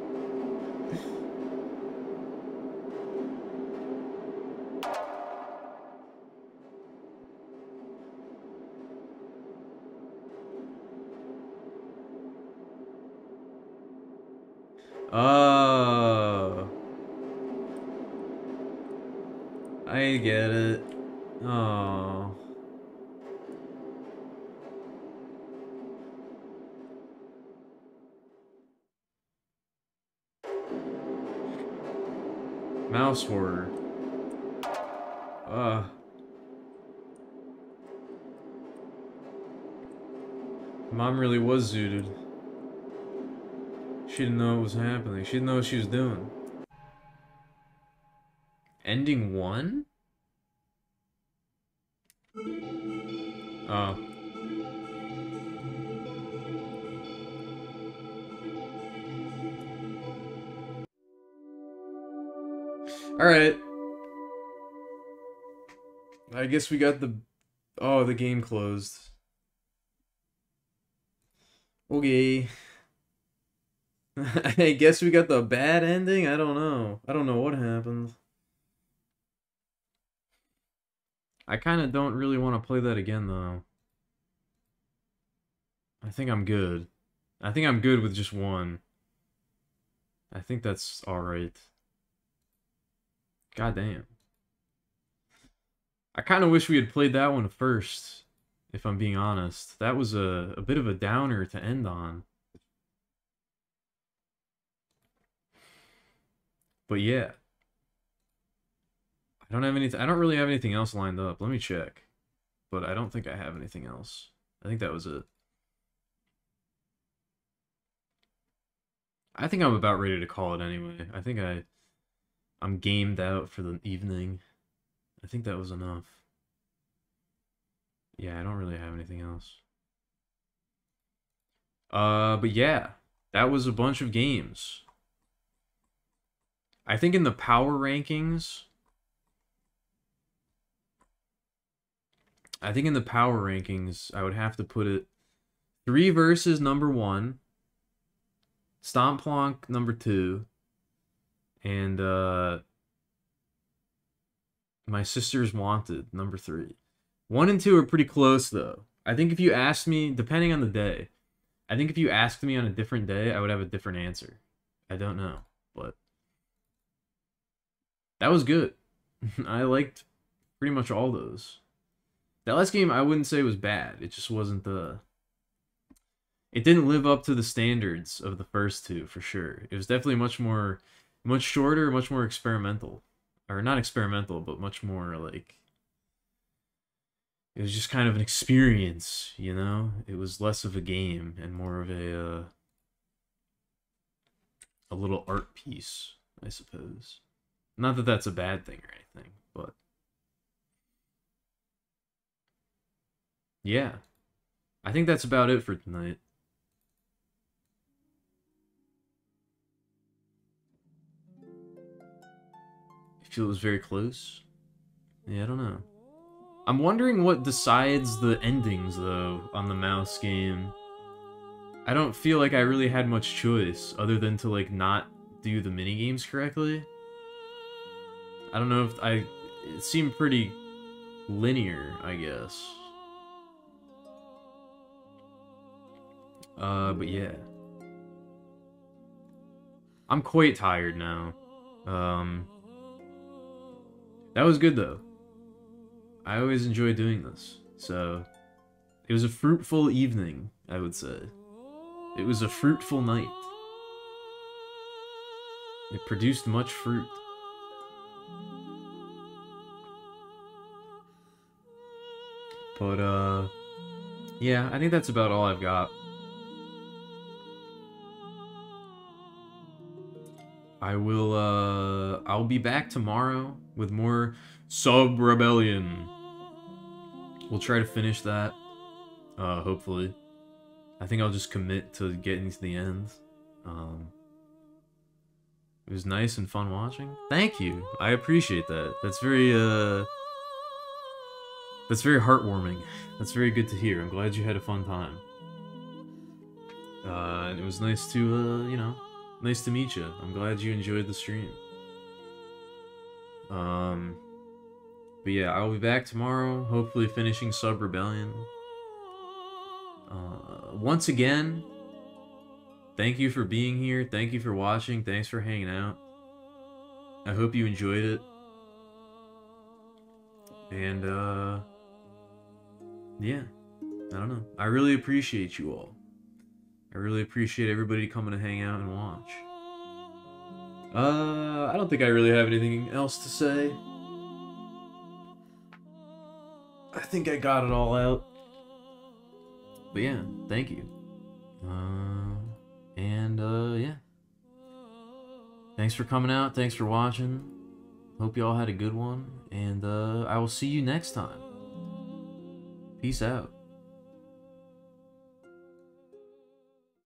Oh. I get it. Oh. Mouse horror. Ugh. Mom really was zooted. She didn't know what was happening. She didn't know what she was doing. Ending one? Oh. Alright. I guess we got the... Oh, the game closed. Okay. I guess we got the bad ending? I don't know. I don't know what happened. I kind of don't really want to play that again, though. I think I'm good. I think I'm good with just one. I think that's alright. God damn. I kind of wish we had played that one first, if I'm being honest. That was a, a bit of a downer to end on. But yeah. I don't have anything. I don't really have anything else lined up. Let me check. But I don't think I have anything else. I think that was it. I think I'm about ready to call it anyway. I think I I'm gamed out for the evening. I think that was enough. Yeah, I don't really have anything else. Uh, but yeah, that was a bunch of games. I think in the power rankings, I think in the power rankings, I would have to put it Three Verses number one, Stomp Plonk number two, and uh, My Sister's Wanted number three. One and two are pretty close, though. I think if you asked me, depending on the day, I think if you asked me on a different day, I would have a different answer. I don't know, but that was good. I liked pretty much all those. That last game, I wouldn't say was bad. It just wasn't the... It didn't live up to the standards of the first two, for sure. It was definitely much more... Much shorter, much more experimental. Or not experimental, but much more, like... It was just kind of an experience, you know? It was less of a game and more of a... Uh, a little art piece, I suppose. Not that that's a bad thing or anything, but... Yeah. I think that's about it for tonight. I feel it was very close. Yeah, I don't know. I'm wondering what decides the endings, though, on the mouse game. I don't feel like I really had much choice, other than to, like, not do the minigames correctly. I don't know if I... It seemed pretty linear, I guess. Uh, but yeah. I'm quite tired now. Um... That was good, though. I always enjoy doing this, so... It was a fruitful evening, I would say. It was a fruitful night. It produced much fruit. But, uh... yeah, I think that's about all I've got. I will, uh... I'll be back tomorrow with more Sub Rebellion. We'll try to finish that. Uh, hopefully. I think I'll just commit to getting to the end. Um... It was nice and fun watching. Thank you. I appreciate that. That's very, uh... That's very heartwarming. That's very good to hear. I'm glad you had a fun time. Uh, and it was nice to, uh, you know, nice to meet you. I'm glad you enjoyed the stream. Um, but yeah, I'll be back tomorrow, hopefully finishing Sub Rebellion. Uh, once again, thank you for being here. Thank you for watching. Thanks for hanging out. I hope you enjoyed it. And, uh... yeah, I don't know. I really appreciate you all. I really appreciate everybody coming to hang out and watch. Uh, I don't think I really have anything else to say. I think I got it all out. But yeah, thank you. Uh, and uh, yeah. Thanks for coming out. Thanks for watching. Hope you all had a good one. And uh, I will see you next time. Peace out.